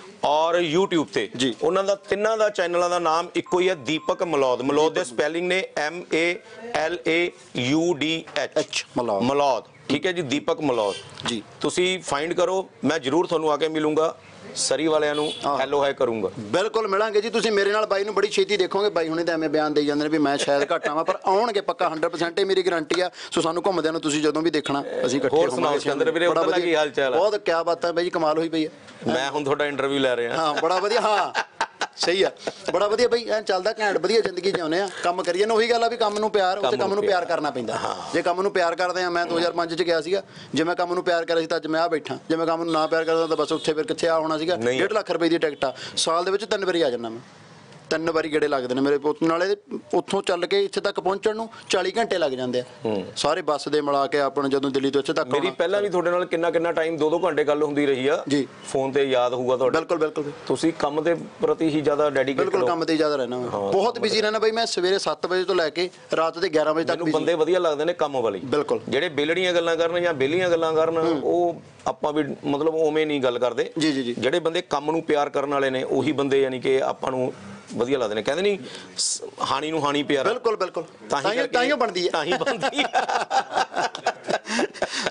ਔਰ YouTube ਤੇ, ਉਹਨਾਂ ਦਾ ਤਿੰਨਾਂ ਦਾ ਚੈਨਲਾਂ ਦਾ ਨਾਮ ਇੱਕੋ ਹੀ ਹੈ, ਦੀਪਕ ਮਲੌਦ। ਮਲੌਦ ਦੇ ਸਪੈਲਿੰਗ ਨੇ M A L A U D H, Malaud, ਠੀਕ ਹੈ ਜੀ, ਦੀਪਕ ਮਲੌਦ ਜੀ। ਤੁਸੀਂ ਫਾਈਂਡ ਕਰੋ, ਮੈਂ ਜ਼ਰੂਰ ਤੁਹਾਨੂੰ ਆ ਕੇ ਮਿਲੂੰਗਾ, ਸਰੀ ਵਾਲਿਆਂ ਨੂੰ ਹੈਲੋ ਹਾਈ ਕਰੂੰਗਾ। ਬਿਲਕੁਲ ਮਿਲਾਂਗੇ ਜੀ, ਤੁਸੀਂ ਮੇਰੇ ਨਾਲ ਬਾਈ ਨੂੰ ਬੜੀ ਛੇਤੀ ਦੇਖੋਗੇ। ਬਾਈ ਹੁਣੇ ਤਾਂ ਐਵੇਂ ਬਿਆਨ ਦੇਈ ਜਾਂਦੇ ਨੇ ਵੀ ਮੈਂ ਸ਼ਾਇਦ ਘੱਟ ਆਵਾਂ, ਪਰ ਆਉਣਗੇ ਪੱਕਾ ਹੰਡਰਡ ਪਰਸੈਂਟ, ਇਹ ਮੇਰੀ ਗਾਰੰਟੀ ਆ। ਸੋ ਸਾਨੂੰ ਘੁੰਮਦਿਆਂ ਨੂੰ ਤੁਸੀਂ ਜਦੋਂ ਵੀ ਦੇਖਣਾ, ਅਸੀਂ ਇਕੱਠੇ ਹੋਰ ਸੁਣਾਓ ਸਿਕੰਦਰ ਵੀਰੇ, ਉੱਧਰ ਦਾ ਕੀ ਹਾਲ ਚਾਲ ਹੈ? ਬਹੁਤ ਕਿਆ ਬਾਤ ਹੈ ਬਾਈ ਜੀ, ਕਮਾਲ ਹੋਈ ਪਈ ਹੈ। ਮੈਂ ਹੁਣ ਤੁਹਾਡਾ ਇੰਟਰਵਿਊ ਲੈ ਰਿਹਾ। ਹਾਂ ਬੜਾ ਵਧੀਆ, ਹਾਂ ਸਹੀ ਆ, ਬੜਾ ਵਧੀਆ ਬਈ, ਐਂ ਚੱਲਦਾ ਘੈਂਟ ਵਧੀਆ ਜ਼ਿੰਦਗੀ ਜਿਉਂਦੇ ਆ, ਕੰਮ ਕਰੀਏ ਨਾ। ਉਹੀ ਗੱਲ ਆ ਵੀ ਕੰਮ ਨੂੰ ਪਿਆਰ, ਉੱਥੇ ਕੰਮ ਨੂੰ ਪਿਆਰ ਕਰਨਾ ਪੈਂਦਾ। ਜੇ ਕੰਮ ਨੂੰ ਪਿਆਰ ਕਰਦੇ ਆ, ਮੈਂ ਦੋ ਹਜ਼ਾਰ ਪੰਜ 'ਚ ਗਿਆ ਸੀਗਾ, ਜੇ ਮੈਂ ਕੰਮ ਨੂੰ ਪਿਆਰ ਕਰਿਆ ਸੀ ਤਾਂ ਅੱਜ ਮੈਂ ਆ ਬੈਠਾ, ਜੇ ਮੈਂ ਕੰਮ ਨੂੰ ਨਾ ਪਿਆਰ ਕਰਦਾ ਤਾਂ ਬਸ ਉੱਥੇ ਫਿਰ ਕਿੱਥੇ ਆ ਹੋਣਾ ਸੀਗਾ। ਡੇਢ ਲੱਖ ਰੁਪਏ ਦੀ ਟਿਕਟ ਆ, ਸਾਲ ਦੇ ਵਿੱਚ ਤਿੰਨ ਵਾਰੀ ਆ ਜਾਂਦਾ ਮੈਂ, ਤਿੰਨ ਵਾਰੀ ਗੇੜੇ ਲੱਗਦੇ ਨੇ ਮੇਰੇ ਪੁੱਤ ਨਾਲੇ। ਉੱਥੋਂ ਚੱਲ ਕੇ ਇੱਥੇ ਤੱਕ ਪਹੁੰਚਣ ਨੂੰ ਚਾਲੀ ਘੰਟੇ ਲੱਗ ਜਾਂਦੇ ਆ, ਸਾਰੇ ਬੱਸ ਦੇ ਮਿਲਾ ਕੇ ਆਪਣਾ, ਜਦੋਂ ਦਿੱਲੀ ਤੋਂ ਇੱਥੇ ਤੱਕ। ਮੇਰੀ ਪਹਿਲਾਂ ਵੀ ਤੁਹਾਡੇ ਨਾਲ ਕਿੰਨਾ ਕਿੰਨਾ ਟਾਈਮ, ਦੋ ਦੋ ਘੰਟੇ ਗੱਲ ਹੁੰਦੀ ਰਹੀ ਆ ਜੀ, ਫੋਨ ਤੇ ਯਾਦ ਹੋਊਗਾ ਤੁਹਾਡੇ। ਬਿਲਕੁਲ ਬਿਲਕੁਲ, ਤੁਸੀਂ ਕੰਮ ਦੇ ਪ੍ਰਤੀ ਹੀ ਜ਼ਿਆਦਾ ਡੈਡੀਕੇਟਡ। ਬਿਲਕੁਲ ਕੰਮ ਤੇ ਜ਼ਿਆਦਾ ਰਹਿਣਾ, ਬਹੁਤ ਬਿਜ਼ੀ ਰਹਿਣਾ ਬਾਈ। ਮੈਂ ਸਵੇਰੇ ਸੱਤ ਵਜੇ ਤੋਂ ਲੈ ਕੇ ਰਾਤ ਦੇ ਗਿਆਰਾਂ ਵਜੇ ਤੱਕ। ਮੈਨੂੰ ਬੰਦੇ ਵਧੀਆ ਲੱਗਦੇ ਨੇ ਕੰਮ ਵਾਲੇ, ਬਿਲਕੁਲ, ਜਿਹੜੇ ਬੇਲੜੀਆਂ ਗੱਲਾਂ ਕਰਨ ਜਾਂ ਬੇਲੀਆਂ ਗੱਲਾਂ ਕਰਨ, ਉਹ ਆਪਾਂ ਵੀ ਮਤਲਬ ਉਵੇਂ ਨਹੀਂ ਗੱਲ ਕਰਦੇ ਜੀ ਜੀ। ਜਿਹੜੇ ਬੰਦੇ ਕੰਮ ਨੂੰ ਪਿਆਰ ਕਰਨ ਵਾਲੇ ਨੇ, ਉਹੀ ਬੰਦੇ ਯਾਨੀ ਕਿ ਆਪਾਂ ਨੂੰ ਵਧੀਆ ਲੱਗਦੇ ਨੇ। ਕਹਿੰਦੇ ਨਹੀਂ ਹਾਨੀ ਨੂੰ ਹਾਨੀ ਪਿਆਰ। ਬਿਲਕੁਲ ਬਿਲਕੁਲ, ਤਾਂ ਹੀ ਤਾਂ ਹੀ ਬਣਦੀ ਹੈ, ਤਾਂ ਹੀ ਬਣਦੀ ਹੈ।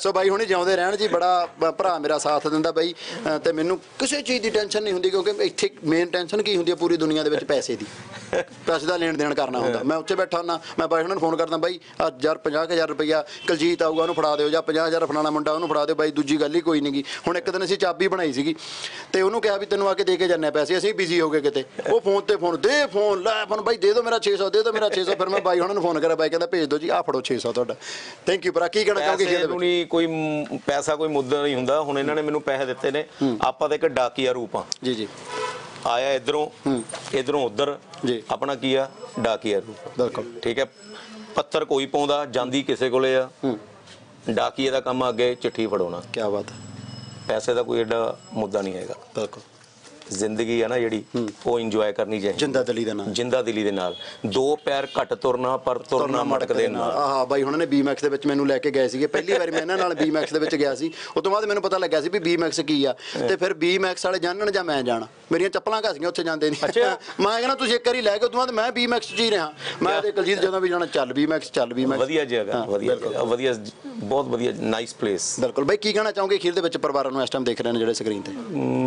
ਸੋ ਬਾਈ ਹੁਣੇ ਜਿਉਂਦੇ ਰਹਿਣ ਜੀ, ਬੜਾ ਭ- ਭਰਾ ਮੇਰਾ ਸਾਥ ਦਿੰਦਾ ਬਾਈ, ਅ, ਤੇ ਮੈਨੂੰ ਕਿਸੇ ਚੀਜ਼ ਦੀ ਟੈਨਸ਼ਨ ਨਹੀਂ ਹੁੰਦੀ, ਕਿਉਂਕਿ ਇੱਥੇ ਮੇਨ ਟੈਨਸ਼ਨ ਕੀ ਹੁੰਦੀ ਹੈ ਪੂਰੀ ਦੁਨੀਆ ਦੇ ਵਿੱਚ? ਪੈਸੇ ਦੀ। ਪੈਸੇ ਦਾ ਲੈਣ ਦੇਣ ਕਰਨਾ ਹੁੰਦਾ। ਮੈਂ ਉੱਥੇ ਬੈਠਾ ਹੁੰਦਾ, ਮੈਂ ਬਾਈ ਹੁਣਾਂ ਨੂੰ ਫੋਨ ਕਰਦਾ, ਬਾਈ ਆ ਯਾਰ ਪੰਜਾਹ ਕੁ ਹਜ਼ਾਰ ਰੁਪਈਆ ਕੁਲਜੀਤ ਆਊਗਾ ਉਹਨੂੰ ਫੜਾ ਦਿਓ, ਜਾਂ ਪੰਜਾਹ ਹਜ਼ਾਰ ਫਲਾਣਾ ਮੁੰਡਾ ਉਹਨੂੰ ਫੜਾ ਦਿਓ। ਬਾਈ ਦੂਜੀ ਗੱਲ ਹੀ ਕੋਈ ਨਹੀਂ ਗੀ। ਹੁਣ ਇੱਕ ਦਿਨ ਅਸੀਂ ਚਾਬੀ ਬਣਾਈ ਸੀਗੀ ਤੇ ਉਹਨੂੰ ਕਿਹਾ ਵੀ ਤੈਨੂੰ ਆ ਕੇ ਦੇ ਕੇ ਜਾਂਦੇ ਆ ਪੈਸੇ, ਅਸੀਂ ਬਿਜ਼ੀ ਹੋ ਗਏ ਕਿਤੇ। ਉਹ ਫੋਨ ਤੇ ਫੋਨ ਦੇ ਫੋਨ ਲੈ ਫੋਨ, ਬਾਈ ਦੇ ਦਿਓ ਮੇਰਾ ਛੇ ਸੌ, ਦੇ ਦਿਓ ਮੇਰਾ ਛੇ ਸੌ। ਫਿਰ ਮੈਂ ਬਾਈ ਹੁਣਾਂ ਨੂੰ ਫੋਨ ਕਰਿਆ, ਬਾਈ ਕਹਿੰਦਾ ਭੇਜ ਦਿਓ ਜੀ, ਆ ਫੜੋ ਛੇ ਸੌ ਤੁਹਾਡਾ। ਥੈਂਕ ਯੂ ਭਰਾ। ਕੀ ਕਹਿਣਾ ਚਾਹੋਗੇ ਪੈਸੇ ਨੂੰ ਨਹੀਂ ਕੋਈ ਮ- ਪੈਸਾ ਕੋਈ ਮੁੱਦਾ ਨਹੀਂ ਹੁੰਦਾ। ਹੁਣ ਇਹਨਾਂ ਨੇ ਮੈਨੂੰ ਪੈਸੇ ਦਿੱਤੇ ਨੇ, ਆਪਾਂ ਤਾਂ ਇੱਕ ਡਾਕੀਆ ਰੂਪ ਆ। ਜੀ ਜੀ ਆਇਆ ਇਧਰੋਂ ਇਧਰੋਂ ਉਧਰ ਜੀ। ਆਪਣਾ ਕੀ ਆ, ਡਾਕੀਆ ਰੂਪ। ਬਿਲਕੁਲ ਠੀਕ ਹੈ। ਪੱਤਰ ਕੋਈ ਪਾਉਂਦਾ, ਜਾਂਦੀ ਕਿਸੇ ਕੋਲੇ ਆ। ਡਾਕੀਏ ਦਾ ਕੰਮ ਆ ਅੱਗੇ ਚਿੱਠੀ ਫੜਾਉਣਾ। ਕੀ ਬਾਤ ਹੈ। ਪੈਸੇ ਦਾ ਕੋਈ ਐਡਾ ਮੁੱਦਾ ਨਹੀਂ ਹੈਗਾ। ਬਿਲਕੁਲ। ਜ਼ਿੰਦਗੀ ਆ ਨਾ ਜਿਹੜੀ, ਉਹ ਇੰਜੋਏ ਕਰਨੀ ਚਾਹੀਦੀ। ਜਿੰਦਾ ਦਿਲੀ ਦਾ ਨਾਮ, ਜਿੰਦਾ ਦਿਲੀ ਦੇ ਨਾਲ। ਦੋ ਪੈਰ ਘੱਟ ਤੁਰਨਾ, ਪਰ ਤੁਰਨਾ ਮਟਕ ਦੇ ਨਾਲ। ਆਹ ਬਾਈ ਹੁਣਾਂ ਨੇ ਬੀ ਮੈਕਸ ਦੇ ਵਿੱਚ ਮੈਨੂੰ ਲੈ ਕੇ ਗਏ ਸੀਗੇ, ਪਹਿਲੀ ਵਾਰੀ ਮੈਂ ਇਹਨਾਂ ਨਾਲ ਬੀ ਮੈਕਸ ਦੇ ਵਿੱਚ ਗਿਆ ਸੀ। ਉਸ ਤੋਂ ਬਾਅਦ ਮੈਨੂੰ ਪਤਾ ਲੱਗਿਆ ਸੀ ਵੀ ਬੀ ਮੈਕਸ ਕੀ ਆ, ਤੇ ਫਿਰ ਬੀ ਮੈਕਸ ਵਾਲੇ ਜਾਣਨ ਜਾਂ ਮੈਂ ਜਾਣਾ। ਮੇਰੀਆਂ ਚੱਪਲਾਂ ਘਸੀਆਂ ਉੱਥੇ ਜਾਂਦੇ ਨਹੀਂ। ਅੱਛਾ। ਮੈਂ ਕਹਿੰਦਾ ਤੁਸੀਂ ਇੱਕ ਵਾਰੀ ਲੈ ਕੇ, ਉਸ ਤੋਂ ਬਾਅਦ ਮੈਂ ਬੀ ਮੈਕਸ 'ਚ ਹੀ ਰਿਹਾ। ਮੈਂ ਤੇ ਕੁਲਜੀਤ ਜਦੋਂ ਵੀ ਜਾਣਾ, ਚੱਲ ਬੀ ਮੈਕਸ, ਚੱਲ ਬੀ ਮੈਕਸ। ਵਧੀਆ ਜਗ੍ਹਾ, ਵਧੀਆ ਜਗ੍ਹਾ, ਵਧੀਆ, ਬਹੁਤ ਵਧੀਆ, ਨਾਈਸ ਪਲੇਸ। ਬਿਲਕੁਲ ਬਾਈ, ਕੀ ਕਹਿਣਾ ਚਾਹੋਗੇ ਅਖੀਰ ਦੇ ਵਿੱਚ ਪਰਿਵਾਰਾਂ ਨੂੰ ਇਸ ਟਾਈਮ ਦੇਖ ਰਹੇ ਨੇ ਜਿਹੜੇ ਸਕਰੀਨ ਤੇ?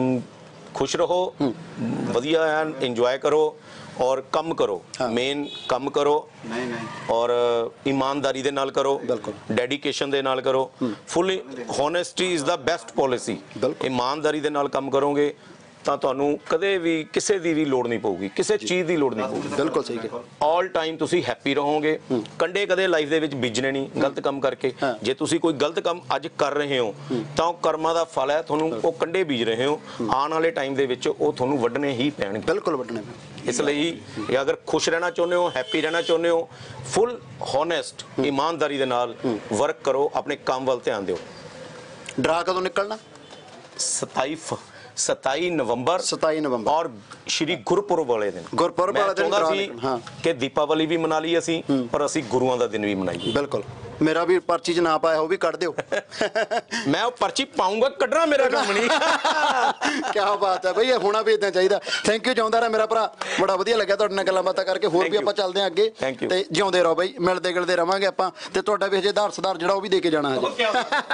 ਖੁਸ਼ ਰਹੋ, ਵਧੀਆ ਐਨ ਇੰਜੋਏ ਕਰੋ ਔਰ ਕੰਮ ਕਰੋ। ਮੇਨ ਕੰਮ ਕਰੋ ਔਰ ਇਮਾਨਦਾਰੀ ਦੇ ਨਾਲ ਕਰੋ, ਡੈਡੀਕੇਸ਼ਨ ਦੇ ਨਾਲ ਕਰੋ। Fully honesty is the best policy. ਇਮਾਨਦਾਰੀ ਦੇ ਨਾਲ ਕੰਮ ਕਰੋਗੇ ਤਾਂ ਤੁਹਾਨੂੰ ਕਦੇ ਵੀ ਕਿਸੇ ਦੀ ਵੀ ਲੋੜ ਨਹੀਂ ਪਊਗੀ, ਕਿਸੇ ਚੀਜ਼ ਦੀ ਲੋੜ ਨਹੀਂ ਪਊਗੀ। ਬਿਲਕੁਲ ਸਹੀ ਹੈ। ਆਲ ਟਾਈਮ ਤੁਸੀਂ ਹੈਪੀ ਰਹੋਗੇ। ਕੰਡੇ ਕਦੇ ਲਾਈਫ ਦੇ ਵਿੱਚ ਬੀਜਣੇ ਨਹੀਂ ਗਲਤ ਕੰਮ ਕਰਕੇ। ਜੇ ਤੁਸੀਂ ਕੋਈ ਗਲਤ ਕੰਮ ਅੱਜ ਕਰ ਰਹੇ ਹੋ ਤਾਂ ਉਹ ਕਰਮਾਂ ਦਾ ਫਲ ਹੈ, ਤੁਹਾਨੂੰ ਉਹ ਕੰਡੇ ਬੀਜ ਰਹੇ ਹੋ। ਆਉਣ ਵਾਲੇ ਟਾਈਮ ਦੇ ਵਿੱਚ ਉਹ ਤੁਹਾਨੂੰ ਵੱਢਣੇ ਹੀ ਪੈਣਗੇ। ਬਿਲਕੁਲ ਵੱਢਣੇ। ਇਸ ਲਈ ਇਹ ਅਗਰ ਖੁਸ਼ ਰਹਿਣਾ ਚਾਹੁੰਦੇ ਹੋ, ਹੈਪੀ ਰਹਿਣਾ ਚਾਹੁੰਦੇ ਹੋ, ਫੁੱਲ ਹੋਨੈਸਟ ਇਮਾਨਦਾਰੀ ਦੇ ਨਾਲ ਵਰਕ ਕਰੋ, ਆਪਣੇ ਕੰਮ ਵੱਲ ਧਿਆਨ ਦਿਓ। ਡਰਾ ਕਦੋਂ ਨਿਕਲਣਾ? ਸਤਾਈ ਸਤਾਈ ਨਵੰਬਰ ਸਤਾਈ ਨਵੰਬਰ ਔਰ ਸ਼੍ਰੀ ਗੁਰਪੁਰਬ ਵਾਲੇ ਦਿਨ। ਗੁਰਪੁਰਬ ਵਾਲੇ ਦਿਨ ਚਾਹੁੰਦਾ ਸੀ ਕਿ ਦੀਪਾਵਲੀ ਵੀ ਮਨਾ ਲਈ ਅਸੀਂ, ਪਰ ਅਸੀਂ ਗੁਰੂਆਂ ਦਾ ਦਿਨ ਵੀ ਮਨਾਈਏ। ਬਿਲਕੁਲ। ਮੇਰਾ ਵੀ ਪਰਚੀ 'ਚ ਨਾ ਪਾਇਆ ਉਹ ਵੀ ਕੱਢ ਦਿਓ। ਮੈਂ ਉਹ ਪਰਚੀ ਪਾਉਂਗਾ, ਕੱਢਣਾ ਮੇਰਾ ਕੰਮ ਨਹੀਂ। ਕੀ ਬਾਤ ਹੈ ਬਈ, ਇਹ ਹੋਣਾ ਵੀ ਇਦਾਂ ਚਾਹੀਦਾ। ਥੈਂਕ ਯੂ, ਜਿਉਂਦਾ ਰਹਿ ਮੇਰਾ ਭਰਾ। ਬੜਾ ਵਧੀਆ ਲੱਗਿਆ ਤੁਹਾਡੇ ਨਾਲ ਗੱਲਾਂ ਬਾਤਾਂ ਕਰਕੇ। ਹੋਰ ਵੀ ਆਪਾਂ ਚੱਲਦੇ ਹਾਂ ਅੱਗੇ, ਤੇ ਜਿਉਂਦੇ ਰਹੋ ਬਈ, ਮਿਲਦੇ ਗਿਲਦੇ ਰਵਾਂਗੇ ਆਪਾਂ। ਤੇ ਤੁਹਾਡਾ ਵੀ ਹਜੇ ਆਧਾਰ ਸੁਧਾਰ ਜਿਹੜਾ ਉਹ ਵੀ ਦੇ ਕੇ ਜਾਣਾ ਹਜੇ।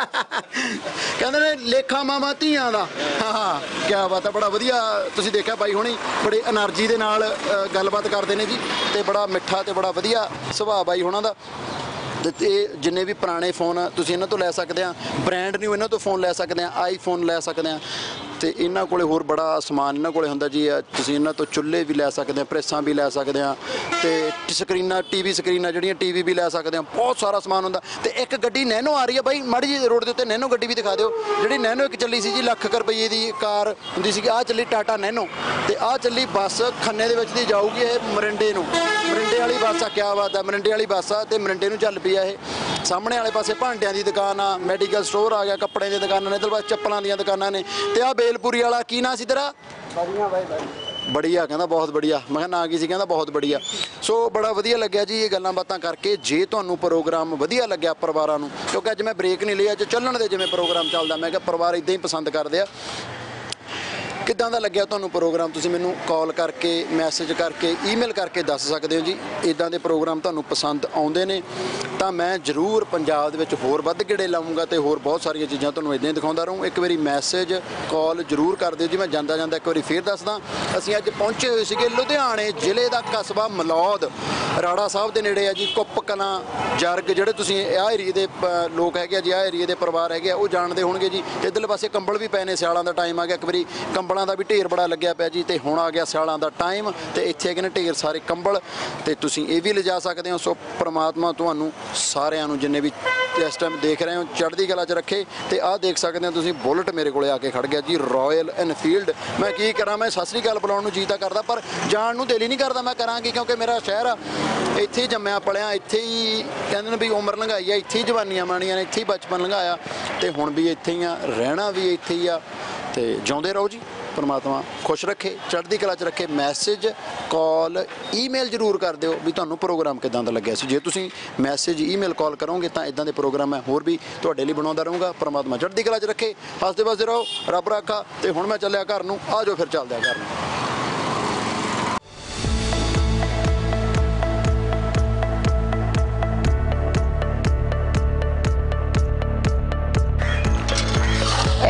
ਕਹਿੰਦੇ ਨੇ ਲੇਖਾ ਮਾਮਾ ਧੀਆਂ ਦਾ। ਹਾਂ ਹਾਂ, ਕੀ ਬਾਤ ਹੈ। ਬੜਾ ਵਧੀਆ ਤੁਸੀਂ ਦੇਖਿਆ ਬਾਈ ਹੁਣੀ ਬੜੇ એનર્ਜੀ ਦੇ ਨਾਲ ਅ, ਗੱਲਬਾਤ ਕਰਦੇ ਨੇ ਜੀ, ਤੇ ਬੜਾ ਮਿੱਠਾ ਤੇ ਬੜਾ ਵਧੀਆ ਸੁਭਾਅ ਬਾਈ ਹੁਣਾਂ ਦਾ। ਤੇ ਇਹ ਜਿੰਨੇ ਵੀ ਪੁਰਾਣੇ ਫੋਨ ਤੁਸੀਂ ਇਹਨਾਂ ਤੋਂ ਲੈ ਸਕਦੇ ਆ, ਬ੍ਰਾਂਡ ਨਿਊ ਇਹਨਾਂ ਤੋਂ ਫੋਨ ਲੈ ਸਕਦੇ ਆ, ਆਈਫੋਨ ਲੈ ਸਕਦੇ ਆ। ਤੇ ਇਹਨਾਂ ਕੋਲੇ ਹੋਰ ਬੜਾ ਸਮਾਨ ਇਹਨਾਂ ਕੋਲੇ ਹੁੰਦਾ ਜੀ। ਤੁਸੀਂ ਇਹਨਾਂ ਤੋਂ ਚੁੱਲ੍ਹੇ ਵੀ ਲੈ ਸਕਦੇ ਆ, ਪ੍ਰੈਸਾਂ ਵੀ ਲੈ ਸਕਦੇ ਆ, ਤੇ ਸਕਰੀਨਾਂ, ਟੀਵੀ ਸਕਰੀਨਾਂ ਜਿਹੜੀਆਂ, ਟੀਵੀ ਵੀ ਲੈ ਸਕਦੇ ਆ। ਬਹੁਤ ਸਾਰਾ ਸਮਾਨ ਹੁੰਦਾ। ਤੇ ਇੱਕ ਗੱਡੀ ਨੈਨੋ ਆ ਰਹੀ ਹੈ ਬਾਈ, ਮਾੜੀ ਜਿਹੀ ਰੋਡ ਦੇ ਉੱਤੇ ਨੈਨੋ ਗੱਡੀ ਵੀ ਦਿਖਾ ਦਿਓ। ਜਿਹੜੀ ਨੈਨੋ ਇੱਕ ਚੱਲੀ ਸੀ ਜੀ, ਲੱਖ ਕੁ ਰੁਪਈਏ ਦੀ ਕਾਰ ਹੁੰਦੀ ਸੀ। ਆਹ ਚੱਲੀ ਟਾਟਾ ਨੈਨੋ, ਤੇ ਆਹ ਚੱਲੀ ਬੱਸ ਖੰਨੇ ਦੇ ਵਿੱਚ ਦੀ ਜਾਊਗੀ ਇਹ ਮਰਿੰਡੇ ਨੂੰ। ਮਰਿੰਡੇ ਵਾਲੀ ਬੱਸ ਆ। ਕਿਆ ਬਾਤ ਆ, ਮਰਿੰਡੇ ਵਾਲੀ ਬੱਸ ਆ, ਤੇ ਮਰਿੰਡੇ ਨੂੰ ਚੱਲ ਪਈ ਆ ਇਹ। ਸਾਹਮਣੇ ਵਾਲੇ ਪਾਸੇ ਭਾਂਡਿਆਂ ਦੀ ਦੁਕਾਨ ਆ, ਮੈਡੀਕਲ ਸਟੋਰ ਆ ਗਿਆ, ਕੱਪੜੇ ਦੀਆਂ ਦੁਕਾਨਾਂ ਨੇ, ਇੱਧਰ ਪਾਸੇ ਚੱਪਲਾਂ ਦੀਆਂ ਦੁਕਾਨਾਂ ਨੇ। ਤੇ ਆਹ ਬੇਲਪੁਰੀ ਵਾਲਾ ਕੀ ਨਾਂ ਸੀ ਤੇਰਾ? ਬੜੀਆ ਕਹਿੰਦਾ, ਬਹੁਤ ਬੜੀਆ। ਮੈਂ ਕਿਹਾ ਨਾਂ ਕੀ ਸੀ? ਕਹਿੰਦਾ ਬਹੁਤ ਬੜੀਆ। ਸੋ ਬੜਾ ਵਧੀਆ ਲੱਗਿਆ ਜੀ ਇਹ ਗੱਲਾਂ ਬਾਤਾਂ ਕਰਕੇ। ਜੇ ਤੁਹਾਨੂੰ ਪ੍ਰੋਗਰਾਮ ਵਧੀਆ ਲੱਗਿਆ ਪਰਿਵਾਰਾਂ ਨੂੰ, ਕਿਉਂਕਿ ਅੱਜ ਮੈਂ ਬ੍ਰੇਕ ਨਹੀਂ ਲਈ, ਅੱਜ ਚੱਲਣ ਦੇ ਜਿਵੇਂ ਪ੍ਰੋਗਰਾਮ ਚੱਲਦਾ, ਮੈਂ ਕਿਹਾ ਪਰਿਵਾਰ ਇਦਾਂ ਹੀ ਪਸੰਦ ਕਰਦੇ ਆ। ਕਿੱਦਾਂ ਦਾ ਲੱਗਿਆ ਤੁਹਾਨੂੰ ਪ੍ਰੋਗਰਾਮ? ਤੁਸੀਂ ਮੈਨੂੰ ਕਾਲ ਕਰਕੇ, ਮੈਸੇਜ ਕਰਕੇ, ਈਮੇਲ ਕਰਕੇ ਦੱਸ ਸਕਦੇ ਹੋ ਜੀ। ਇਦਾਂ ਦੇ ਪ੍ਰੋਗਰਾਮ ਤੁਹਾਨੂੰ ਪਸੰਦ ਆਉਂਦੇ ਨੇ ਤਾਂ ਮੈਂ ਜ਼ਰੂਰ ਪੰਜਾਬ ਦੇ ਵਿੱਚ ਹੋਰ ਵੱਧ ਗੇੜੇ ਲਾਉਂਗਾ, ਤੇ ਹੋਰ ਬਹੁਤ ਸਾਰੀਆਂ ਚੀਜ਼ਾਂ ਤੁਹਾਨੂੰ ਇਦਾਂ ਹੀ ਦਿਖਾਉਂਦਾ ਰਹੂੰ। ਇੱਕ ਵਾਰੀ ਮੈਸੇਜ ਕਾਲ ਜ਼ਰੂਰ ਕਰ ਦਿਓ ਜੀ। ਮੈਂ ਜਾਂਦਾ ਜਾਂਦਾ ਇੱਕ ਵਾਰੀ ਫੇਰ ਦੱਸਦਾ, ਅਸੀਂ ਅੱਜ ਪਹੁੰਚੇ ਹੋਏ ਸੀਗੇ ਲੁਧਿਆਣੇ ਜ਼ਿਲ੍ਹੇ ਦਾ ਕਸਬਾ ਮਲੌਦ, ਰਾੜਾ ਸਾਹਿਬ ਦੇ ਨੇੜੇ ਆ ਜੀ। ਕੁੱਪ ਕਲਾਂ, ਜਰਗ, ਜਿਹੜੇ ਤੁਸੀਂ ਆਹ ਏਰੀਏ ਦੇ ਲੋਕ ਹੈਗੇ ਆ ਜੀ, ਆਹ ਏਰੀਏ ਦੇ ਪਰਿਵਾਰ ਹੈਗੇ ਆ, ਉਹ ਜਾਣਦੇ ਹੋਣਗੇ ਜੀ। ਇੱਧਰਲੇ ਪਾਸੇ ਕੰਬਲ ਵੀ ਪਏ ਨੇ, ਸਿਆਲਾਂ ਦਾ ਟਾਈਮ ਆ ਗਿਆ। ਇੱਕ ਵਾਰੀ ਕੰਬਲਾਂ ਦਾ ਵੀ ਢੇਰ ਬੜਾ ਲੱਗਿਆ ਪਿਆ ਜੀ, ਤੇ ਹੁਣ ਆ ਗਿਆ ਸਿਆਲਾਂ ਦਾ ਟਾਈਮ, ਤੇ ਇੱਥੇ ਹੈਗੇ ਨੇ ਢੇਰ ਸਾਰੇ ਕੰਬਲ, ਤੇ ਤੁਸੀਂ ਇਹ ਵੀ ਲਿਜਾ ਸਕਦੇ ਹੋ। ਸੋ ਪ੍ਰਮਾਤਮਾ ਤੁਹਾਨੂੰ ਸਾਰਿਆਂ ਨੂੰ, ਜਿੰਨੇ ਵੀ ਇਸ ਟਾਈਮ ਦੇਖ ਰਹੇ ਹੋ, ਚੜ੍ਹਦੀ ਕਲਾ 'ਚ ਰੱਖੇ। ਤੇ ਆਹ ਦੇਖ ਸਕਦੇ ਹੋ ਤੁਸੀਂ, ਬੁਲਟ ਮੇਰੇ ਕੋਲੇ ਆ ਕੇ ਖੜ ਗਿਆ ਜੀ, ਰਾਇਲ ਐਨਫੀਲਡ। ਮੈਂ ਕੀ ਕਰਾਂ, ਮੈਂ ਸਤਿ ਸ੍ਰੀ ਅਕਾਲ ਬੁਲਾਉਣ ਨੂੰ ਜੀ ਤਾਂ ਕਰਦਾ, ਪਰ ਜਾਣ ਨੂੰ ਦਿਲ ਹੀ ਨਹੀਂ ਕਰਦਾ। ਮੈਂ ਕਰਾਂਗੀ, ਕਿਉਂਕਿ ਮੇਰਾ ਸ਼ਹਿਰ ਆ, ਇੱਥੇ ਹੀ ਜੰਮਿਆ ਪਲਿਆ, ਇੱਥੇ ਹੀ ਕਹਿੰਦੇ ਨੇ ਵੀ ਉਮਰ ਲੰਘਾਈ ਆ, ਇੱਥੇ ਹੀ ਜਵਾਨੀਆਂ ਮਾਣੀਆਂ ਨੇ, ਇੱਥੇ ਹੀ ਬਚਪਨ ਲੰਘਾਇਆ, ਤੇ ਹੁਣ ਵੀ ਇੱਥੇ ਹੀ ਆ, ਰਹਿਣਾ ਵੀ ਇੱਥੇ ਹੀ ਆ। ਤੇ ਜਿਉਂਦੇ ਰਹੋ ਜੀ, ਪਰਮਾਤਮਾ ਖੁਸ਼ ਰੱਖੇ, ਚੜ੍ਹਦੀ ਕਲਾ 'ਚ ਰੱਖੇ। ਮੈਸੇਜ, ਕਾਲ, ਈਮੇਲ ਜ਼ਰੂਰ ਕਰ ਦਿਓ ਵੀ ਤੁਹਾਨੂੰ ਪ੍ਰੋਗਰਾਮ ਕਿੱਦਾਂ ਦਾ ਲੱਗਿਆ ਸੀ। ਜੇ ਤੁਸੀਂ ਮੈਸੇਜ, ਈਮੇਲ, ਕਾਲ ਕਰੋਗੇ ਤਾਂ ਇਦਾਂ ਦੇ ਪ੍ਰੋਗਰਾਮ ਮੈਂ ਹੋਰ ਵੀ ਤੁਹਾਡੇ ਲਈ ਬਣਾਉਂਦਾ ਰਹੂੰਗਾ। ਪਰਮਾਤਮਾ ਚੜ੍ਹਦੀ ਕਲਾ 'ਚ ਰੱਖੇ, ਹੱਸਦੇ ਵਸਦੇ ਰਹੋ, ਰੱਬ ਰਾਖਾ। ਤੇ ਹੁਣ ਮੈਂ ਚੱਲਿਆ ਘਰ ਨੂੰ, ਆ ਜਾਓ ਫਿਰ ਚੱਲਦੇ ਆ ਘਰ ਨੂੰ।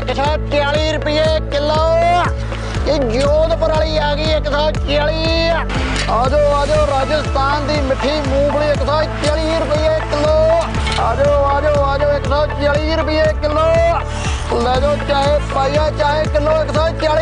एक सौ चाली रुपये किलो। ये जोधपुर वाली आ गई एक सौ चाली। आजो आजो राजस्थान की मिठी मूंगफली एक सौ चाली रुपये किलो। आजो आजो आजो एक सौ चाली रुपये किलो। ले जाओ चाहे पाइया चाहे किलो एक सौ चाली